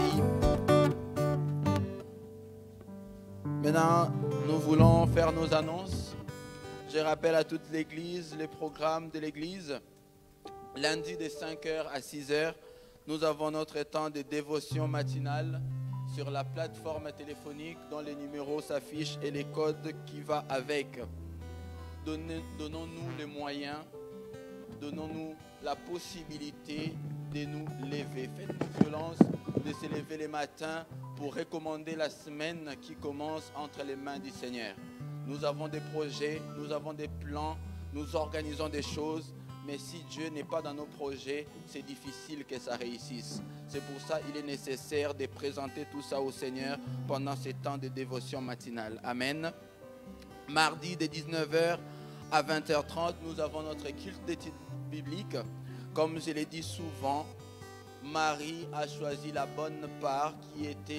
Maintenant, nous voulons faire nos annonces. Je rappelle à toute l'église les programmes de l'église. Lundi de cinq heures à six heures, nous avons notre temps de dévotion matinale sur la plateforme téléphonique dont les numéros s'affichent et les codes qui vont avec. Donnons-nous les moyens, donnons-nous la possibilité de nous lever. Faites-nous violence de se lever le matin pour recommander la semaine qui commence entre les mains du Seigneur. Nous avons des projets, nous avons des plans, nous organisons des choses, mais si Dieu n'est pas dans nos projets, c'est difficile que ça réussisse. C'est pour ça qu'il est nécessaire de présenter tout ça au Seigneur pendant ces temps de dévotion matinale. Amen. Mardi de dix-neuf heures à vingt heures trente, nous avons notre culte d'études bibliques. Comme je l'ai dit souvent, Marie a choisi la bonne part qui était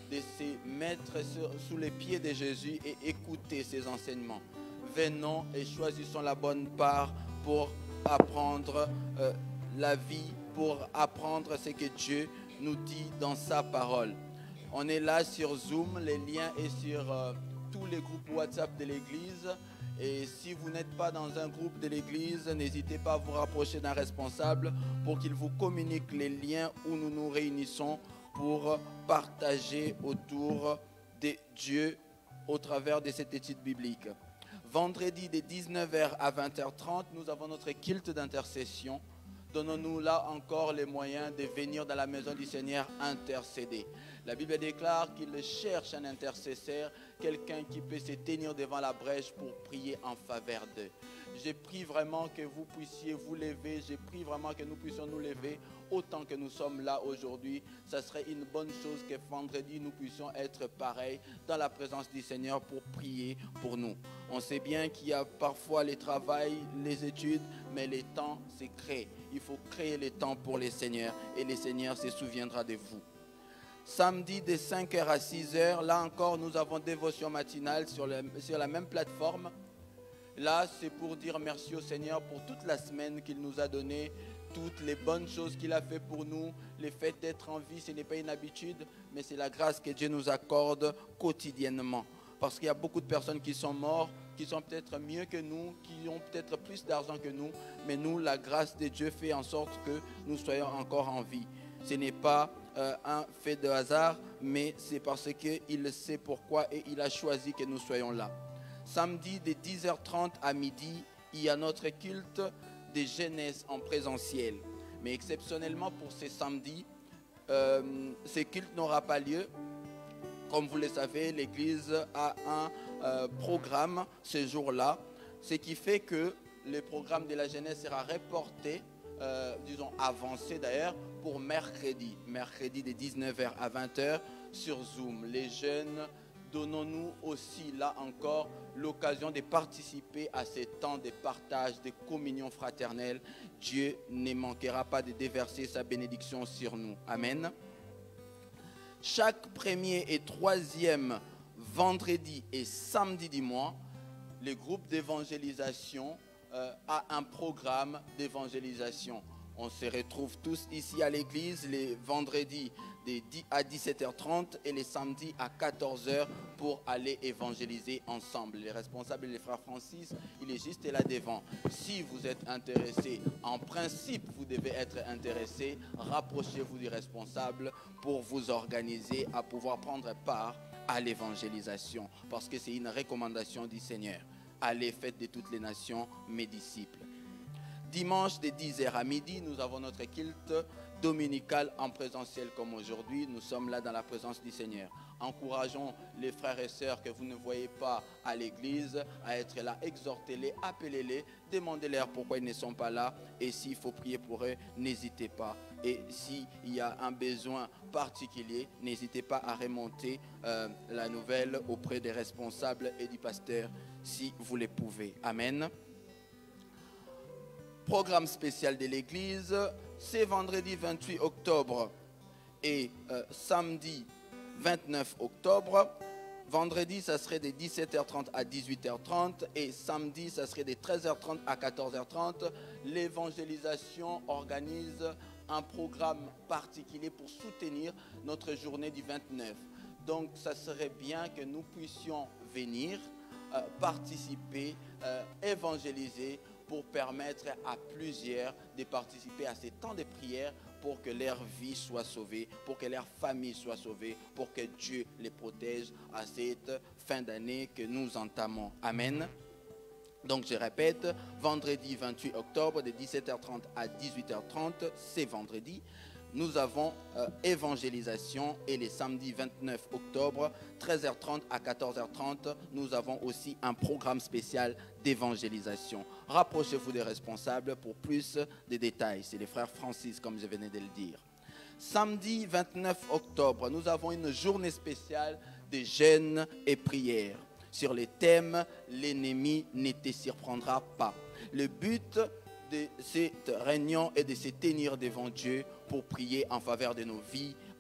de se mettre sur, sous les pieds de Jésus et écouter ses enseignements. Venons et choisissons la bonne part pour apprendre euh, la vie, pour apprendre ce que Dieu nous dit dans sa parole. On est là sur Zoom, les liens sont sur euh, tous les groupes WhatsApp de l'église. Et si vous n'êtes pas dans un groupe de l'église, n'hésitez pas à vous rapprocher d'un responsable pour qu'il vous communique les liens où nous nous réunissons pour partager autour de Dieu au travers de cette étude biblique. Vendredi de dix-neuf heures à vingt heures trente, nous avons notre culte d'intercession. Donnons-nous là encore les moyens de venir dans la maison du Seigneur intercéder. La Bible déclare qu'il cherche un intercesseur, quelqu'un qui peut se tenir devant la brèche pour prier en faveur d'eux. J'ai pris vraiment que vous puissiez vous lever, j'ai pris vraiment que nous puissions nous lever autant que nous sommes là aujourd'hui. Ça serait une bonne chose que vendredi nous puissions être pareils dans la présence du Seigneur pour prier pour nous. On sait bien qu'il y a parfois le travail, les études, mais le temps c'est créé. Il faut créer le temps pour les Seigneurs et le Seigneur se souviendra de vous. Samedi de cinq heures à six heures, là encore nous avons dévotion matinale sur, le, sur la même plateforme. Là c'est pour dire merci au Seigneur pour toute la semaine qu'il nous a donné, toutes les bonnes choses qu'il a fait pour nous. Le fait d'être en vie, ce n'est pas une habitude, mais c'est la grâce que Dieu nous accorde quotidiennement. Parce qu'il y a beaucoup de personnes qui sont mortes, qui sont peut-être mieux que nous, qui ont peut-être plus d'argent que nous, mais nous, la grâce de Dieu fait en sorte que nous soyons encore en vie. Ce n'est pas euh, un fait de hasard, mais c'est parce qu'il sait pourquoi et il a choisi que nous soyons là. Samedi de dix heures trente à midi, il y a notre culte de jeunesse en présentiel. Mais exceptionnellement pour ce samedi, euh, ce culte n'aura pas lieu. Comme vous le savez, l'église a un euh, programme ce jour-là, ce qui fait que le programme de la jeunesse sera reporté, euh, disons avancé d'ailleurs, pour mercredi, mercredi de dix-neuf heures à vingt heures sur Zoom. Les jeunes, donnons-nous aussi là encore l'occasion de participer à ces temps de partage, de communion fraternelle. Dieu ne manquera pas de déverser sa bénédiction sur nous. Amen. Chaque premier et troisième vendredi et samedi du mois, le groupe d'évangélisation euh, a un programme d'évangélisation. On se retrouve tous ici à l'église les vendredis à dix-sept heures trente et les samedis à quatorze heures pour aller évangéliser ensemble. Les responsables, les frères Francis, il est juste là devant. Si vous êtes intéressé, en principe, vous devez être intéressé, rapprochez-vous du responsable pour vous organiser à pouvoir prendre part à l'évangélisation. Parce que c'est une recommandation du Seigneur. Allez, faites de toutes les nations mes disciples. Dimanche de dix heures à midi, nous avons notre culte dominical en présentiel comme aujourd'hui. Nous sommes là dans la présence du Seigneur. Encourageons les frères et sœurs que vous ne voyez pas à l'église à être là. Exhortez-les, appelez-les, demandez-leur pourquoi ils ne sont pas là. Et s'il faut prier pour eux, n'hésitez pas. Et s'il y a un besoin particulier, n'hésitez pas à remonter euh, la nouvelle auprès des responsables et du pasteur si vous le pouvez. Amen. Programme spécial de l'église, c'est vendredi vingt-huit octobre et euh, samedi vingt-neuf octobre. Vendredi, ça serait de dix-sept heures trente à dix-huit heures trente et samedi, ça serait de treize heures trente à quatorze heures trente. L'évangélisation organise un programme particulier pour soutenir notre journée du vingt-neuf. Donc, ça serait bien que nous puissions venir, euh, participer, euh, évangéliser, pour permettre à plusieurs de participer à ces temps de prière pour que leur vie soit sauvée, pour que leur famille soit sauvée, pour que Dieu les protège à cette fin d'année que nous entamons. Amen. Donc je répète, vendredi vingt-huit octobre de dix-sept heures trente à dix-huit heures trente, c'est vendredi. Nous avons euh, évangélisation et les samedis vingt-neuf octobre, treize heures trente à quatorze heures trente, nous avons aussi un programme spécial d'évangélisation. Rapprochez-vous des responsables pour plus de détails. C'est les frères Francis, comme je venais de le dire. Samedi vingt-neuf octobre, nous avons une journée spéciale de jeûne et prière sur le thème « L'ennemi ne te surprendra pas ». Le but de cette réunion est de se tenir devant Dieu pour prier en faveur de nos vies,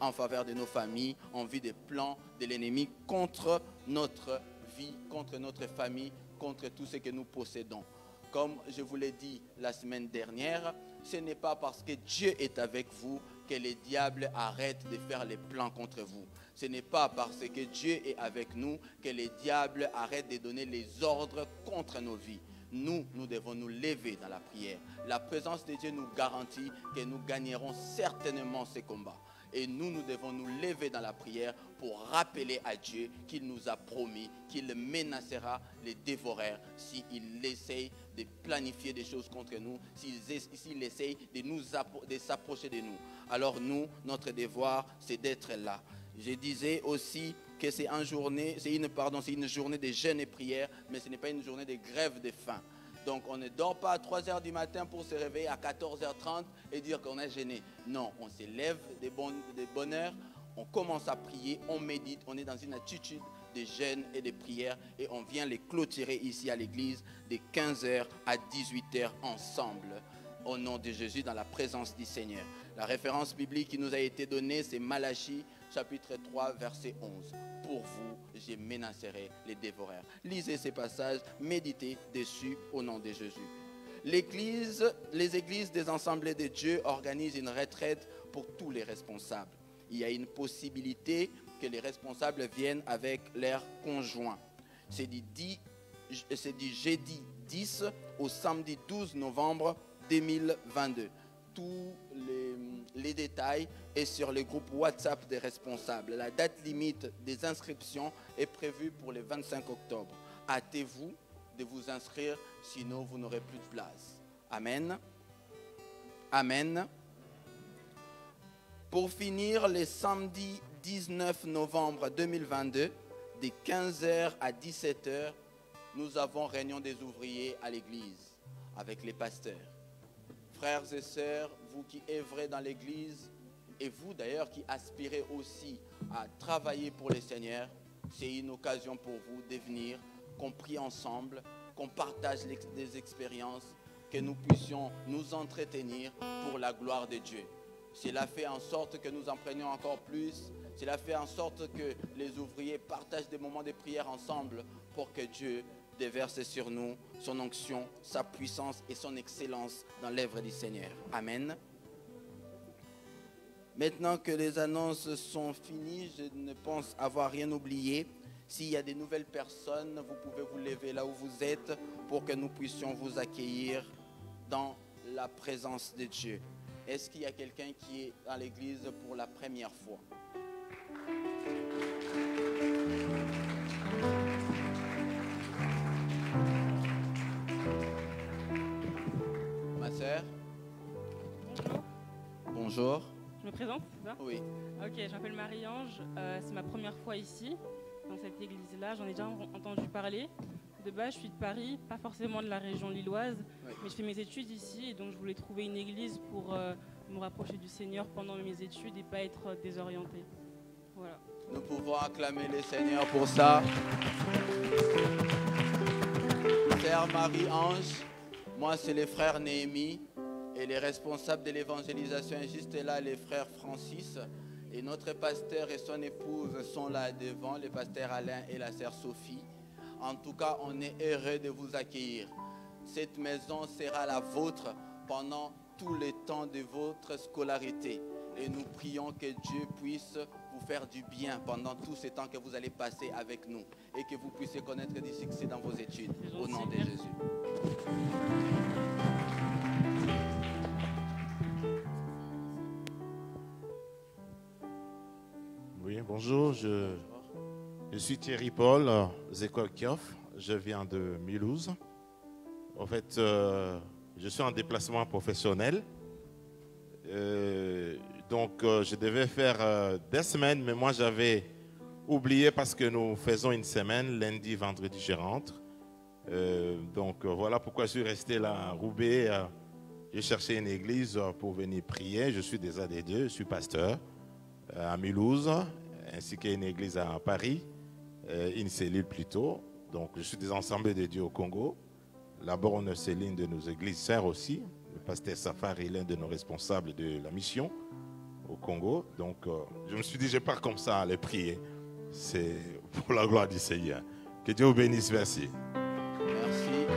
en faveur de nos familles, en vue des plans de l'ennemi contre notre vie, contre notre famille, contre tout ce que nous possédons. Comme je vous l'ai dit la semaine dernière, ce n'est pas parce que Dieu est avec vous que les diables arrêtent de faire les plans contre vous. Ce n'est pas parce que Dieu est avec nous que les diables arrêtent de donner les ordres contre nos vies. Nous, nous devons nous lever dans la prière. La présence de Dieu nous garantit que nous gagnerons certainement ces combats. Et nous, nous devons nous lever dans la prière pour rappeler à Dieu qu'il nous a promis qu'il menacera les dévoreurs s'ils essayent de planifier des choses contre nous, s'ils essayent de nous de s'approcher de nous. Alors nous, notre devoir, c'est d'être là. Je disais aussi que c'est une journée, c'est une, pardon, c'est une journée de jeûne et prière, mais ce n'est pas une journée de grève de faim. Donc on ne dort pas à trois heures du matin pour se réveiller à quatorze heures trente et dire qu'on a jeûné. Non, on se lève de bonne, de bonne heure, on commence à prier, on médite, on est dans une attitude de jeûne et de prière et on vient les clôturer ici à l'église de quinze heures à dix-huit heures ensemble au nom de Jésus dans la présence du Seigneur. La référence biblique qui nous a été donnée, c'est Malachie chapitre trois verset onze. Pour vous, je menacerai les dévoreurs. Lisez ces passages, méditez dessus au nom de Jésus. L'église, les églises des assemblées de Dieu organisent une retraite pour tous les responsables. Il y a une possibilité que les responsables viennent avec leurs conjoints. C'est du, dix, c'est du jeudi dix au samedi douze novembre deux mille vingt-deux. Tous les, les détails est sur le groupe WhatsApp des responsables. La date limite des inscriptions est prévue pour le vingt-cinq octobre. Hâtez-vous de vous inscrire, sinon vous n'aurez plus de place. Amen. Amen. Pour finir, le samedi dix-neuf novembre deux mille vingt-deux, de quinze heures à dix-sept heures, nous avons réunion des ouvriers à l'église avec les pasteurs. Frères et sœurs, vous qui œuvrez dans l'église et vous d'ailleurs qui aspirez aussi à travailler pour le Seigneur, c'est une occasion pour vous de venir, qu'on prie ensemble, qu'on partage des expériences, que nous puissions nous entretenir pour la gloire de Dieu. Cela fait en sorte que nous en prenions encore plus. Cela fait en sorte que les ouvriers partagent des moments de prière ensemble pour que Dieu déverse sur nous son onction, sa puissance et son excellence dans l'œuvre du Seigneur. Amen. Maintenant que les annonces sont finies, je ne pense avoir rien oublié. S'il y a des nouvelles personnes, vous pouvez vous lever là où vous êtes pour que nous puissions vous accueillir dans la présence de Dieu. Est-ce qu'il y a quelqu'un qui est dans l'église pour la première fois? Ma sœur? Bonjour. Bonjour. Je me présente, c'est ça? Oui. Ok, je m'appelle Marie-Ange. Euh, c'est ma première fois ici, dans cette église-là. J'en ai déjà entendu parler. De base, je suis de Paris, pas forcément de la région lilloise, oui. Mais je fais mes études ici et donc je voulais trouver une église pour euh, me rapprocher du Seigneur pendant mes études et pas être désorientée. Voilà. Nous pouvons acclamer le Seigneur pour ça. Sœur Marie-Ange, moi c'est les frères Néhémie et les responsables de l'évangélisation est juste là, les frères Francis. Et notre pasteur et son épouse sont là devant, le pasteur Alain et la sœur Sophie. En tout cas, on est heureux de vous accueillir. Cette maison sera la vôtre pendant tout le temps de votre scolarité. Et nous prions que Dieu puisse vous faire du bien pendant tout ce temps que vous allez passer avec nous. Et que vous puissiez connaître du succès dans vos études. Au nom de Jésus. Oui, bonjour. Je... Je suis Thierry Paul Zekolkioff, je viens de Mulhouse. En fait, euh, je suis en déplacement professionnel. Euh, donc, euh, je devais faire euh, des semaines, mais moi, j'avais oublié parce que nous faisons une semaine, lundi, vendredi, je rentre. Euh, donc, euh, voilà pourquoi je suis resté là à Roubaix. Euh, j'ai cherché une église pour venir prier. Je suis des A D deux, je suis pasteur euh, à Mulhouse, ainsi qu'une église à Paris. Euh, une cellule plutôt. Donc, je suis des assemblées de Dieu au Congo. Là-bas, on a l'une de nos églises sœurs aussi. Le pasteur Safari, l'un de nos responsables de la mission. au Congo. Donc, euh, je me suis dit, je pars comme ça à les prier. C'est pour la gloire du Seigneur. Que Dieu vous bénisse. Merci. Merci.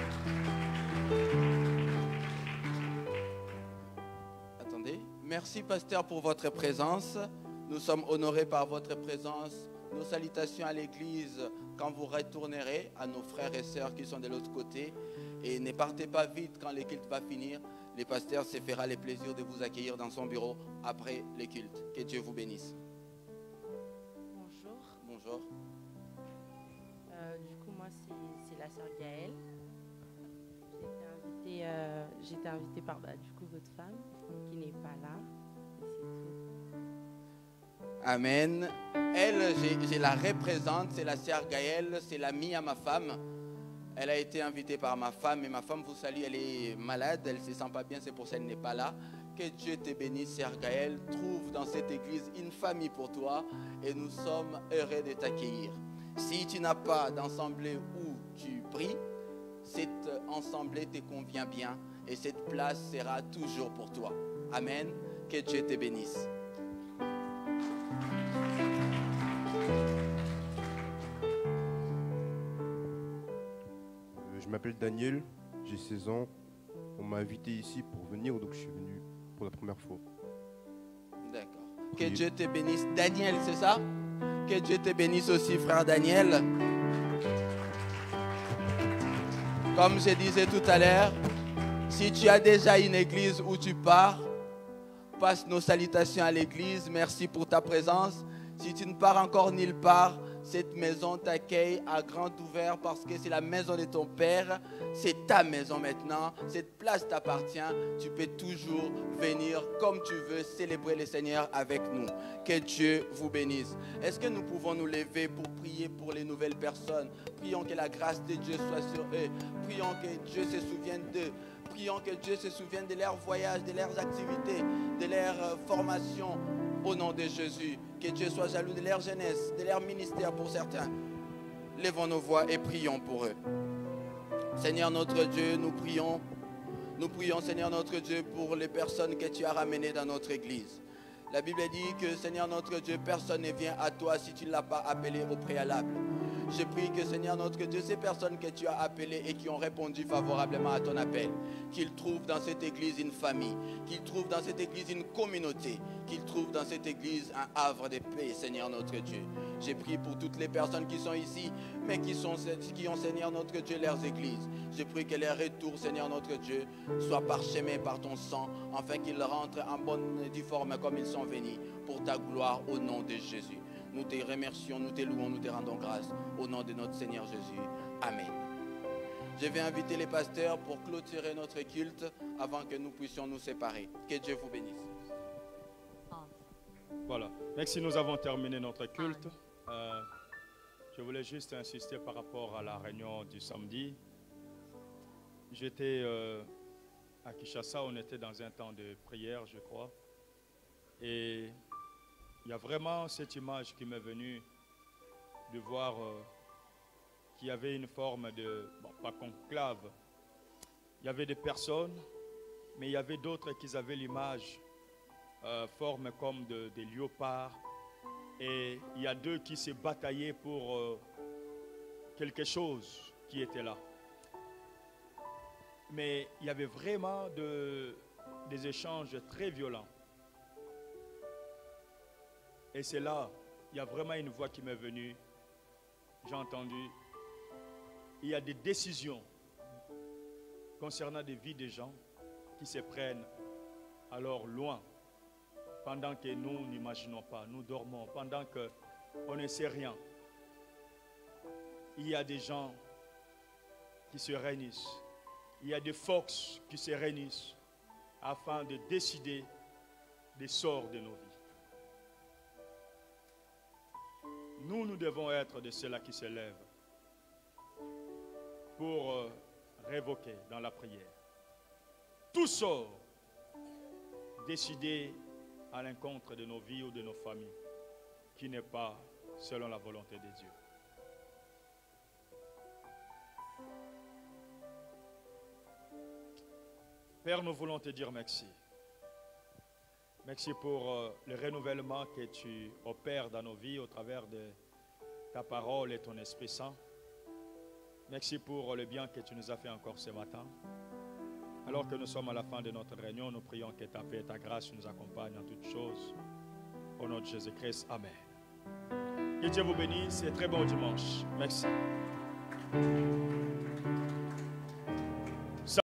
Attendez. Merci, pasteur, pour votre présence. Nous sommes honorés par votre présence. Nos salutations à l'église quand vous retournerez, à nos frères et sœurs qui sont de l'autre côté. Et ne partez pas vite quand le culte va finir. Le pasteur se fera le plaisir de vous accueillir dans son bureau après le culte. Que Dieu vous bénisse. Bonjour. Bonjour. Euh, du coup, moi, c'est, c'est la sœur Gaëlle. J'ai été invitée, euh, j'ai été invitée par bah, du coup, votre femme, qui n'est pas là. Et c'est tout. Amen. Elle, je, je la représente, c'est la sœur Gaëlle, c'est l'amie à ma femme. Elle a été invitée par ma femme et ma femme vous salue, elle est malade, elle ne se sent pas bien, c'est pour ça qu'elle n'est pas là. Que Dieu te bénisse, sœur Gaëlle. Trouve dans cette église une famille pour toi et nous sommes heureux de t'accueillir. Si tu n'as pas d'assemblée où tu pries, cette assemblée te convient bien et cette place sera toujours pour toi. Amen. Que Dieu te bénisse. Je m'appelle Daniel, j'ai seize ans. On m'a invité ici pour venir, donc je suis venu pour la première fois. D'accord. Que Dieu te bénisse. Daniel, c'est ça? Que Dieu te bénisse aussi, frère Daniel. Comme je disais tout à l'heure, si tu as déjà une église où tu pars, passe nos salutations à l'église. Merci pour ta présence. Si tu ne pars encore nulle part, cette maison t'accueille à grand ouvert parce que c'est la maison de ton Père. C'est ta maison maintenant. Cette place t'appartient. Tu peux toujours venir comme tu veux célébrer le Seigneur avec nous. Que Dieu vous bénisse. Est-ce que nous pouvons nous lever pour prier pour les nouvelles personnes? Prions que la grâce de Dieu soit sur eux. Prions que Dieu se souvienne d'eux. Prions que Dieu se souvienne de leurs voyages, de leurs activités, de leur formation. Au nom de Jésus, que Dieu soit jaloux de leur jeunesse, de leur ministère pour certains. Levons nos voix et prions pour eux. Seigneur notre Dieu, nous prions. Nous prions, Seigneur notre Dieu, pour les personnes que tu as ramenées dans notre église. La Bible dit que, Seigneur notre Dieu, personne ne vient à toi si tu ne l'as pas appelé au préalable. Je prie que, Seigneur notre Dieu, ces personnes que tu as appelées et qui ont répondu favorablement à ton appel, qu'ils trouvent dans cette église une famille, qu'ils trouvent dans cette église une communauté, qu'ils trouvent dans cette église un havre de paix, Seigneur notre Dieu. Je prie pour toutes les personnes qui sont ici, mais qui, sont, qui ont, Seigneur notre Dieu, leurs églises. Je prie que leur retour, Seigneur notre Dieu, soit parsemé par ton sang, afin qu'ils rentrent en bonne et due forme comme ils sont venus, pour ta gloire au nom de Jésus. Nous te remercions, nous te louons, nous te rendons grâce au nom de notre Seigneur Jésus. Amen. Je vais inviter les pasteurs pour clôturer notre culte avant que nous puissions nous séparer. Que Dieu vous bénisse. Voilà. Merci, nous avons terminé notre culte. Euh, je voulais juste insister par rapport à la réunion du samedi. J'étais euh, à Kinshasa, on était dans un temps de prière, je crois. Et il y a vraiment cette image qui m'est venue de voir euh, qu'il y avait une forme de, bon, pas conclave, il y avait des personnes, mais il y avait d'autres qui avaient l'image, euh, forme comme de, des léopards, et il y a deux qui se bataillaient pour euh, quelque chose qui était là. Mais il y avait vraiment de, des échanges très violents. Et c'est là, il y a vraiment une voix qui m'est venue. J'ai entendu, il y a des décisions concernant des vies des gens qui se prennent alors loin, pendant que nous n'imaginons pas, nous dormons, pendant qu'on ne sait rien. Il y a des gens qui se réunissent, il y a des forces qui se réunissent afin de décider des sorts de nos vies. Nous, nous devons être de ceux-là qui se lèvent pour euh, révoquer dans la prière tout sort décidé à l'encontre de nos vies ou de nos familles qui n'est pas selon la volonté de Dieu. Père, nous voulons te dire merci. Merci pour euh, le renouvellement que tu opères dans nos vies au travers de ta parole et ton Esprit Saint. Merci pour le bien que tu nous as fait encore ce matin. Alors que nous sommes à la fin de notre réunion, nous prions que ta paix et ta grâce nous accompagnent en toutes choses. Au nom de Jésus-Christ, Amen. Que Dieu vous bénisse et très bon dimanche. Merci.